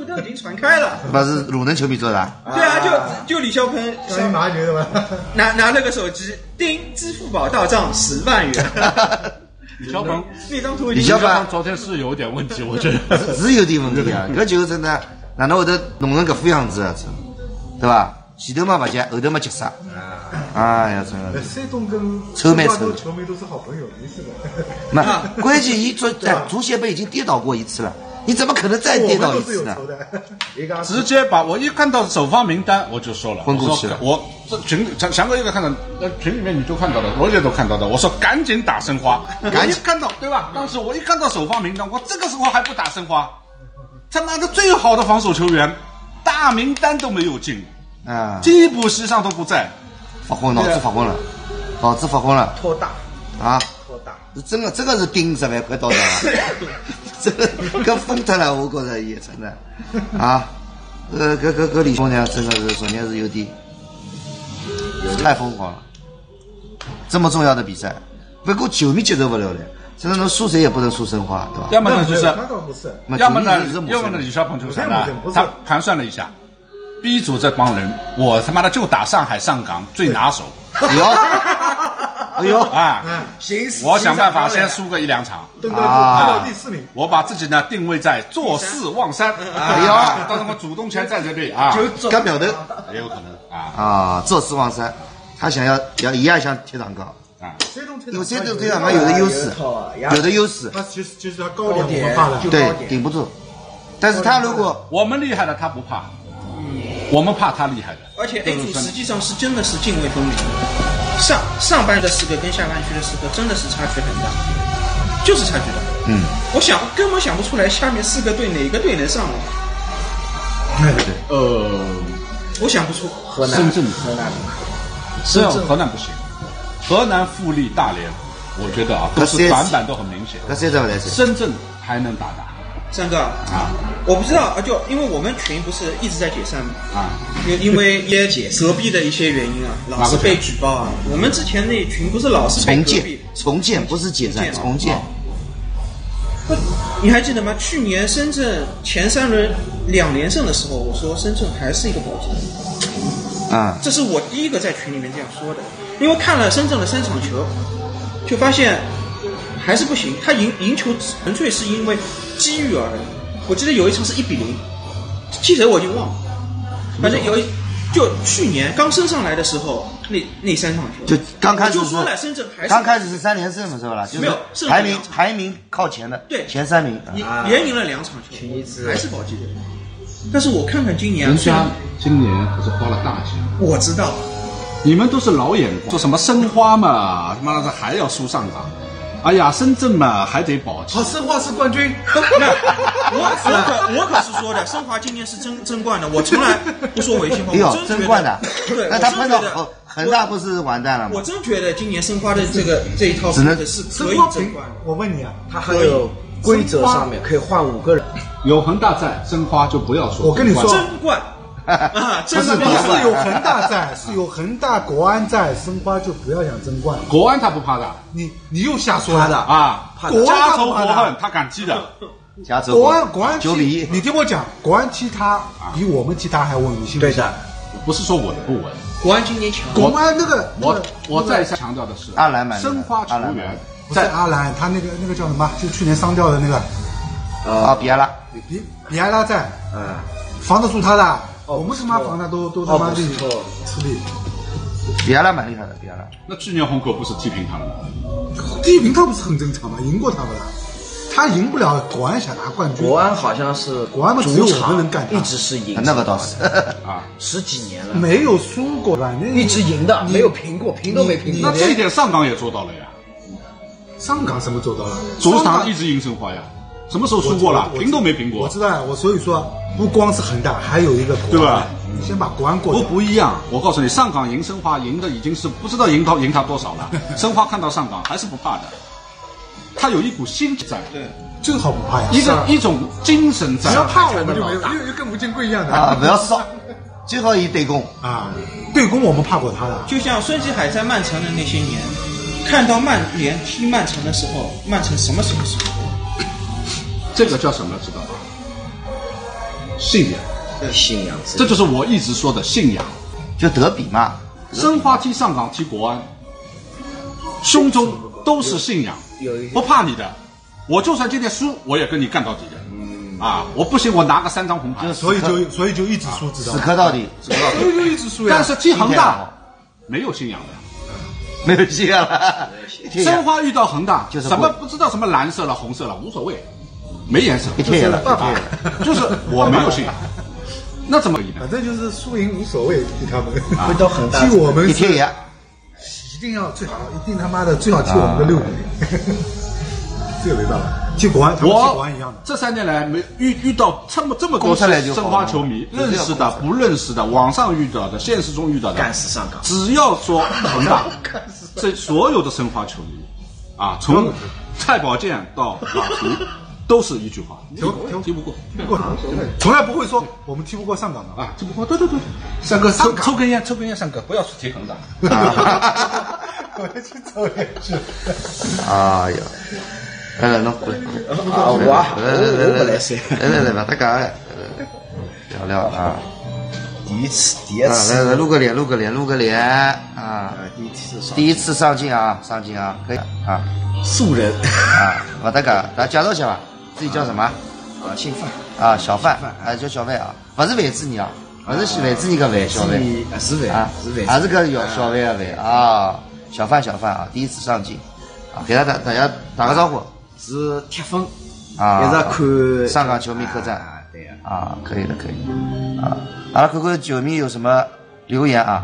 都已经传开了。 不是鲁能球迷做的？ 对啊，就李霄鹏麻觉得吧？ 拿了个手机，叮，支付宝到账10万元。 李霄鹏那张图， 李霄鹏昨天是有点问题，我觉得是有点问题啊。搿球真的，哪能会得弄成搿副样子啊？对吧？前头嘛不接，后头嘛接杀。哎呀，真的。 山东跟臭美臭球迷都是好朋友，没事的。 那关键一在足协杯已经跌倒过一次了，你怎么可能再跌倒一次呢？ 直接把我一看到首发名单我就说了，我这群强哥应该看到，群里面你就看到了，罗姐都看到的。我说赶紧打申花，赶紧看到对吧？当时我一看到首发名单，我这个时候还不打申花，他妈的最好的防守球员，大名单都没有进，替补席上都不在， 发昏，脑子发昏了，脑子发昏了， 拖大啊！ 拖大， 真的这个是盯10万块到的啊！这个跟疯掉了，我觉着也真的啊！个李兄呢，真的是昨天是有点太疯狂了。这么重要的比赛，不过球迷接受不了的，真的侬输谁也不能输申花，对吧？ 要么呢就是， 他倒不是， 要么呢李霄鹏就啥呢？他盘算了一下 ，B 组这帮人，我他妈的就打上海上港最拿手。 哎呦啊！我想办法先输个1-2场到第4名。 我把自己呢定位在坐4望3。哎呦，到时候主动权在这里啊， 就干表的也有可能坐4望3，他想要一样像铁长高啊，因为山东铁长高有的优势，有的优势。 他就是他高点我们怕了， 对，顶不住。但是他如果我们厉害的他不怕，我们怕他厉害的。 而且 A 组实际上是真的是泾渭分明。上半的4个跟下半区的4个真的是差距很大，就是差距大。我根本想不出来下面4个队哪个队能上来。我想不出。 深圳、河南不行，河南富力、大连，我觉得都是短板都很明显。深圳还能打。 三哥我不知道就因为我们群不是一直在解散嘛因为也隔壁的一些原因老是被举报我们之前那群不是老是被重建不是解散，重建。 你还记得吗？去年深圳前3轮2连胜的时候，我说深圳还是一个保级这是我第一个在群里面这样说的，因为看了深圳的3场球，就发现。还是不行，他赢球纯粹是因为机遇而已。我记得有一场是1-0，踢谁我已经忘了，反正就去年刚升上来的时候，那3场球， 就刚开始就说了，深圳还是刚开始是3连胜嘛，是吧？ 没有排名靠前的， 对， 前3名， 连赢了2场球，还是保级的。但是我看看今年， 人家今年可是花了大钱， 我知道， 你们都是老眼光，说什么申花嘛，他妈的还要输上港。哎呀，深圳嘛还得保级。 申花是冠军。 我可是说的，申花今年是争冠的，我从来不说违心话。我争冠的。 对， 那他碰到恒大不是完蛋了吗？ 我真觉得今年申花的这一套只能是可以争冠。 我问你他还有规则上面可以换5个人， 有恒大在，申花就不要说。 我跟你说， 争冠。 不是有恒大在，是有恒大国安在，申花就不要想争冠。 国安他不怕的， 你又瞎说了家仇国恨他敢踢的。 国安 9比1，你听我讲，国安踢他比我们踢他还稳，你信不信？ 对的， 不是说稳不稳。 国安今年强。 国安那个我再三强调的是， 阿兰买申花球员不是阿兰，他那个叫什么？就去年伤掉的那个比埃拉， 比埃拉在，防得住他的。我们他妈防他都他妈力吃力。 比埃拉蛮厉害的，比埃拉。 那去年红狗不是踢平他了吗？ 踢平他不是很正常吗？赢过他们了，他赢不了国安想拿冠军。 国安好像是国安嘛，只有我们能干， 一直是赢。 那个倒是 10几年了， 没有输过吧？ 一直赢的，没有平过，平都没平过。 那这一点上港也做到了呀。 上港什么做到了？ 主场一直赢申花呀。什么时候输过了？平都没平过。 我知道，我所以说不光是恒大，还有一个国安，对吧？你先把国安过。 不一样，我告诉你，上港赢申花赢的已经是不知道赢他多少了。申花看到上港还是不怕的，他有一股心在。 对， 这个好不怕呀。 一种精神在。 只要怕我们就没有，又跟吴金贵一样的不要骚，最好以对攻对攻我们怕过他的。 就像孙继海在曼城的那些年，看到曼联踢曼城的时候，曼城什么时候输？ 这个叫什么知道吧？ 信仰， 信仰， 这就是我一直说的信仰， 就德比嘛。 申花踢上港踢国安，胸中都是信仰，不怕你的。我就算今天输，我也跟你干到底的。啊，我不行，我拿个3张红牌。 所以就一直输，知道吗？ 死磕到底， 就一直输呀。 但是踢恒大没有信仰的。 没有信仰了。 申花遇到恒大，就是什么不知道什么蓝色了、红色了，无所谓，没颜色， 一贴了， 就是我没有信仰。那怎么可以呢？ 反正就是输赢无所谓，替他们。 回到恒大， 替我们一贴也， 一定要最好，一定他妈的最好踢我们的6比0。这个没办法，踢国安，国安一样的。 这3年来没遇到这么多申花球迷，认识的、不认识的，网上遇到的、现实中遇到的， 干死上港。 只要说恒大，这所有的申花球迷啊，从蔡宝剑到马图，都是一句话：踢不过， 从来不会说我们踢不过上港的啊，踢不过。对，三哥抽根烟，三哥不要去踢恒大。 我要去抽烟去。 哎呀。来，侬过来， 我不来噻。 来，大家聊聊啊。 第一次， 来，录个脸啊！第一次上镜啊，可以啊。 素人啊，大家介绍一下吧，自己叫什么？ 姓范啊，小范，叫小范啊，不是范子你啊，不是范子你个范，小范是范啊，还是个小范的范啊，小范啊，第一次上镜啊，给大家打个招呼。 是铁粉啊， 一直看上港球迷客栈。 对呀。 啊，可以啊，阿拉看看球迷有什么留言啊？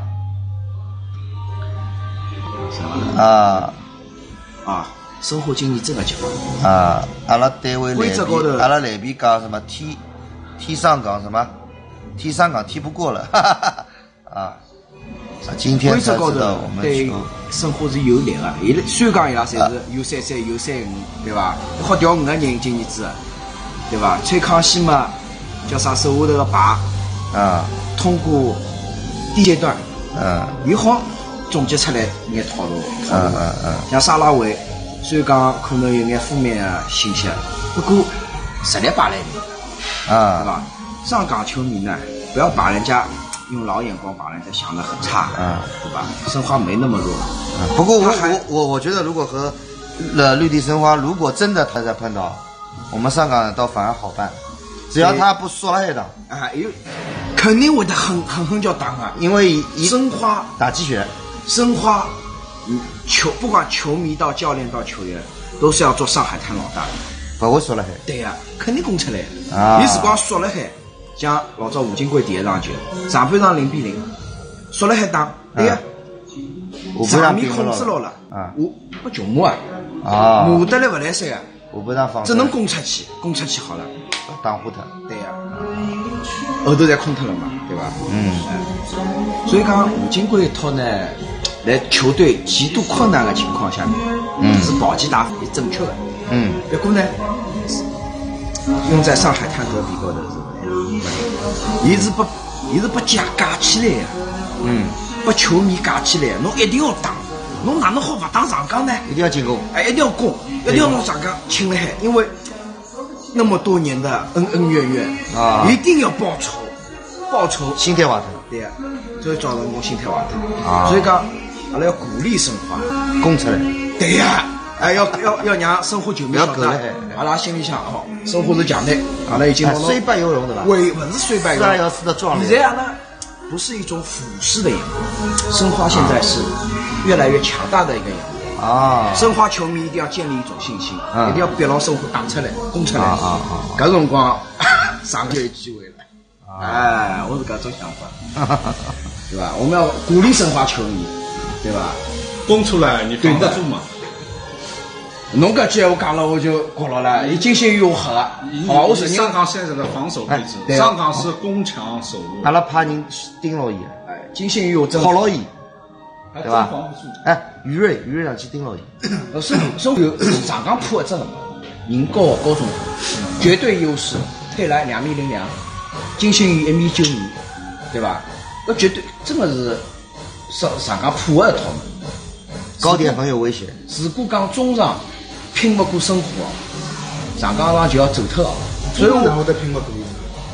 生活经历真的强啊！阿拉单位阿拉来宾讲什么踢上港什么踢上港踢不过了，哈哈哈啊！今天才知道我们对申花是有利的，虽然讲伊拉侪是有33有35，对伐？好调5个人今年子，对伐？崔康熙嘛，叫啥手下头个牌啊， 通过第一阶段，伊好总结出来眼套路，像沙拉维，虽然讲可能有眼负面的信息，不过实力摆来的，对吧？上港球迷呢，不要把人家用老眼光把人家想得很差，对吧？申花没那么弱。 不过我觉得，如果和绿地申花如果真的他再碰到，我们上港倒反而好办，只要他不说了一档啊，肯定会得很叫打啊， 因为申花打鸡血， 申花不管球迷到教练到球员，都是要做上海滩老大的， 不会说了海。 对呀，肯定攻出来啊！你是光说了海。像老早吴金贵第一场球，上半场0比0，说了还打，对呀，场面控制牢了，我不球骂啊，骂得来不来塞啊，只能攻出去好了， 打糊他， 对呀，后头才空脱了嘛，对吧？所以讲吴金贵一套呢，在球队极度困难的情况下面，是保级打法是正确的，不过呢，用在上海滩德比高头是。伊是不架起来呀，把球迷架起来，侬一定要打，侬哪能好不打上港呢？ 一定要进攻， 一定要攻，一定要弄上港请了海，因为那么多年的恩恩怨怨啊，一定要报仇， 心态瓦特， 对呀，所以造成我心态瓦特啊，所以讲阿拉要鼓励申花攻出来， 对呀。要让申花球迷晓得，阿拉心里想哦，申花是强队，阿拉已经虽败犹荣对吧？ 不是虽败犹荣， 要死的壮烈。 现在阿拉不是一种俯视的眼光，申花现在是越来越强大的一个眼光啊！申花球迷一定要建立一种信心，一定要逼牢申花打出来、攻出来搿辰光上就有机会了。哎，我是搿种想法，对吧？我们要鼓励申花球迷，对吧？ 攻出来你防得住吗？ 侬搿句我讲了，我就过了了。伊金星宇我黑了，好，我承认。 上港现在的防守配置，上港是攻强守弱。 阿拉怕人盯牢伊， 金星宇我真靠牢伊，对吧？ 防不住。 于瑞上去盯牢伊。 申花上港破一只人高中，绝对优势。佩莱2.02米，金星宇1.92米，对吧？那绝对真的是上港破一套门。 高点很有危险。 如果讲中场拼不过申花，上港上就要走脱了。 所以我会得拼不过。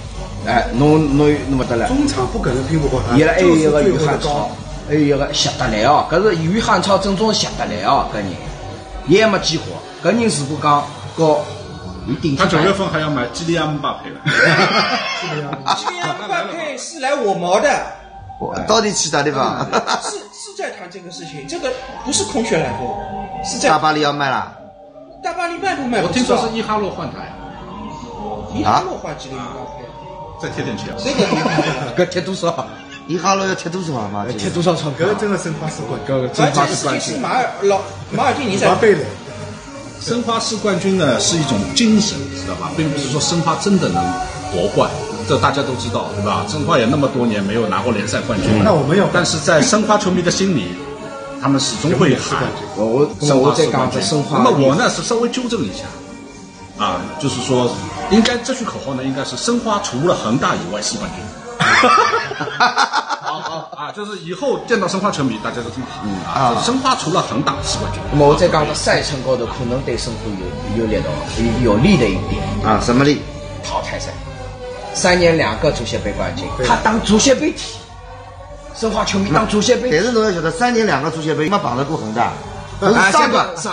哎，侬没得了。 中场不可能拼不过他。 伊拉还有一个于汉超，还有一个谢德来哦，搿是于汉超正宗谢德来哦，搿人也没激活。搿人如果讲搞， 他9月份还要买基利安姆巴佩了。 基利安姆巴佩是来我毛的。 到底去啥地方？ 是在谈这个事情，这个不是空穴来风，是在大巴黎要卖了。 大巴黎卖不卖？ 我听说是伊哈洛换台。 伊哈洛换基利安姆巴佩。 再贴点钱， 这个搿贴多少？ 伊哈洛要贴多少嘛？ 贴多少钞票？ 搿真的申花是冠军， 申花是冠军。 马尔蒂尼在贝雷。 申花市冠军呢是一种精神，知道吧？并不是说申花真的能夺冠，这大家都知道，对吧？申花也那么多年没有拿过联赛冠军， 那我们有， 但是在申花球迷的心里，他们始终会喊我在讲申花。 那么我呢是稍微纠正一下。就是说，应该这句口号呢，应该是申花除了恒大以外是冠军。就是以后见到申花球迷，大家都这么喊申花除了恒大是冠军。 那么我再讲个赛程高头可能对申花有利的一点什么利？ 淘汰赛，3年2个足协杯冠军，他当足协杯踢，申花球迷当足协杯。 但是侬要晓得，3年2个足协杯，没碰到过恒大。 上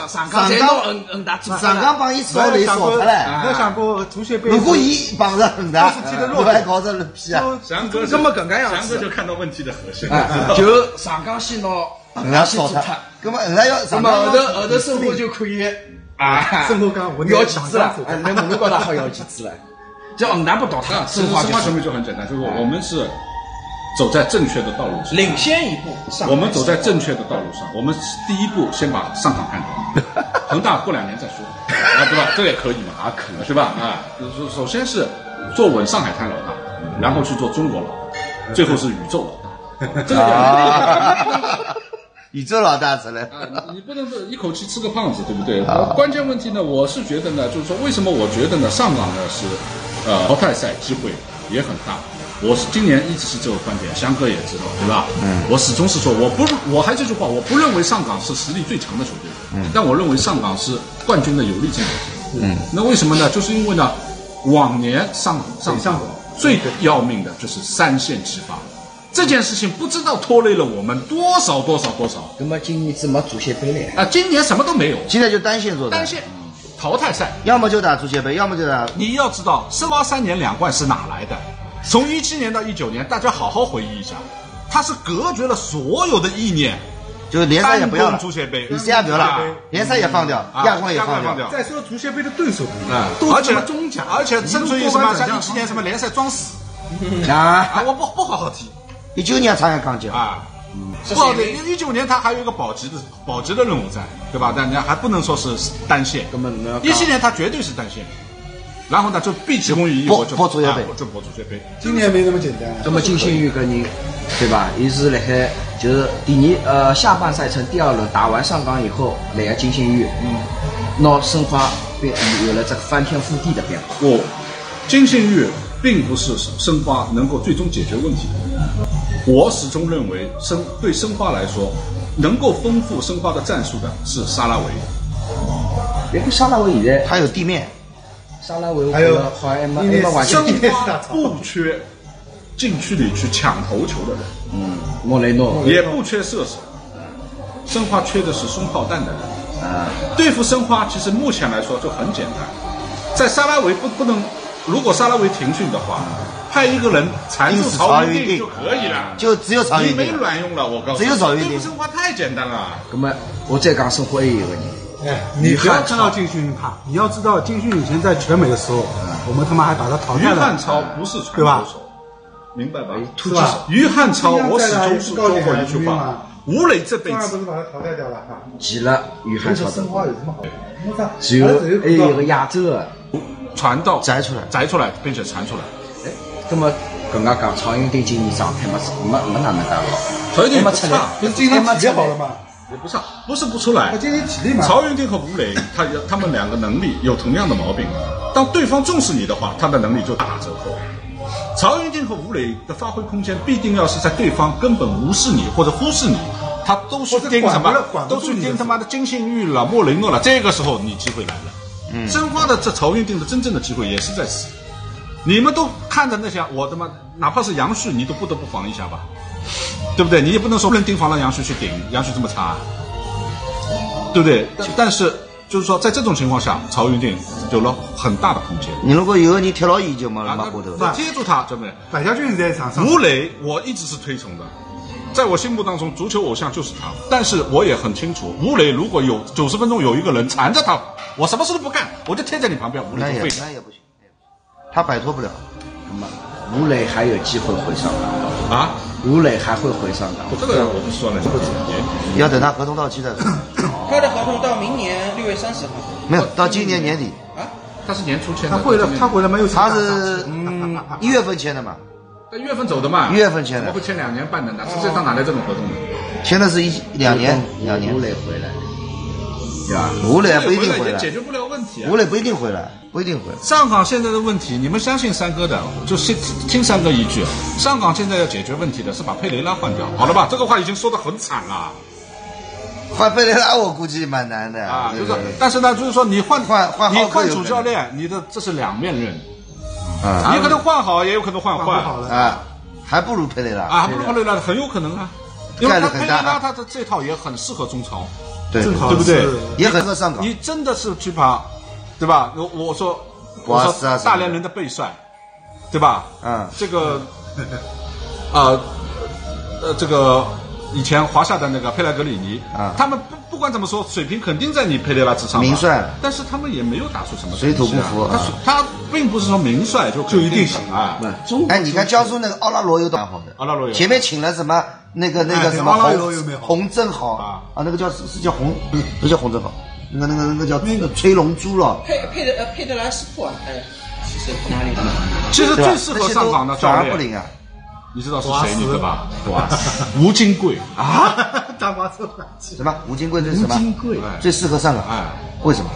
港帮伊扫雷扫出来， 没想过足协杯。 如果伊碰着恒大，我还搞着屁啊！ 翔哥就看到问题的核心， 就上港先拿恒大扫他，那么恒大要后头申花就可以申花讲我要旗帜了，那我们高头好要旗帜了，就恒大不倒他， 申花球迷就很简单，就是我们是。走在正确的道路上， 领先一步。 我们走在正确的道路上，我们第一步先把上港看懂，恒大过2年再说，对吧？这也可以嘛，可能是吧？首先是坐稳上海滩老大，然后去做中国老大，最后是宇宙老大。这个宇宙老大出来你不能是一口气吃个胖子，对不对？关键问题呢，我是觉得呢，就是说为什么我觉得呢，上港呢是淘汰赛机会也很大。我是今年一直是这个观点，翔哥也知道，对吧？我始终是说，我还这句话，我不认为上港是实力最强的球队，但我认为上港是冠军的有力竞争者。那为什么呢？就是因为呢，往年上港最要命的就是3线齐发，这件事情不知道拖累了我们多少。 那么今年怎么足协杯了？ 今年什么都没有， 现在就单线做的。 单线淘汰赛， 要么就打足协杯，要么就打。 你要知道，申花3年2冠是哪来的？从17年到19年，大家好好回忆一下，他是隔绝了所有的意念， 就是联赛也不要了， 足协杯， 比赛也不要了，联赛也放掉，亚冠也放掉。 再说足协杯的对手而且中甲，而且甚至于什么像17年什么联赛装死我不好好踢。 19年长安刚进不好的，19年他还有一个保级的任务在，对吧？但人家还不能说是单线。17年他绝对是单线。然后呢，就毕其功于一，我就博足协杯， 就博足协杯。 今年没那么简单。 那么金星宇搿人，对吧？伊是辣海就是下半赛程第2轮打完上港以后，来个金星宇，拿申花有了这个翻天覆地的变化。 金星宇并不是申花能够最终解决问题的。我始终认为对申花来说，能够丰富申花的战术的是沙拉维。 别个沙拉维现在他有地面。 沙拉维还有好像没完全。 申花不缺禁区里去抢头球的人， 莫雷诺也不缺射手，申花缺的是送炮弹的人。对付申花其实目前来说就很简单，在沙拉维不能，如果沙拉维停训的话，派一个人缠住曹云定就可以了， 就只有曹云定， 你没卵用了，我告诉你， 只有曹云定。 对付申花太简单了。 那么我再讲申花还有一个人。 你不要看到金勋怕，你要知道金勋以前在全美的时候，我们他妈还把他淘汰了。 于汉超不是传球手，明白吧？ 是吧？ 于汉超，我始终是说过一句话：吴磊这辈子不是把他淘汰掉了哈， 急了于汉超的。 申花有什么好？ 只有还有一个亚洲的传到摘出来， 并且传出来。 那么刚刚讲曹云定今年状态没哪能介好， 曹云定没出来， 不是今天体力好了吗？ 也不上，不是不出来。 今天体力嘛。 曹云定和吴磊，他们2个能力有同样的毛病。当对方重视你的话，他的能力就大打折扣。曹云定和吴磊的发挥空间必定要是在对方根本无视你或者忽视你，他都去盯什么？都去盯他妈的金信玉了、莫雷诺了。这个时候你机会来了。申花的这曹云定的真正的机会也是在此。 你们都看着那些，我他妈哪怕是杨旭，你都不得不防一下吧，对不对？你也不能说不能盯防了杨旭去顶，杨旭这么差，对不对？但是就是说，在这种情况下，曹云定有了很大的空间。 你如果有个人跳到一就没过头， 接住他，对不对？ 白家俊在场上， 吴磊我一直是推崇的。在我心目当中，足球偶像就是他。但是我也很清楚，吴磊如果有90分钟有一个人缠着他，我什么事都不干，我就贴在你旁边，吴磊就废。 那也不行，他摆脱不了。 那么吴磊还有机会回上岗啊？ 吴磊还会回上岗？ 这个我不说了，这个要等他合同到期再说。 他的合同到明年6月30号。 没有，到今年年底。 啊？ 他是年初签的。 他回来没有？ 他是1月份签的嘛。 1月份走的嘛，1 月份签的， 怎么会签2年半的呢？世界上哪来这种合同呢？ 签的是2年。 吴磊回来， 对吧？吴磊不一定回来， 解决不了问题。 吴磊不一定回来， 上港现在的问题，你们相信三哥的，就听三哥一句，上港现在要解决问题的是把佩雷拉换掉，好了吧？这个话已经说得很惨了。 换佩雷拉我估计蛮难的啊，就是，但是呢，就是说你换主教练，你的这是两面刃。啊，你可能换好，也有可能换坏啊，还不如佩雷拉啊，还不如佩雷拉很有可能啊，因为佩雷拉他的这套也很适合中超， 对不对？ 也很适合上港。 你真的是去把，对吧？我说大连人的贝帅，对吧？这个这个以前华夏的那个佩莱格里尼啊，他们不管怎么说，水平肯定在你佩雷拉之上， 名帅， 但是他们也没有打出什么水土不服。 他并不是说名帅就一定行啊。 哎，你看江苏那个奥拉罗有蛮好的， 奥拉罗有前面请了什么那个什么洪正好啊，那个是叫洪，不叫洪正好，那个叫吹龙珠了。 佩德莱斯库啊，其实哪里？ 其实最适合上港的教练不灵啊。 你知道是谁？你对吧？吴金贵啊，大巴车什么？吴金贵最什么？吴金贵最适合上港。哎，为什么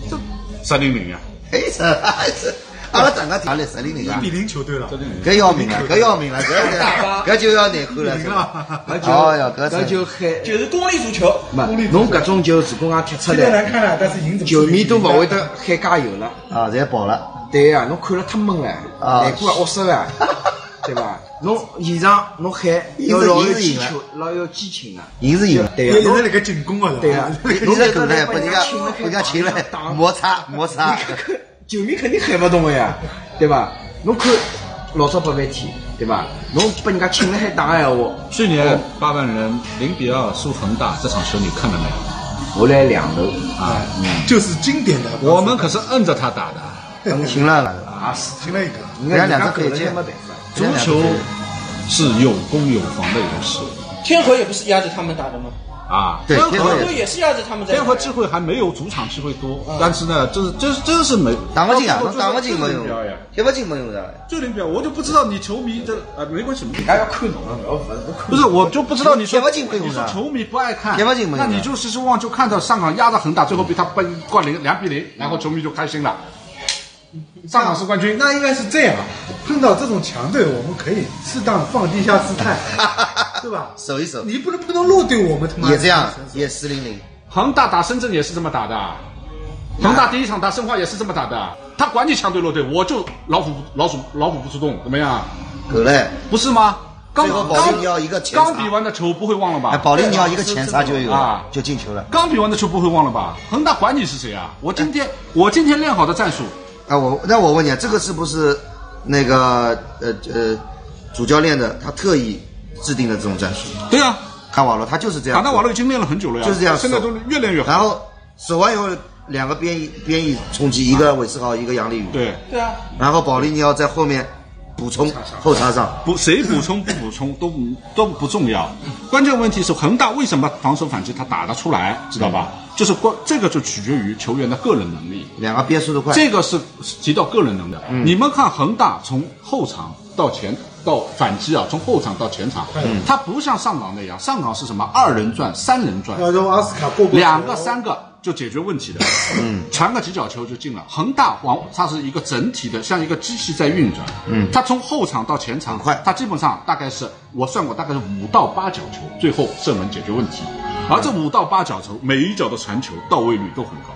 ？300呀！ 哎，阿拉整个打了300啊 ！1-0球队了， 搿要命了，搿就要难看了。 搿就就是功利足球。 侬搿种球如果讲踢出来， 难看了，但是赢球迷都勿会得喊加油了啊！侪跑了。 对呀，侬看了太闷了，难过恶死了，对吧？侬现场侬喊要老有激情，老有激情啊！ 赢是赢了， 对呀， 侬辣盖进攻啊， 对呀， 侬在狗来把人家请来摩擦， 球迷肯定喊不动的呀，对吧？侬看老早8万天，对吧？侬把人家请来还打个闲话。 去年8万人0-2输恒大这场球你看了没有？ 我来2头啊， 就是经典的。 我们可是摁着他打的， 请了啊，请了一个， 人家2个可以接，没办法。 足球是有攻有防的游戏。 天河也不是压着他们打的吗？ 啊， 对， 天河也是压着他们在。 天河机会还没有主场机会多，但是呢，真是没打不进啊，打不进没用，踢不进没用的。 就零表，我就不知道你球迷的没关系， 还要看懂了， 不是，我就不知道你说踢不进没用的。 你说球迷不爱看， 踢不进没用， 那你就是希望就看到上港压着恒大，最后被他灌2-0，然后球迷就开心了。上港是冠军， 那应该是这样。碰到这种强队，我们可以适当放低一下姿态，对吧？ 守一守。 你不能碰到弱队，我们他妈也这样，也4-0。 恒大打深圳也是这么打的，恒大第一场打申花也是这么打的。他管你强队弱队，我就老虎不出动，怎么样？ 够嘞， 不是吗？ 最后保利尼奥一个前插， 刚比完的球不会忘了吧？ 保利尼奥一个前插就有啊，就进球了。 刚比完的球不会忘了吧？恒大管你是谁啊？我今天练好的战术。 啊，我问你，这个是不是那个主教练的他特意制定的这种战术？ 对啊， 卡瓦罗他就是这样。 卡纳瓦罗已经练了很久了呀， 就是这样， 现在都越练越好。 然后守完以后，2个边翼冲击，一个韦世豪，一个杨立宇。 对啊。 然后保利尼奥在后面补充后插上， 谁补充不补充都不重要，关键问题是恒大为什么防守反击他打得出来，知道吧？就是这个就取决于球员的个人能力 ，2个边速度快， 这个是提到个人能力。你们看恒大从后场到反击啊，从后场到前场，他不像上港那样，上港是什么2人转、3人转， 要用阿斯卡过 2个3个就解决问题的，传个几脚球就进了。恒大它是一个整体的，像一个机器在运转，它从后场到前场快，它基本上大概是我算过，大概是5到8脚球，最后射门解决问题。而这5到8脚球，每一脚的传球到位率都很高。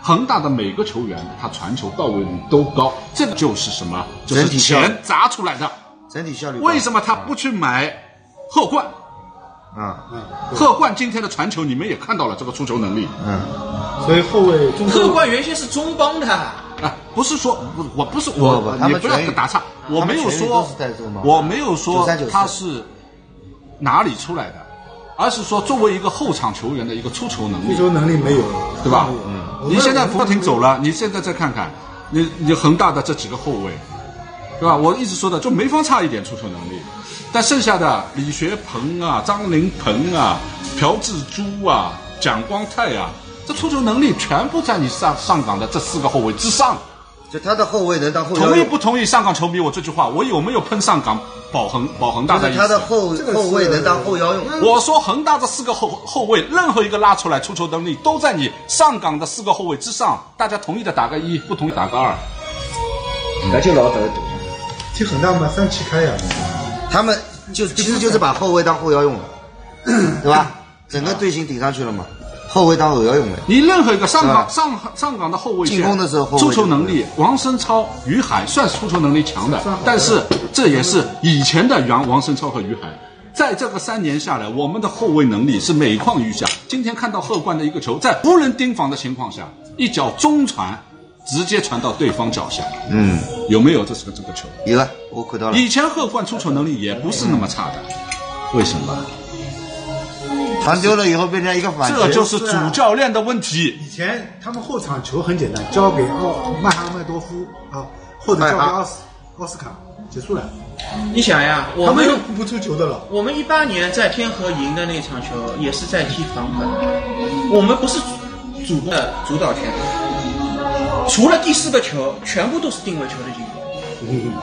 恒大的每个球员他传球到位率都高，这个就是什么？就是钱砸出来的整体效率。 为什么他不去买赫冠？赫冠今天的传球你们也看到了这个出球能力。 所以后卫赫冠原先是中邦的。 不是说我不是我，你不要打岔，我没有说他是哪里出来的，而是说作为一个后场球员的一个出球能力。 出球能力没有， 对吧？你现在福廷走了，你现在再看看，你恒大的这几个后卫，对吧？我一直说的，就梅方差一点出球能力，但剩下的李学鹏啊、张琳芃啊、朴智珠啊、蒋光太啊。这出球能力全部在你上港的这4个后卫之上， 就他的后卫能当后腰用。 同意不同意上港球迷我这句话？我有没有喷上港保恒大的意思？ 他的后卫能当后腰用。 我说恒大这4个后卫，任何一个拉出来出球能力都在你上港的4个后卫之上。大家同意的打个1，不同意打个2。 那就老得踢恒大嘛，3旗开呀。 他们其实就是把后卫当后腰用了，对吧？整个队形顶上去了嘛。后卫当后腰用的， 你任何一个上港的后卫进攻的时候， 出球能力，王申超、于海算是出球能力强的，但是这也是以前的王申超和于海。在这个3年下来，我们的后卫能力是每况愈下。今天看到赫冠的一个球，在无人盯防的情况下，一脚中传，直接传到对方脚下。有没有这个球？ 有了，我看到了。 以前赫冠出球能力也不是那么差的，为什么？ 传丢了以后变成一个反击， 这就是主教练的问题。 以前他们后场球很简单，交给曼哈迈多夫啊，或者交给奥斯卡，结束了。 你想呀， 他们又不出球的了。 我们18年在天河赢的那场球也是在踢防反，我们不是主攻的主导权，除了第4个球，全部都是定位球的进攻。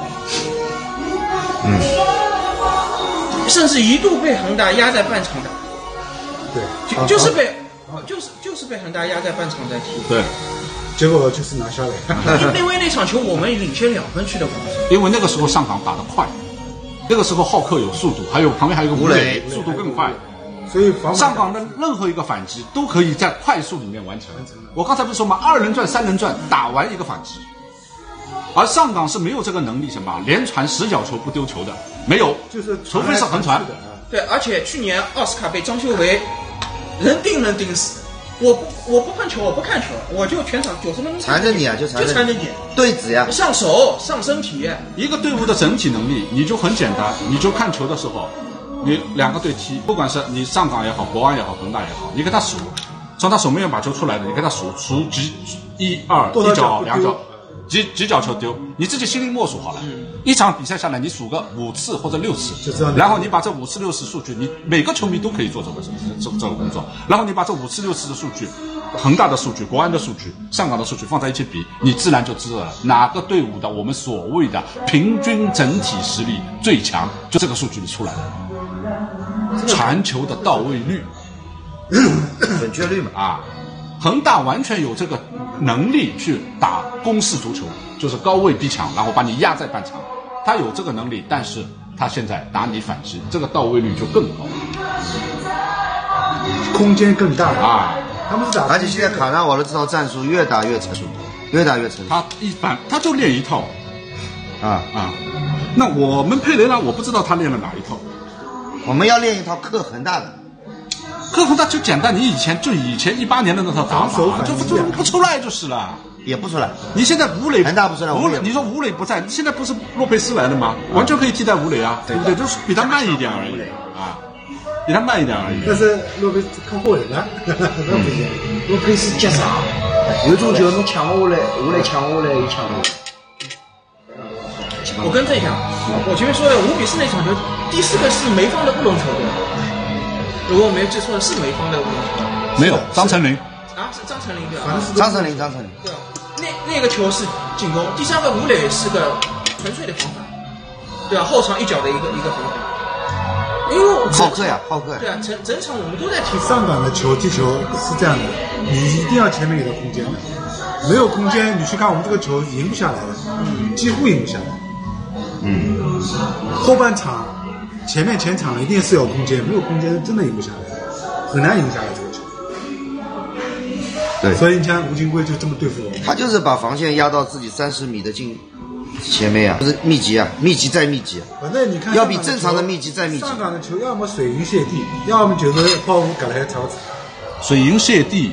甚至一度被恒大压在半场打。 对， 就是被恒大压在半场在踢。 对， 结果就是拿下来。 因为那场球我们领先2分去的， 因为那个时候上港打得快，那个时候浩克有速度，旁边还有个吴磊，速度更快， 所以上港的任何一个反击都可以在快速里面完成。我刚才不是说吗？2人转、3人转打完一个反击，而上港是没有这个能力，什么连传10脚球不丢球的，没有， 就是除非是横传。 对，而且去年奥斯卡被张修维人盯死，我不碰球，我不看球，我就全场90分钟缠着你啊，就缠着你，对子呀， 上手上身体。 一个队伍的整体能力，你就很简单，你就看球的时候，你2个队踢，不管是你上港也好，国安也好，恒大也好，你给他数，从他手面把球出来的，你给他数几1、2，1脚2脚。几脚球丢，你自己心里默数好了。一场比赛下来，你数个5次或者6次，然后你把这5次6次数据，你每个球迷都可以做这个工作。然后你把这5次6次的数据，恒大的数据、国安的数据、上港的数据放在一起比，你自然就知道了哪个队伍的我们所谓的平均整体实力最强，就这个数据里出来的。传球的到位率、 准确率嘛啊。恒大完全有这个能力去打攻势足球，就是高位逼抢，然后把你压在半场。他有这个能力，但是他现在打你反击，这个到位率就更高， 空间更大啊。 他们是打， 而且现在卡纳瓦的这套战术越打越成熟， 他就练一套，那我们佩雷拉我不知道他练了哪一套， 我们要练一套克恒大的。 克恒大就简单，你以前18年的那套打法，就不出来就是了， 也不出来。 你现在吴磊恒大不出来， 你说吴磊不在，现在不是洛佩斯来了吗？完全可以替代吴磊啊，对不对？就是比他慢一点而已啊，比他慢一点而已。 但是洛佩斯看过人了， 洛佩斯接上，有种球侬抢我下来，我来抢我来，一抢我。 我更正一下，我前面说的5比4那场球，第4个是梅方的乌龙球对吧？如果我没有记错的是梅方的乌龙球， 没有张成林啊，是张成林对吧？ 张成林对，那个球是进攻，第3个吴磊是个纯粹的防反，对吧？后场一脚的一个防反，因为浩克呀， 对啊，整场我们都在踢上港的球踢球是这样的，你一定要前面有个空间的，没有空间你去看我们这个球赢不下来的，几乎赢不下来。后半场前场一定是有空间，没有空间真的赢不下来，很难赢下来这个球。 对， 所以你看吴金贵就这么对付我们， 他就是把防线压到自己30米的前面啊，就是密集啊，密集再密集。 反正你看， 要比正常的密集再密集。 上港的球要么水银泻地，要么就是泡芙搞来超子。 水银泻地，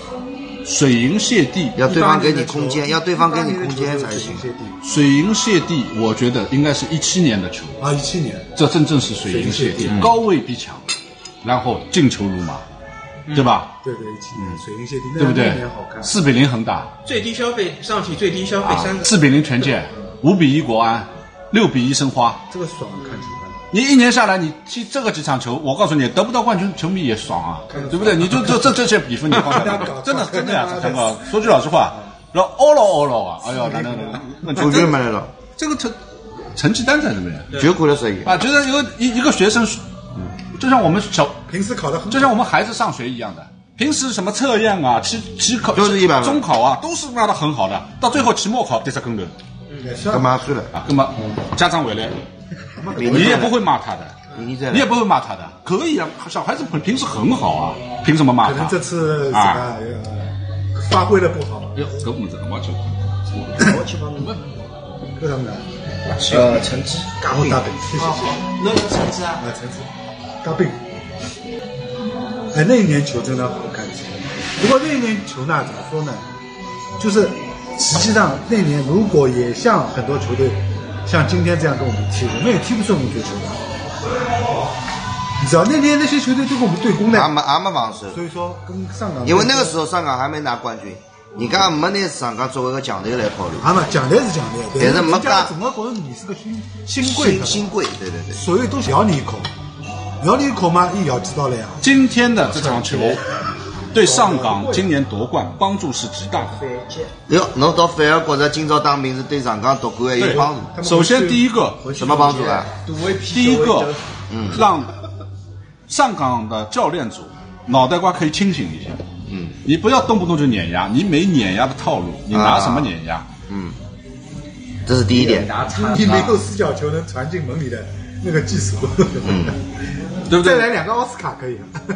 要对方给你空间，才行。 水银泻地，我觉得应该是17年的球啊，17年， 这真正是水银泻地，高位逼抢，然后进球如麻。对吧？ 对对，17年水银泻地， 对不对？ 好看。 4比0恒大， 最低消费上体最低消费3个 ，4比0权健，5比1国安，6比1申花， 这个爽看球。 你一年下来，你踢这个几场球，我告诉你，得不到冠军，球迷也爽啊，对不对？你就这些比分你放在真的呀，张哥，说句老实话，然后哦了啊，哎呦，那球员没来了， 这个成绩单在这边， 绝苦的声音啊，觉得一个学生。就像我们平时考的很， 就像我们孩子上学一样的，平时什么测验啊、期考、 都是100分， 中考啊，都是拿的很好的，到最后期末考得这更多， 干嘛睡了啊？干嘛？家长回来，你也不会骂他的，你也不会骂他的，可以啊，小孩子平时很好啊，凭什么骂他？ 可能这次发挥的不好。 跟我们这个马球， 我去帮你问，各他们的。 成绩大饼，谢谢。 那个成绩啊， 成绩。大病，哎，那一年球真的好看。不过那一年球呢，怎么说呢？就是实际上那年如果也像很多球队像今天这样跟我们踢，我们也踢不出我们足球的。你知道那年那些球队都跟我们对攻的， 俺们防守。 所以说跟上港， 因为那个时候上港还没拿冠军，你看没拿上港作为一个强队来考虑。 强队是强队， 但是没干。 总要觉得你是个新贵，对，所以都咬你一口。咬你一口嘛，一咬知道了呀。 今天的这场球对上港今年夺冠帮助是极大的。 哟，侬倒反而觉得今朝打名是对上港夺冠有帮助。 首先第一个什么帮助啊？ 第一个，让上港的教练组脑袋瓜可以清醒一些。你不要动不动就碾压，你没碾压的套路，你拿什么碾压？ 这是第一点。 你没有死角球能传进门里的那个技术。 对不对？ 再来2个奥斯卡可以。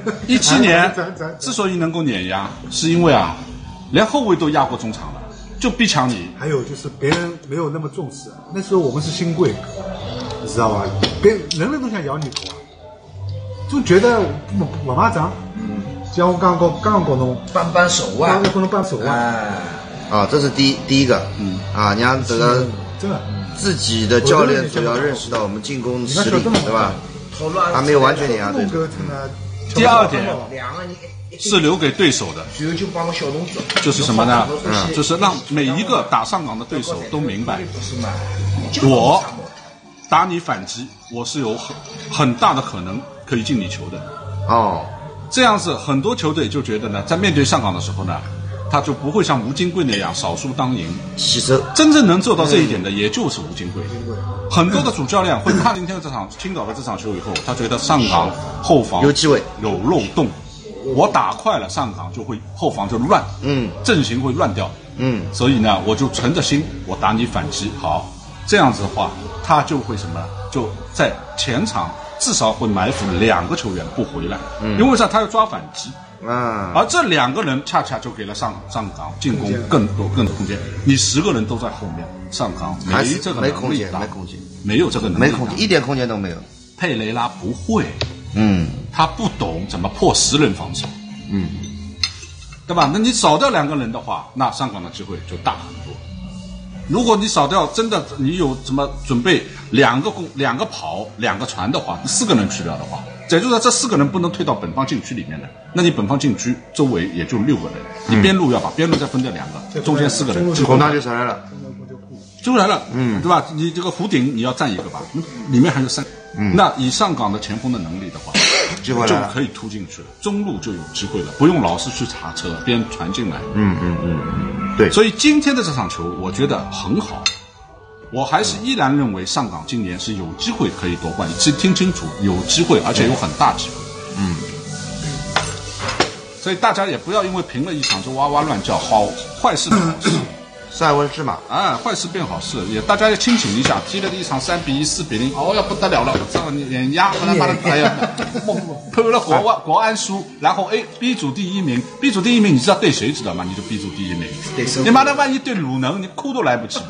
17年之所以能够碾压，是因为啊，连后卫都压过中场了，就逼抢你。 还有就是别人没有那么重视，那时候我们是新贵，你知道吧？人人都想咬你口啊，就觉得不马掌。像我刚刚讲侬扳手腕， 不能扳手腕。 啊，这是第一个。你看这个自己的教练组要认识到我们进攻实力，对吧？还没有完全碾压对手。 第二点是留给对手的，就是什么呢？就是让每一个打上港的对手都明白，我打你反击，我是有很大的可能可以进你球的。这样子很多球队就觉得呢，在面对上港的时候呢，他就不会像吴金贵那样少输当赢， 牺牲。 真正能做到这一点的，也就是吴金贵。很多的主教练会看今天这场青岛的这场球以后，他觉得上港后防有机会有漏洞，我打快了，上港就会后防就乱，阵型会乱掉，所以呢，我就存着心，我打你反击，好，这样子的话，他就会什么？就在前场至少会埋伏2个球员不回来，因为啥？他要抓反击。而这2个人恰恰就给了上港进攻更多空间。你10个人都在后面，上港没这个能力打，没有这个能力， 没空间，一点空间都没有。 佩雷拉不会，他不懂怎么破10人防守，对吧？那你少掉2个人的话，那上港的机会就大很多。如果你少掉，真的你有什么准备2个跑2个传的话，4个人去掉的话，也就是说这4个人不能推到本方禁区里面的，那你本方禁区周围也就6个人，你边路要把边路再分掉2个，中间4个人， 孔大就出来了， 出来了，对吧？你这个弧顶你要占1个吧，里面还有3，那以上港的前锋的能力的话，就可以突进去了，中路就有机会了，不用老是去查车边传进来， 对， 所以今天的这场球我觉得很好，我还是依然认为上港今年是有机会可以夺冠，听清楚，有机会，而且有很大机会。所以大家也不要因为平了一场就哇哇乱叫，坏事的好事， 塞翁失马啊，坏事变好事，也大家要清醒一下。踢了一场3-1、4-0，哦呀不得了了，这样碾压，后来把他哎呀，破了国安输，然后B 组第1名，B 组第1名你知道对谁知道吗？你就 B 组第1名，你妈的万一对鲁能，你哭都来不及。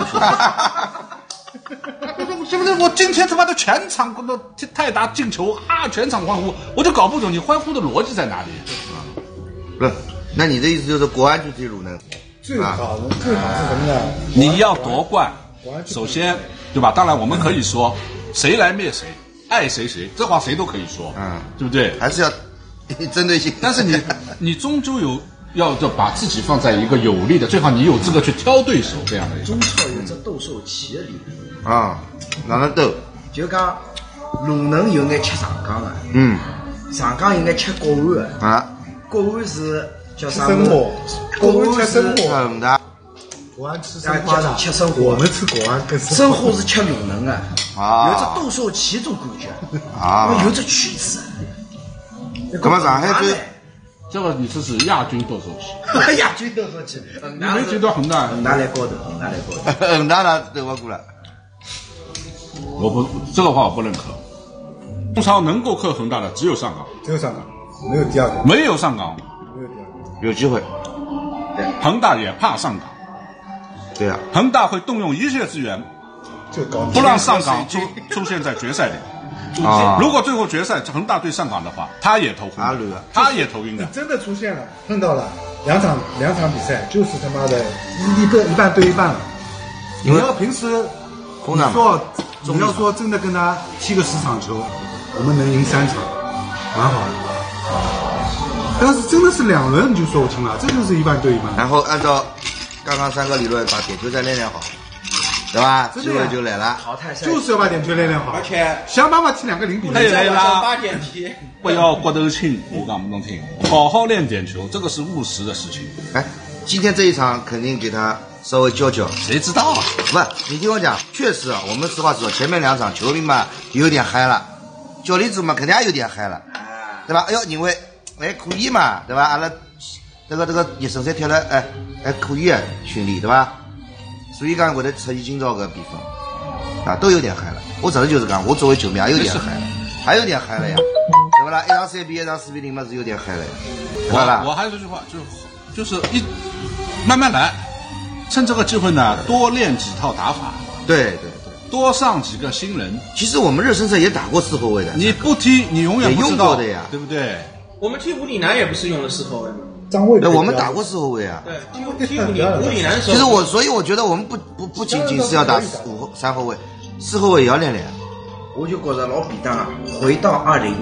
是不是？我今天他妈的全场都泰达进球啊，全场欢呼，我就搞不懂你欢呼的逻辑在哪里。 不是，那你的意思就是国安就踢鲁能？ 最好是什么呢？ 你要夺冠，首先对吧？当然我们可以说谁来灭谁，爱谁谁，这话谁都可以说，对不对？ 还是要针对性。 但是你终究要把自己放在一个有利的，最好你有资格去挑对手这样的。 中超有只斗兽棋的理论啊，哪能斗？ 就讲鲁能有眼吃上港的，上港有眼吃国安的啊，国安是叫啥？ 生活，国安吃生活， 很的。 国安吃生活的， 吃生活， 我们吃国安跟生活是吃鲁能的啊，有只斗兽棋种感觉啊，有只曲子。 那么上海队。 这个你是指亚军斗兽棋？ 亚军斗兽棋， 你没提到恒大？ 恒大来高头，恒大来高头， 恒大呢斗不过了。 我不，这个话我不认可。中超能够克恒大的只有上港， 只有上港，没有第二个， 没有上港， 没有第二个，有机会。 对，恒大也怕上港。 对啊， 恒大会动用一切资源，不让上港出现在决赛里。如果最后决赛恒大对上港的话，他也头昏，他也头晕的。 真的出现了，碰到了两场比赛，就是他妈的一半对一半了。你要平时你要说真的跟他踢个10场球，我们能赢3场，蛮好的。但是真的是2轮你就说不清了，这就是一半对一半。 然后按照刚刚3个理论，把点球再练练好。对吧？机会就来了， 就是要把点球练练好，而且想办法踢2个0比0。 再往上8点踢， 不要骨头轻，我讲不能听，好好练点球，这个是务实的事情。 哎，今天这一场肯定给他稍微教， 谁知道啊？ 不是，你听我讲，确实啊，我们实话实说，前面2场球迷嘛有点嗨了，教练组嘛肯定也有点嗨了，对吧？哎呦，认为可以嘛，对吧？阿拉这个热身赛跳了，还可以训练，对吧？所以讲会得出现今朝个比分啊，都有点嗨了。我实事求是讲，我作为球迷也有点嗨了，还有点嗨了呀，对不啦？1场3比1场4比0嘛是有点嗨了呀，对吧？ 我还有这句话，就是慢慢来，趁这个机会呢，多练几套打法， 对， 多上几个新人。 其实我们热身赛也打过4后卫的， 你不踢你永远不知道用过的呀， 对不对？ 我们踢武里南也不是用了4后卫吗？ 我们打过4后卫啊。 对，踢武里南的时候。 其实所以我觉得我们不仅仅是要打3后卫，4后卫也要练练。 我就觉着老便当啊，回到2018，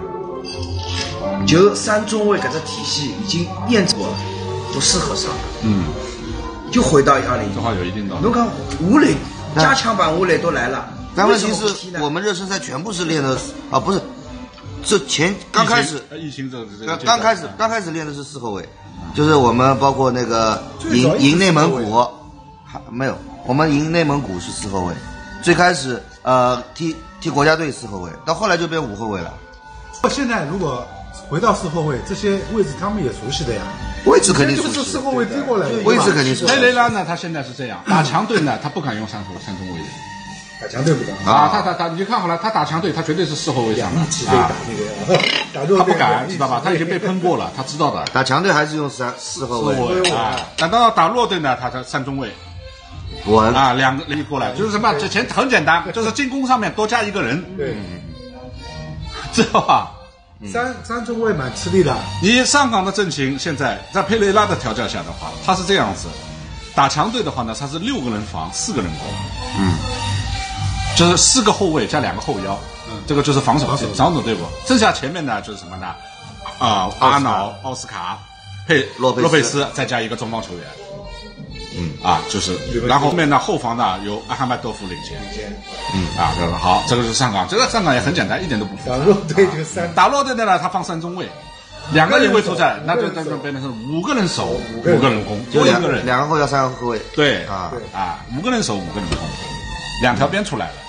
就3中卫搿只体系已经验证过了，不适合上。就回到2018。 这话有一定道理。 侬看吴磊加强版吴磊都来了， 但问题是我们热身赛全部是练的啊，不是。这刚开始，刚开始练的是4后卫，就是我们包括那个赢内蒙古，没有，我们赢内蒙古是4后卫，最开始踢国家队4后卫，到后来就变5后卫了。 现在如果回到4后卫，这些位置他们也熟悉的呀， 位置肯定熟悉， 就是4后卫踢过来的， 位置肯定熟悉。 佩雷拉呢，他现在是这样，打强队呢，他不敢用3中卫的。 打强队不敢他你就看好了，他打强队，他绝对是4后卫上的。他不敢，知道吧？他已经被喷过了，他知道的。 打强队还是用4后卫啊。等到打弱队呢，他是3中卫。 稳啊，2个人过来，就是什么？之前很简单，就是进攻上面多加1个人。 对， 知道吧？ 三中卫蛮吃力的。 你上港的阵型现在在佩雷拉的调教下的话，他是这样子。打强队的话呢，他是6个人防4个人攻。就是4个后卫加2个后腰，这个就是防守对不？剩下前面呢就是什么呢？阿瑙、奥斯卡、洛佩斯，再加1个中方球员。就是，然后后面呢后防呢由阿哈迈多夫领先。这个好，这个是上港，这个上港也很简单，一点都不复杂。 打弱队就打弱队的呢，他放3中卫，2个翼位出战，那就变成是5个人守，5个人攻，多1个人 ，2个后腰3个后卫。 对5个人守5个人攻，2条边出来了。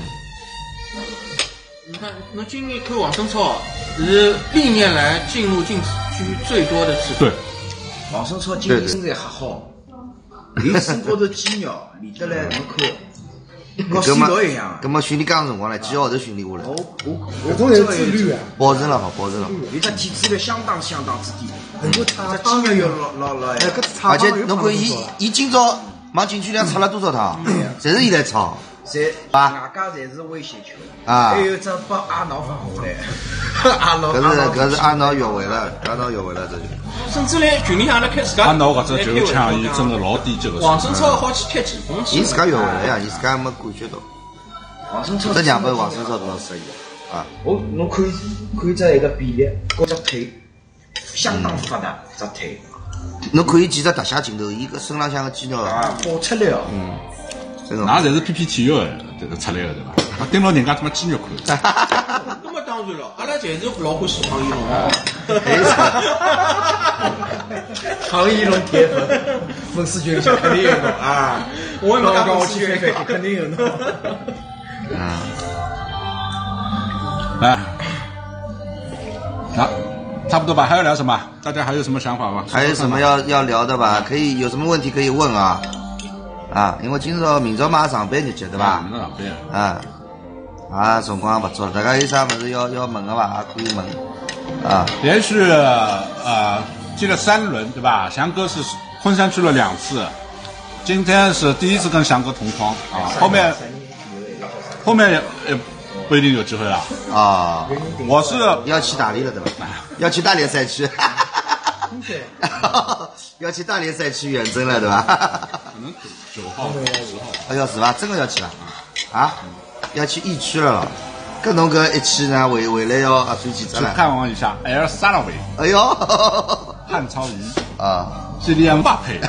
你看，那今年看王胜超是历年来进入禁区最多的次数。 对，王胜超今年身材还好， 你身高头肌肉练得来，侬看。跟洗脑一样。 咁么训练刚辰光嘞，几个号头训练下来。 我种是自律啊， 保证了好，保证了。 你这体脂率相当之低， 很多差， 肌肉又老， 而且侬看伊今朝往禁区里擦了多少趟，侪是伊来操。 外加侪是危险球啊！ 还有只把阿挠放下来， 搿是阿挠越位了，这就。 甚至连群里向来开自家。 阿挠搿只球枪，伊真的老低级个。 王胜超好去踢前锋去。 伊自家越位了呀，伊自家没感觉到。 王胜超。 这两分王胜超多少失意啊？ 侬看这一个比例，搿只腿相当发达，只腿。 侬看伊几只特写镜头，伊个身浪向个肌肉啊，爆出来哦。 那侪是 PPT 的，这个出来的对吧？盯牢人家他妈肌肉看。 那么当然了，阿拉侪是老欢喜唐一龙啊。 唐一龙铁粉，粉丝群里向肯定有侬啊！我也没讲我去飞，肯定有侬。 来，好，差不多吧？还要聊什么？大家还有什么想法吗？ 还有什么要聊的吧？可以有什么问题可以问啊？啊，因为明朝马上上班日节对吧？ 明朝上班。 辰光也不早了，大家有啥物事要问的吧？也可以问。啊， 连续进了3轮对吧？翔哥是昆山去了2次，今天是第一次跟翔哥同框啊，后面也不一定有机会了啊。我是要去大理了对吧？要去大连赛区。要去大连赛区远征了对吧？ 可能9号、10号。 哎呦是吧？真的要去了啊？要去疫区了。跟侬搿一起呢，回来要转几只了？ 去看望一下埃尔萨拉维。 哎呦， 汉超鱼啊， 基利安巴佩。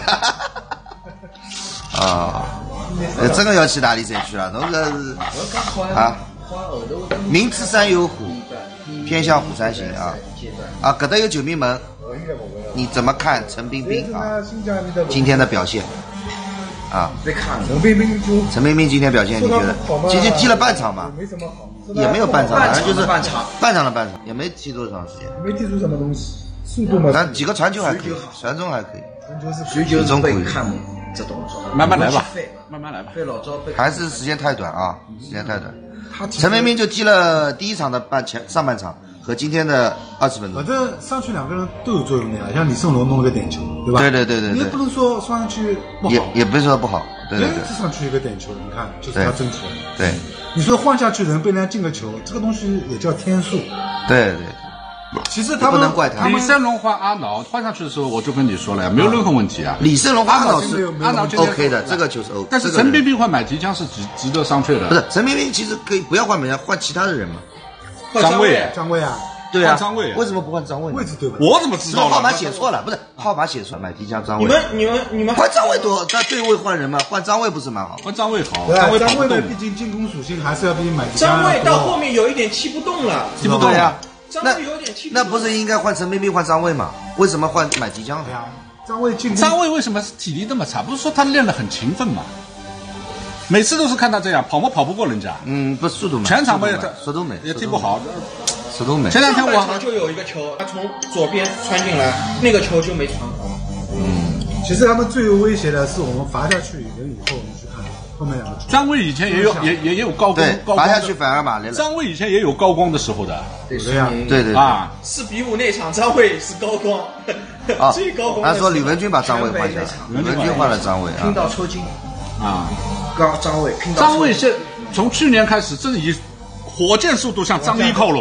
啊，真的要去大理赛区了。侬搿是啊，明知山有虎，偏向虎山行啊。搿搭有球迷们，你怎么看陈彬彬啊今天的表现？啊，陈彬彬今天表现，你觉得？其实踢了半场嘛，也没有半场，反正就是半场，也没踢多长时间， 没踢出什么东西，速度嘛。 但几个传球还可以，传中还可以， 随球是被看这动作， 慢慢来吧， 被老赵被还是时间太短啊，时间太短。陈彬彬就踢了第一场的上半场。和今天的20分钟， 反正上去2个人都有作用的呀，像李胜龙弄了个点球，对吧？ 对， 你也不能说上去不好， 也不是说不好，对。 上去一个点球，你看就是他争取了。 对， 你说换下去人被人家进个球，这个东西也叫天数。 对。 其实他们不能怪他。 李胜龙换阿挠换上去的时候，我就跟你说了呀，没有任何问题啊。 李胜龙阿挠是 OK 的，这个就是 OK。 但是陈彬彬换买提枪是值得商榷的。 不是陈彬彬其实可以不要换买提，换其他的人嘛。 张卫啊。 对啊， 张卫为什么不换张卫？ 位置对不对？我怎么知道？ 号码写错了，不是号码写错了，买提枪张卫。 你们换张卫多，在对位换人嘛，换张卫不是蛮好？ 换张卫好， 张卫呢，毕竟进攻属性还是要比买提枪。 张卫到后面有一点踢不动了， 踢不动呀。 张卫有点踢不动。 那不是应该换陈彬彬换张卫吗？为什么换买提枪？ 对呀，张卫进攻。 张卫为什么体力那么差？不是说他练得很勤奋吗？每次都是看他这样跑不过人家。 不速度嘛， 全场速度没， 也踢不好。 前2天我就有一个球，他从左边穿进来，那个球就没传好。 其实他们最有威胁的是我们罚下去人以后，你去看后面2个球。 张卫以前也有高光， 罚下去反而马来了。 张卫以前也有高光的时候的。 对啊，4比5那场张卫是高光，最高光。 他说吕文君把张卫换下来，吕文君换了张卫啊， 拼到抽筋啊， 张卫拼到。 张卫是从去年开始正以火箭速度向张一靠拢。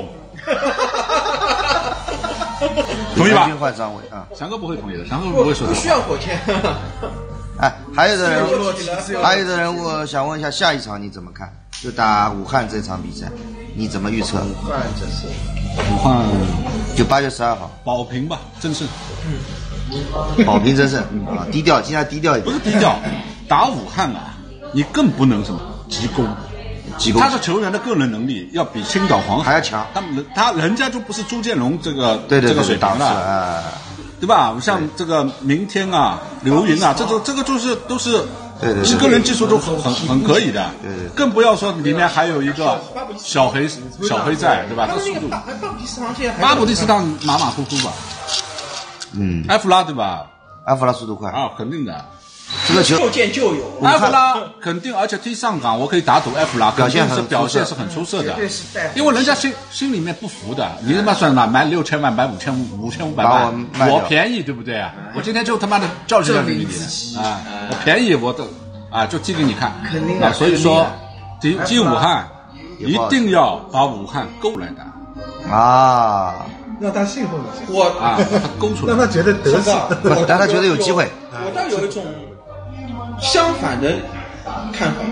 同意吧？ 换张伟啊， 翔哥不会同意的，翔哥不会说的。 不需要火箭。 还有的人，我想问一下，下一场你怎么看？就打武汉这场比赛，你怎么预测？ 武汉就8月12号， 保平吧，争胜。 保平争胜啊，低调，尽量低调一点。 不是低调，打武汉啊，你更不能什么急攻。他的球员的个人能力要比青岛黄海还要强， 人家就不是朱建龙这个这个水平了，对吧？像这个明天啊、刘云啊，这个就是都是是个人技术都很可以的，更不要说里面还有一个小黑在，对吧？这速度，巴布蒂斯汤马马虎虎吧，埃弗拉对吧？ 埃弗拉速度快啊，肯定的。 这个球就见就有。 埃弗拉肯定，而且踢上港，我可以打赌埃弗拉表现是很出色的，因为人家心里面不服的。你他妈算嘛，买6000万，买5500万，我便宜对不对啊？我今天就他妈的教训你啊！我便宜我都就踢给你看。 肯定啊，所以说踢武汉一定要把武汉勾来的啊。 让他信奉一下， 他勾出来， 让他觉得得势， 让他觉得有机会。 我倒有一种相反的看法。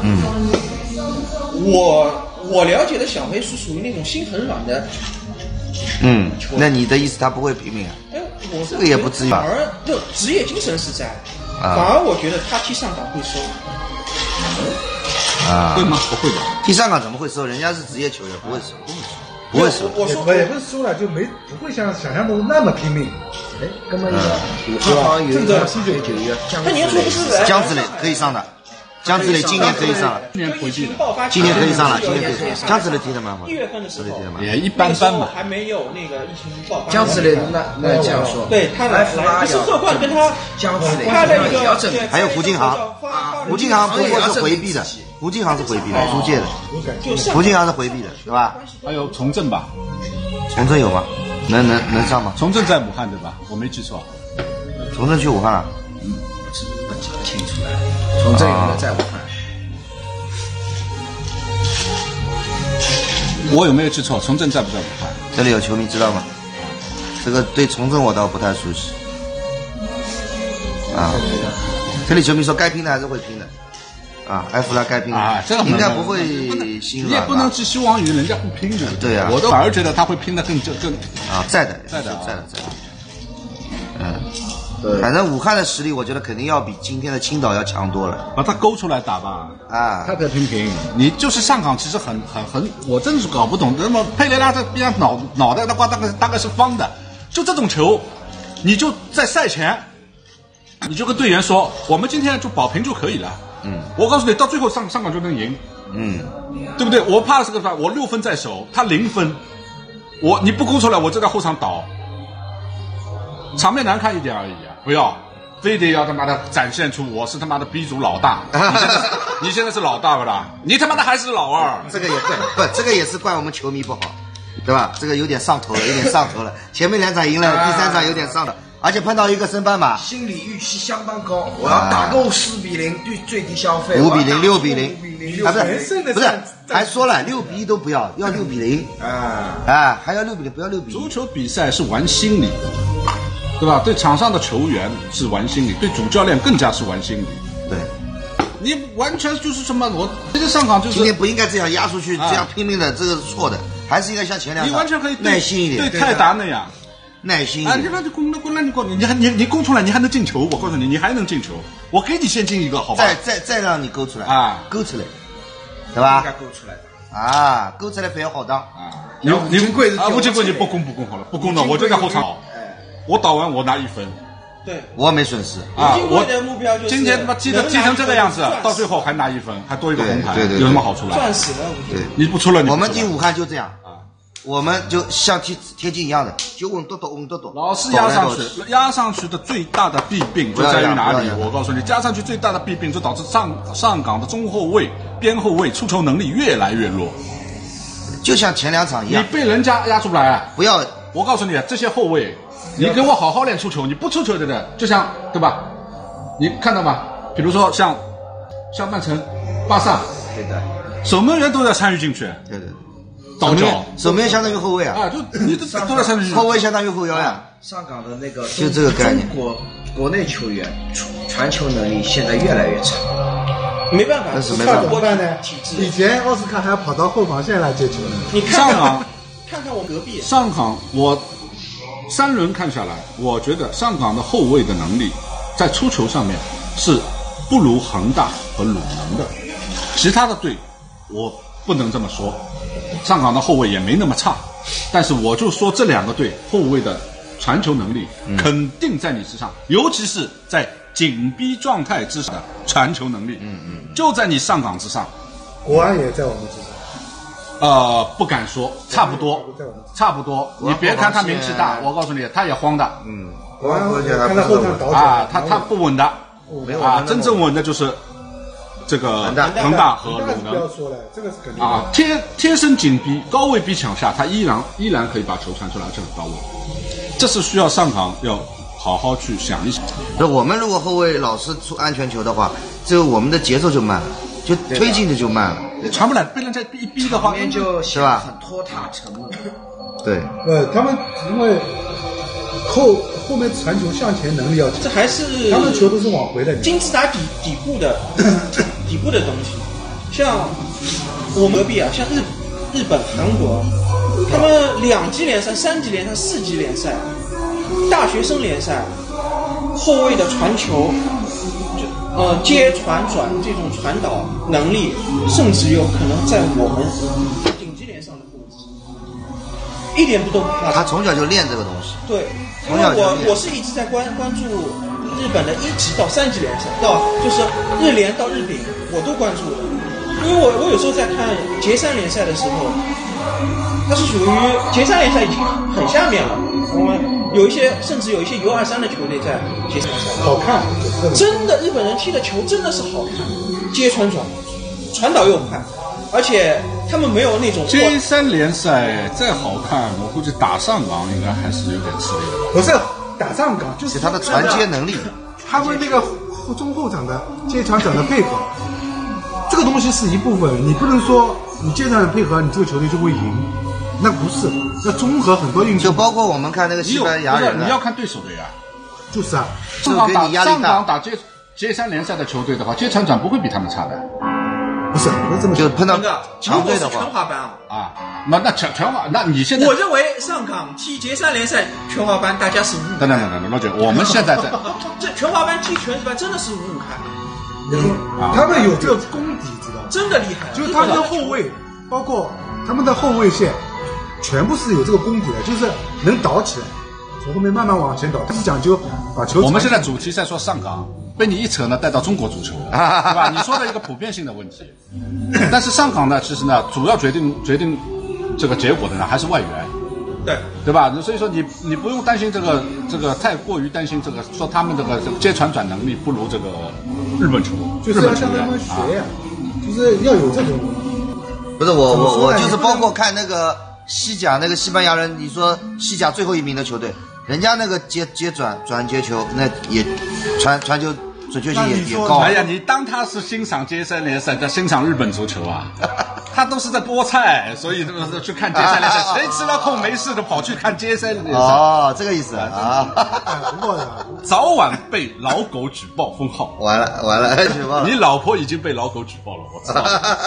我了解的小黑是属于那种心很软的。 那你的意思他不会拼命啊？ 我这个也不至于吧。 反而就职业精神是在，反而我觉得他踢上港会收。 会吗？不会的。 踢上港怎么会收？人家是职业球员，不会收。不会输， 我说也不是输了，就不会像想象中那么拼命。 根本有一个啤酒就有他年初不是姜子磊可以上的，姜子磊今年可以上了，今年可以上了，姜子磊踢的蛮好，1 月份的时候也一般般嘛， 还没有那个疫情爆发。 姜子磊那这样说， 对他来不是贺冠跟他姜子磊他的一个， 还有胡金航，胡金航不过是回避的。胡金航是回避的，租借的。胡金航是回避的，对吧？ 还有从政吧？ 从政有吗？能上吗？ 从政在武汉对吧？我没记错。 从政去武汉了？ 不记不清楚了。从政有没有在武汉？ 我有没有记错？从政在不在武汉？ 这里有球迷知道吗？这个对从政我倒不太熟悉。这里球迷说该拼的还是会拼的。埃弗拉该拼这个应该不会心软， 你也不能寄希望于人家不拼的。 对啊， 我都反而觉得他会拼得更在的。反正武汉的实力，我觉得肯定要比今天的青岛要强多了。 把他勾出来打吧， 他得拼。你就是上港，其实很，我真是搞不懂。那么佩雷拉这边脑袋的话，大概是方的，就这种球，你就在赛前，你就跟队员说，我们今天就保平就可以了。我告诉你，到最后上港就能赢，对不对？我怕的是个啥？我6分在手，他0分，你不攻出来，我就在后场倒，场面难看一点而已啊！不要，非得要他妈的展现出我是他妈的 B 组老大，你现在是老大不啦？你他妈的还是老二， 这个也怪不，这个也是怪我们球迷不好，对吧？这个有点上头了，前面2场赢了，第3场有点上了。而且碰到一个升班马， 心理预期相当高。我要打够4比0，对最低消费。 5比0、6比0，不是，还说了6比1都不要6比0还要6比0，不要6比1。 足球比赛是玩心理，对吧？对场上的球员是玩心理，对主教练更加是玩心理。 对， 你完全就是什么？我这个上港就是今天不应该这样压出去，这样拼命的，这个是错的，还是应该像前2场， 你完全可以耐心一点， 对泰达那样。 耐心一点， 你看就攻你攻出来，你还能进球。我告诉你，你还能进球。我给你先进一个，好吧？ 再让你勾出来勾出来，对吧？ 应该勾出来勾出来比较好当吴金贵你不攻好了，不攻了，我就在后场。我倒完我拿1分， 对， 我没损失我的目标就是今天他妈踢成这个样子，到最后还拿1分，还多一个红牌，有什么好处来？ 赚死了， 你不出了， 我们进武汉就这样。我们就像天津一样的，就稳多， 老是压上去的最大的弊病就在于哪里？我告诉你，压上去最大的弊病就导致上港的中后卫、边后卫出球能力越来越弱， 就像前2场一样。 你被人家压出来， 不要！ 我告诉你，这些后卫，你给我好好练出球，你不出球的，就像对吧？你看到吗？比如说像上半程巴萨， 对的， 守门员都要参与进去， 对。 倒脚， 守门员相当于后卫就你都在上面， 后卫相当于后腰呀。 上港的那个就这个概念， 国内球员传球能力现在越来越差， 没办法， 那是没办法。 怎么办呢？以前奥斯卡还要跑到后防线来接球呢。 你看看我隔壁上港，我3轮看下来，我觉得上港的后卫的能力在出球上面是不如恒大和鲁能的，其他的队我不能这么说。上港的后卫也没那么差，但是我就说这2个队后卫的传球能力肯定在你之上，尤其是在紧逼状态之下的传球能力，就在你上港之上。 国安也在我们之上。 不敢说，差不多。你别看他名气大，我告诉你，他也慌的。 国安看到后场倒脚他不稳的。 没有真正稳的就是这个恒大和鲁能。 不要说了，这个是肯定的。天生紧逼、高位逼抢下，他依然可以把球传出来，这很到位。这是需要上港要好好去想一想。 我们如果后卫老是出安全球的话，这个我们的节奏就慢了，就推进的就慢了， 传不来，被人家一逼的话， 旁边就是吧？ 很拖沓沉默。 对， 他们因为后面传球向前能力要强， 这还是他们球都是往回的， 金字塔底部的底部的东西。像我们隔壁啊，像日本、韩国，他们2级联赛、3级联赛、4级联赛、大学生联赛，后卫的传球，接传转这种传导能力，甚至有可能在我们顶级联赛的位置，一点都不夸张。 他从小就练这个东西。 对，因为我是一直在关注日本的1级到3级联赛，就是日联到日丙，我都关注的。因为我有时候在看杰3联赛的时候，它是属于杰3联赛已经很下面了。我们甚至有一些U23的球队在杰3联赛， 好看， 真的日本人踢的球真的是好看，接传转，传导又快，而且他们没有那种。 杰3联赛再好看，我估计打上港应该还是有点吃力的。 不是打上港，就是他的传接能力， 他们那个中后场的接传转的配合。这个东西是一部分，你不能说你接传配合，你这个球队就会赢，那不是，要综合很多因素。 就包括我们看那个西班牙人， 你要看对手的呀。 就是啊， 上港打接3联赛的球队的话，接传转不会比他们差的。 不是，我这么就碰到强队的话全华班那全华，那你现在我认为上港踢杰3联赛全华班，大家是误。 等，罗姐，我们现在在这全华班踢全班真的是误开。 他们有这个功底，知道吗？ 真的厉害， 就是他们的后卫，包括他们的后卫线，全部是有这个功底的，就是能倒起来，从后面慢慢往前倒。他是讲究把球。 我们现在主题在说上港，被你一扯呢，带到中国足球，对吧？你说的一个普遍性的问题，但是上港呢，其实呢，主要决定这个结果的呢，还是外援。对吧？所以说你不用担心这个太过于担心这个说他们这个接传转能力不如这个日本球， 就是要向他们学呀，就是要有这种。 不是我就是包括看那个西甲那个西班牙人，你说西甲最后1名的球队，人家那个接转接球，那也传球准确性也高。 哎呀，你当他是欣赏杰3联赛，在欣赏日本足球啊？他都是在菠菜，所以去看杰3联赛，谁吃了空没事就跑去看杰3联赛？ 哦，这个意思啊。 不过早晚被老狗举报封号。 完了，举报了。 你老婆已经被老狗举报了，我知道。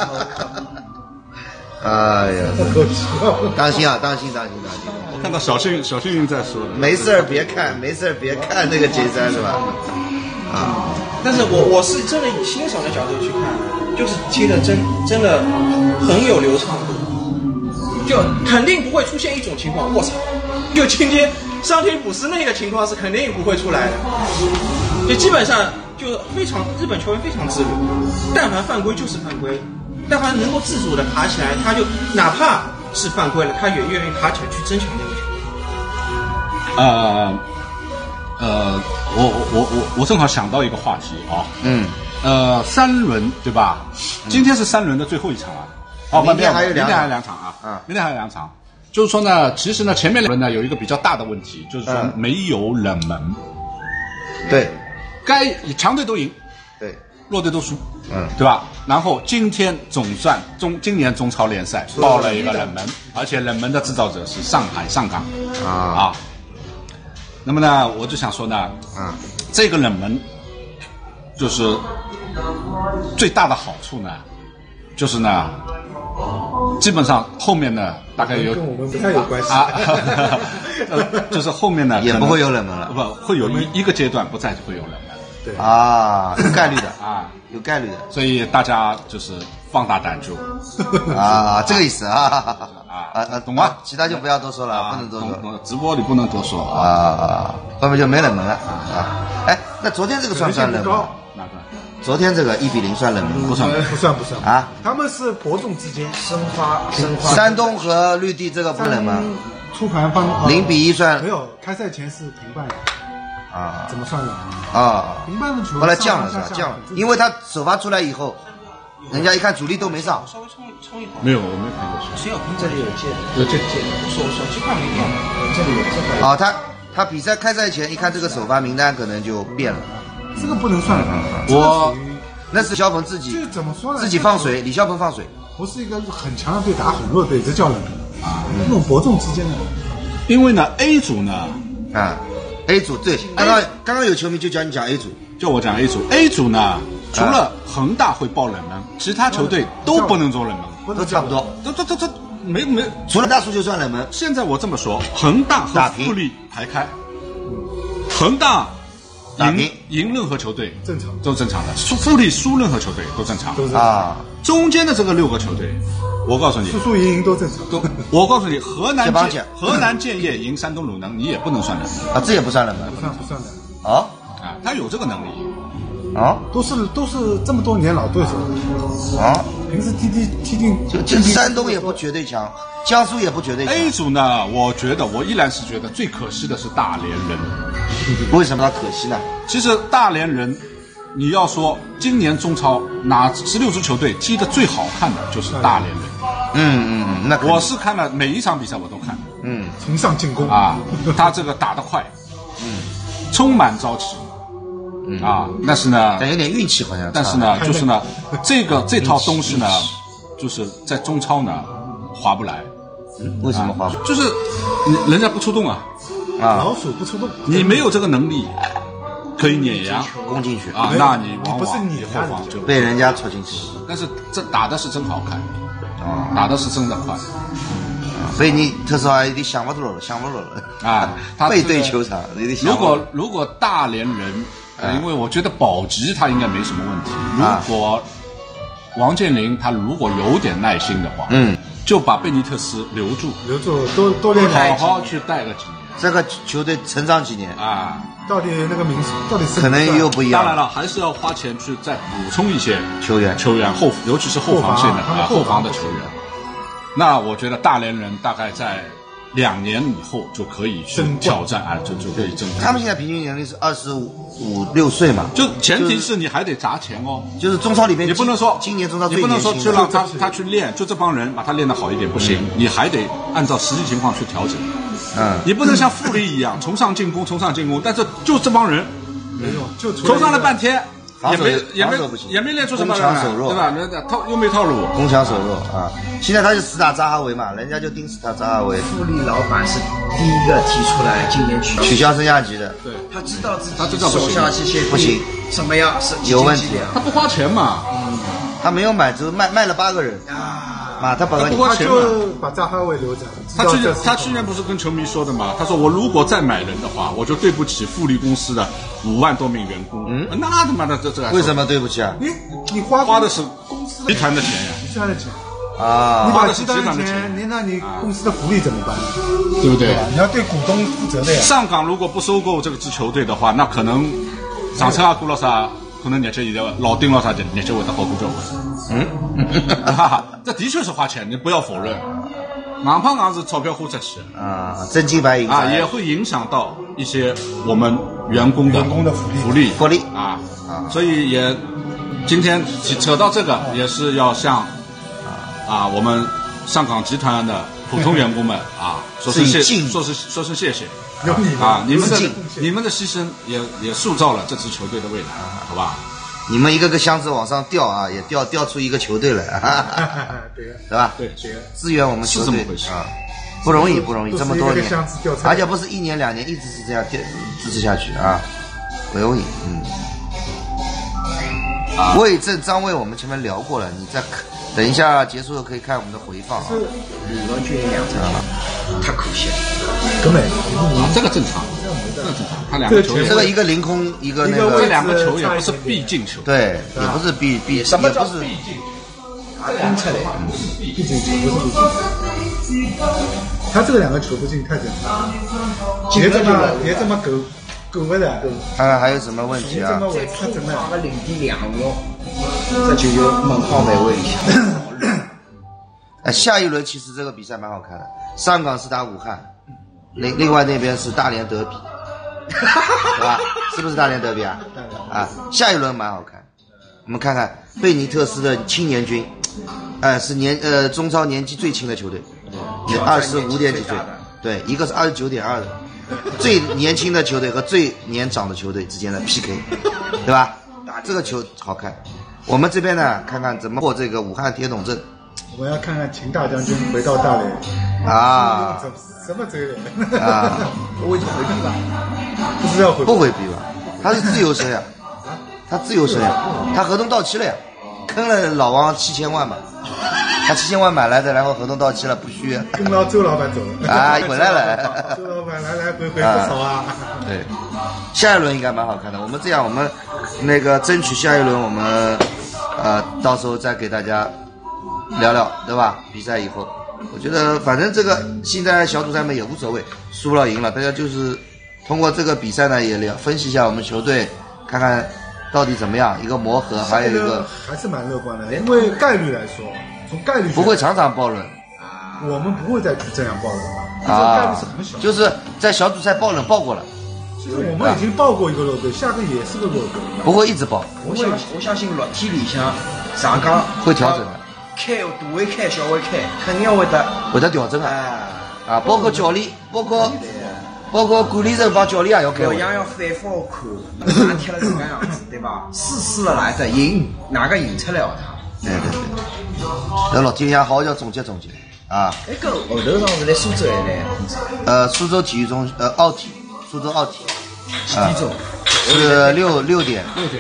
哎呀，当心啊，当心！ 我看到小幸运在说的， 没事别看那个杰3是吧？ 但是我是真的以欣赏的角度去看，就是踢的真的很有流畅度，就肯定不会出现一种情况，我操，就今天桑提普斯那个情况是肯定不会出来的，就基本上就日本球员非常自律，但凡犯规就是犯规，但凡能够自主的爬起来，他就哪怕是犯规了，他也愿意爬起来去争抢那个球。 我正好想到一个话题啊，3轮对吧？今天是3轮的最后一场了， 明天还有2 场啊，明天还有2场。就是说呢，其实呢，前面2轮呢有一个比较大的问题，就是说没有冷门， 对， 该强队都赢， 对， 弱队都输，对吧？然后今天今年中超联赛爆了一个冷门，而且冷门的制造者是上港啊。那么呢，我就想说呢，这个冷门就是最大的好处呢，就是呢，基本上后面呢大概有跟我们不太有关系就是后面呢也不会有冷门了， 不会有一个阶段不再会有冷门， 对有概率的有概率的， 所以大家就是放大胆就这个意思懂吗？ 其他就不要多说了，不能多说， 直播里不能多说后面就没冷门了哎，那昨天这个算不算冷门？ 哪个？ 昨天这个1-0算冷门？ 不算啊！ 他们是伯仲之间， 申花。 山东和绿地这个不冷门。 出盘方 0-1算没有，开赛前是平半的。 啊， 怎么算的啊？ 平半的球后来降了是吧？降了，因为他首发出来以后，人家一看主力都没上， 稍微冲一跑。 没有，我没看过。 谁有这里有借的， 有借， 手机快没电了。 这里有这个。 啊，他比赛开赛前一看这个首发名单可能就变了， 这个不能算了。 那是肖鹏自己， 这怎么说呢？ 自己放水，李霄鹏放水， 不是一个很强的队打很弱的队，这叫人那种伯仲之间的。 因为呢 A 组呢 ，A 组对，刚刚有球迷就叫你讲 A 组， 就我讲 A 组 ，A 组呢除了恒大会爆冷门，其他球队都不能做冷门， 都差不多， 这没， 除了大叔就算冷门。 现在我这么说，恒大和富力排开，恒大赢任何球队正常都正常的，富力输任何球队都正常啊。 中间的这个6个球队，我告诉你， 输赢都正常。 我告诉你，河南建业赢山东鲁能，你也不能算冷门啊，这也不算冷门， 不算的啊， 他有这个能力啊， 都是这么多年老对手啊，平时踢进就山东也不绝对强，江苏也不绝对强。 A 组呢，我依然是觉得最可惜的是大连人。 为什么他可惜呢？ 其实大连人，你要说今年中超哪16支球队踢得最好看的就是大连人。 那我是看了每一场比赛我都看。 崇尚进攻啊，他这个打得快，充满朝气。但是呢， 但有点运气好像。 但是呢，就是呢，这套东西呢，就是在中超呢划不来。 为什么划不来？ 就是人家不出动啊。 老鼠不出动， 你没有这个能力，可以碾压攻进去啊，那你往往不是你后防就被人家戳进去。 但是这打的是真好看，打的是真的快， 所以你特斯拉有点想不落了啊！背对球场有点想不落。 如果大连人，因为我觉得保级他应该没什么问题。如果王健林他如果有点耐心的话，就把贝尼特斯留住多练好好去带个几年。 这个球队成长几年啊？到底那个名字到底是可能又不一样。 当然了，还是要花钱去再补充一些球员尤其是后防线的后防的球员。那我觉得大连人大概在2年以后就可以去挑战就可以争。 他们现在平均年龄是25、6岁嘛？ 就前提是你还得砸钱哦。 就是中超里面， 你不能说今年中超最你不能说去让他去练，就这帮人把他练得好一点不行，你还得按照实际情况去调整。你不能像富力一样崇尚进攻，但是就这帮人，崇尚了半天，也没练出什么来，对吧？又没套路， 攻强守弱啊！现在他就死打扎哈维嘛，人家就盯死他扎哈维。 富力老板是第一个提出来今年取消升降级的， 对， 他知道自己手下这些不行， 什么样是有问题， 他不花钱嘛， 他没有买，只卖了8个人啊，他本来他就把扎哈维留着。 他去年不是跟球迷说的嘛？他说我如果再买人的话，我就对不起富力公司的5万多名员工。那他妈的这为什么对不起啊？ 你花的是公司集团的钱呀， 集团的钱啊！ 你把集团的钱，那你公司的福利怎么办？ 对不对？ 你要对股东负责的呀。 上港如果不收购这支球队的话，那可能上车阿古老啥，可能日脚现在老丁老啥日脚会得好过交关。这的确是花钱，你不要否认。硬胖硬是钞票花出去啊，真金白银也会影响到一些我们员工的福利啊，所以也今天扯到这个，也是要向我们上港集团的普通员工们说声谢谢啊，你们的牺牲也塑造了这支球队的未来，好吧？ 你们一个个箱子往上吊啊，也吊出一个球队来，对吧？ 对， 支援我们球队是这么回事啊，不容易，这么多年，而且不是1年2年，一直是这样支持下去啊，不容易。魏正、张卫我们前面聊过了，你再等一下结束后可以看我们的回放啊。 李文俊2场太可惜了， 根本这个正常。他2个球这个一个凌空，一个那个， 这2个球也不是必进球， 对，也不是必， 什么叫必进？ 攻出来， 必进球不是必进。他这个2个球不进太简单了，别这么狗不的。 看看还有什么问题啊？ 再拼放个0.2秒，这球就门框没位一下。 下一轮其实这个比赛蛮好看的，上港是打武汉，另外那边是大连德比。 对吧？是不是大连德比啊？啊，下一轮蛮好看。我们看看贝尼特斯的青年军，是中超年纪最轻的球队，25点几岁，对，一个是29.2的，最年轻的球队和最年长的球队之间的 PK， 对吧？这个球好看。我们这边呢，看看怎么破这个武汉铁桶阵。 我们要看看秦大将军回到大连啊， 什么嘴脸啊？ 我已经回避了， 不是要回避？ 不回避吧？他是自由身呀，他自由身呀，他合同到期了呀，坑了老王7000万嘛，他7000万买来的，然后合同到期了不续， 跟到周老板走了啊，回来了， 周老板来回不少啊。 对，下一轮应该蛮好看的。我们这样，我们那个争取下一轮我们到时候再给大家聊聊，对吧？比赛以后，我觉得反正这个现在小组赛嘛也无所谓，输了赢了，大家就是通过这个比赛呢也分析一下我们球队，看看到底怎么样一个磨合，还有一个还是蛮乐观的，因为概率来说，从概率不会场场爆冷， 我们不会再去这样爆冷啊， 概率是很小， 就是在小组赛爆冷爆过了。 其实我们已经爆过一个弱队，下个也是个弱队， 不会一直爆。 我相信落体里向上港会调整的。 开大会开小会开，肯定会得调整啊！包括教练，包括管理层帮教练也要开。 表扬要反复看，哪踢了这个样子，对吧？试了来的赢，哪个赢出来他？ 对。那老天爷好好要总结总结啊！ 那个后头上是来苏州来苏州体育中奥体，苏州奥体。 几点钟？ 是6点。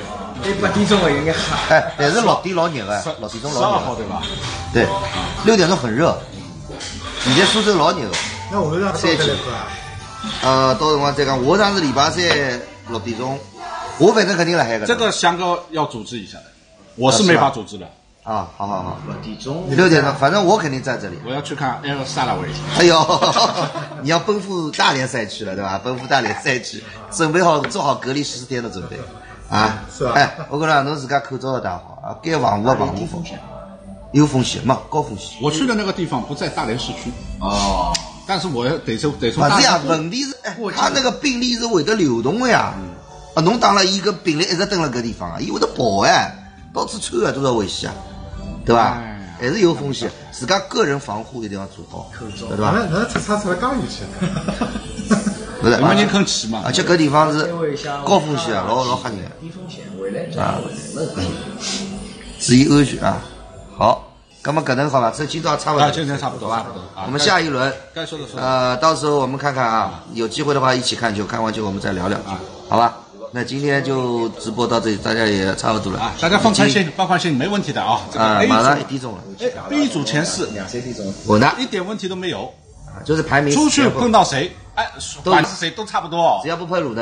8点钟应该还。 哎，但是6点老热的，6点钟老热。 12号对吧？ 对，6点钟很热。现在苏州老热的。 那我们让赛季到辰光再讲，我上次礼拜三6点钟，我反正肯定来海个。 这个香哥要组织一下的，我是没法组织的。 啊，好。 6 点钟，反正我肯定在这里。 我要去看埃尔萨拉维。 哎呦，你要奔赴大连赛区了，对吧？奔赴大连赛区，准备好做好隔离14天的准备啊！ 是吧？ 哎，我跟你讲，侬自家口罩要戴好啊，该防护的防护，有风险嘛，高风险。 我去的那个地方不在大连市区哦，但是我得从大连。这样，问题是，他那个病例是会得流动的呀。侬当了一个病例一直蹲了搿地方啊，伊会得跑到处窜啊，多少危险啊！对吧？还是有风险，自家个人防护一定要做好，对吧？ 那擦出来刚有去， 不是， 没人肯去嘛。 而且搿地方是高风险，老吓人。 低风险回来啊，注意安全啊！好，那么可能好吧，这今朝差不多， 今天差不多吧。 我们下一轮， 该说的说。 到时候我们看看啊，有机会的话一起看球，看完球我们再聊聊啊，好吧？那今天就直播到这里，大家也差不多了啊，大家放宽心，没问题的啊。 马上1点钟了。 B 组前4，2、 3点钟， 我呢一点问题都没有， 就是排名出去碰到谁，哎，管是谁都差不多， 只要不碰鲁能，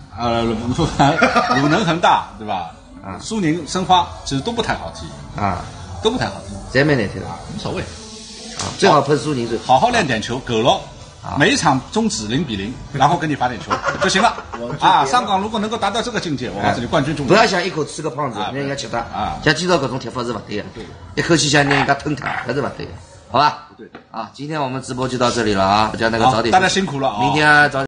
鲁能恒大对吧？啊，苏宁申花其实都不太好踢啊， 都不太好踢， 谁没难踢的， 无所谓啊，最好碰苏宁最好练点球，够了。每一场终止0比0，然后给你罚点球就行了啊！上港如果能够达到这个境界，我告诉你，冠军中。 不要想一口吃个胖子，让人家吃他啊！像今朝搿种踢法是不对的，一口气想让人家吞他，搿是不对的，好吧？ 不对啊！今天我们直播就到这里了啊！大家那个早点， 大家辛苦了啊！ 明天早点。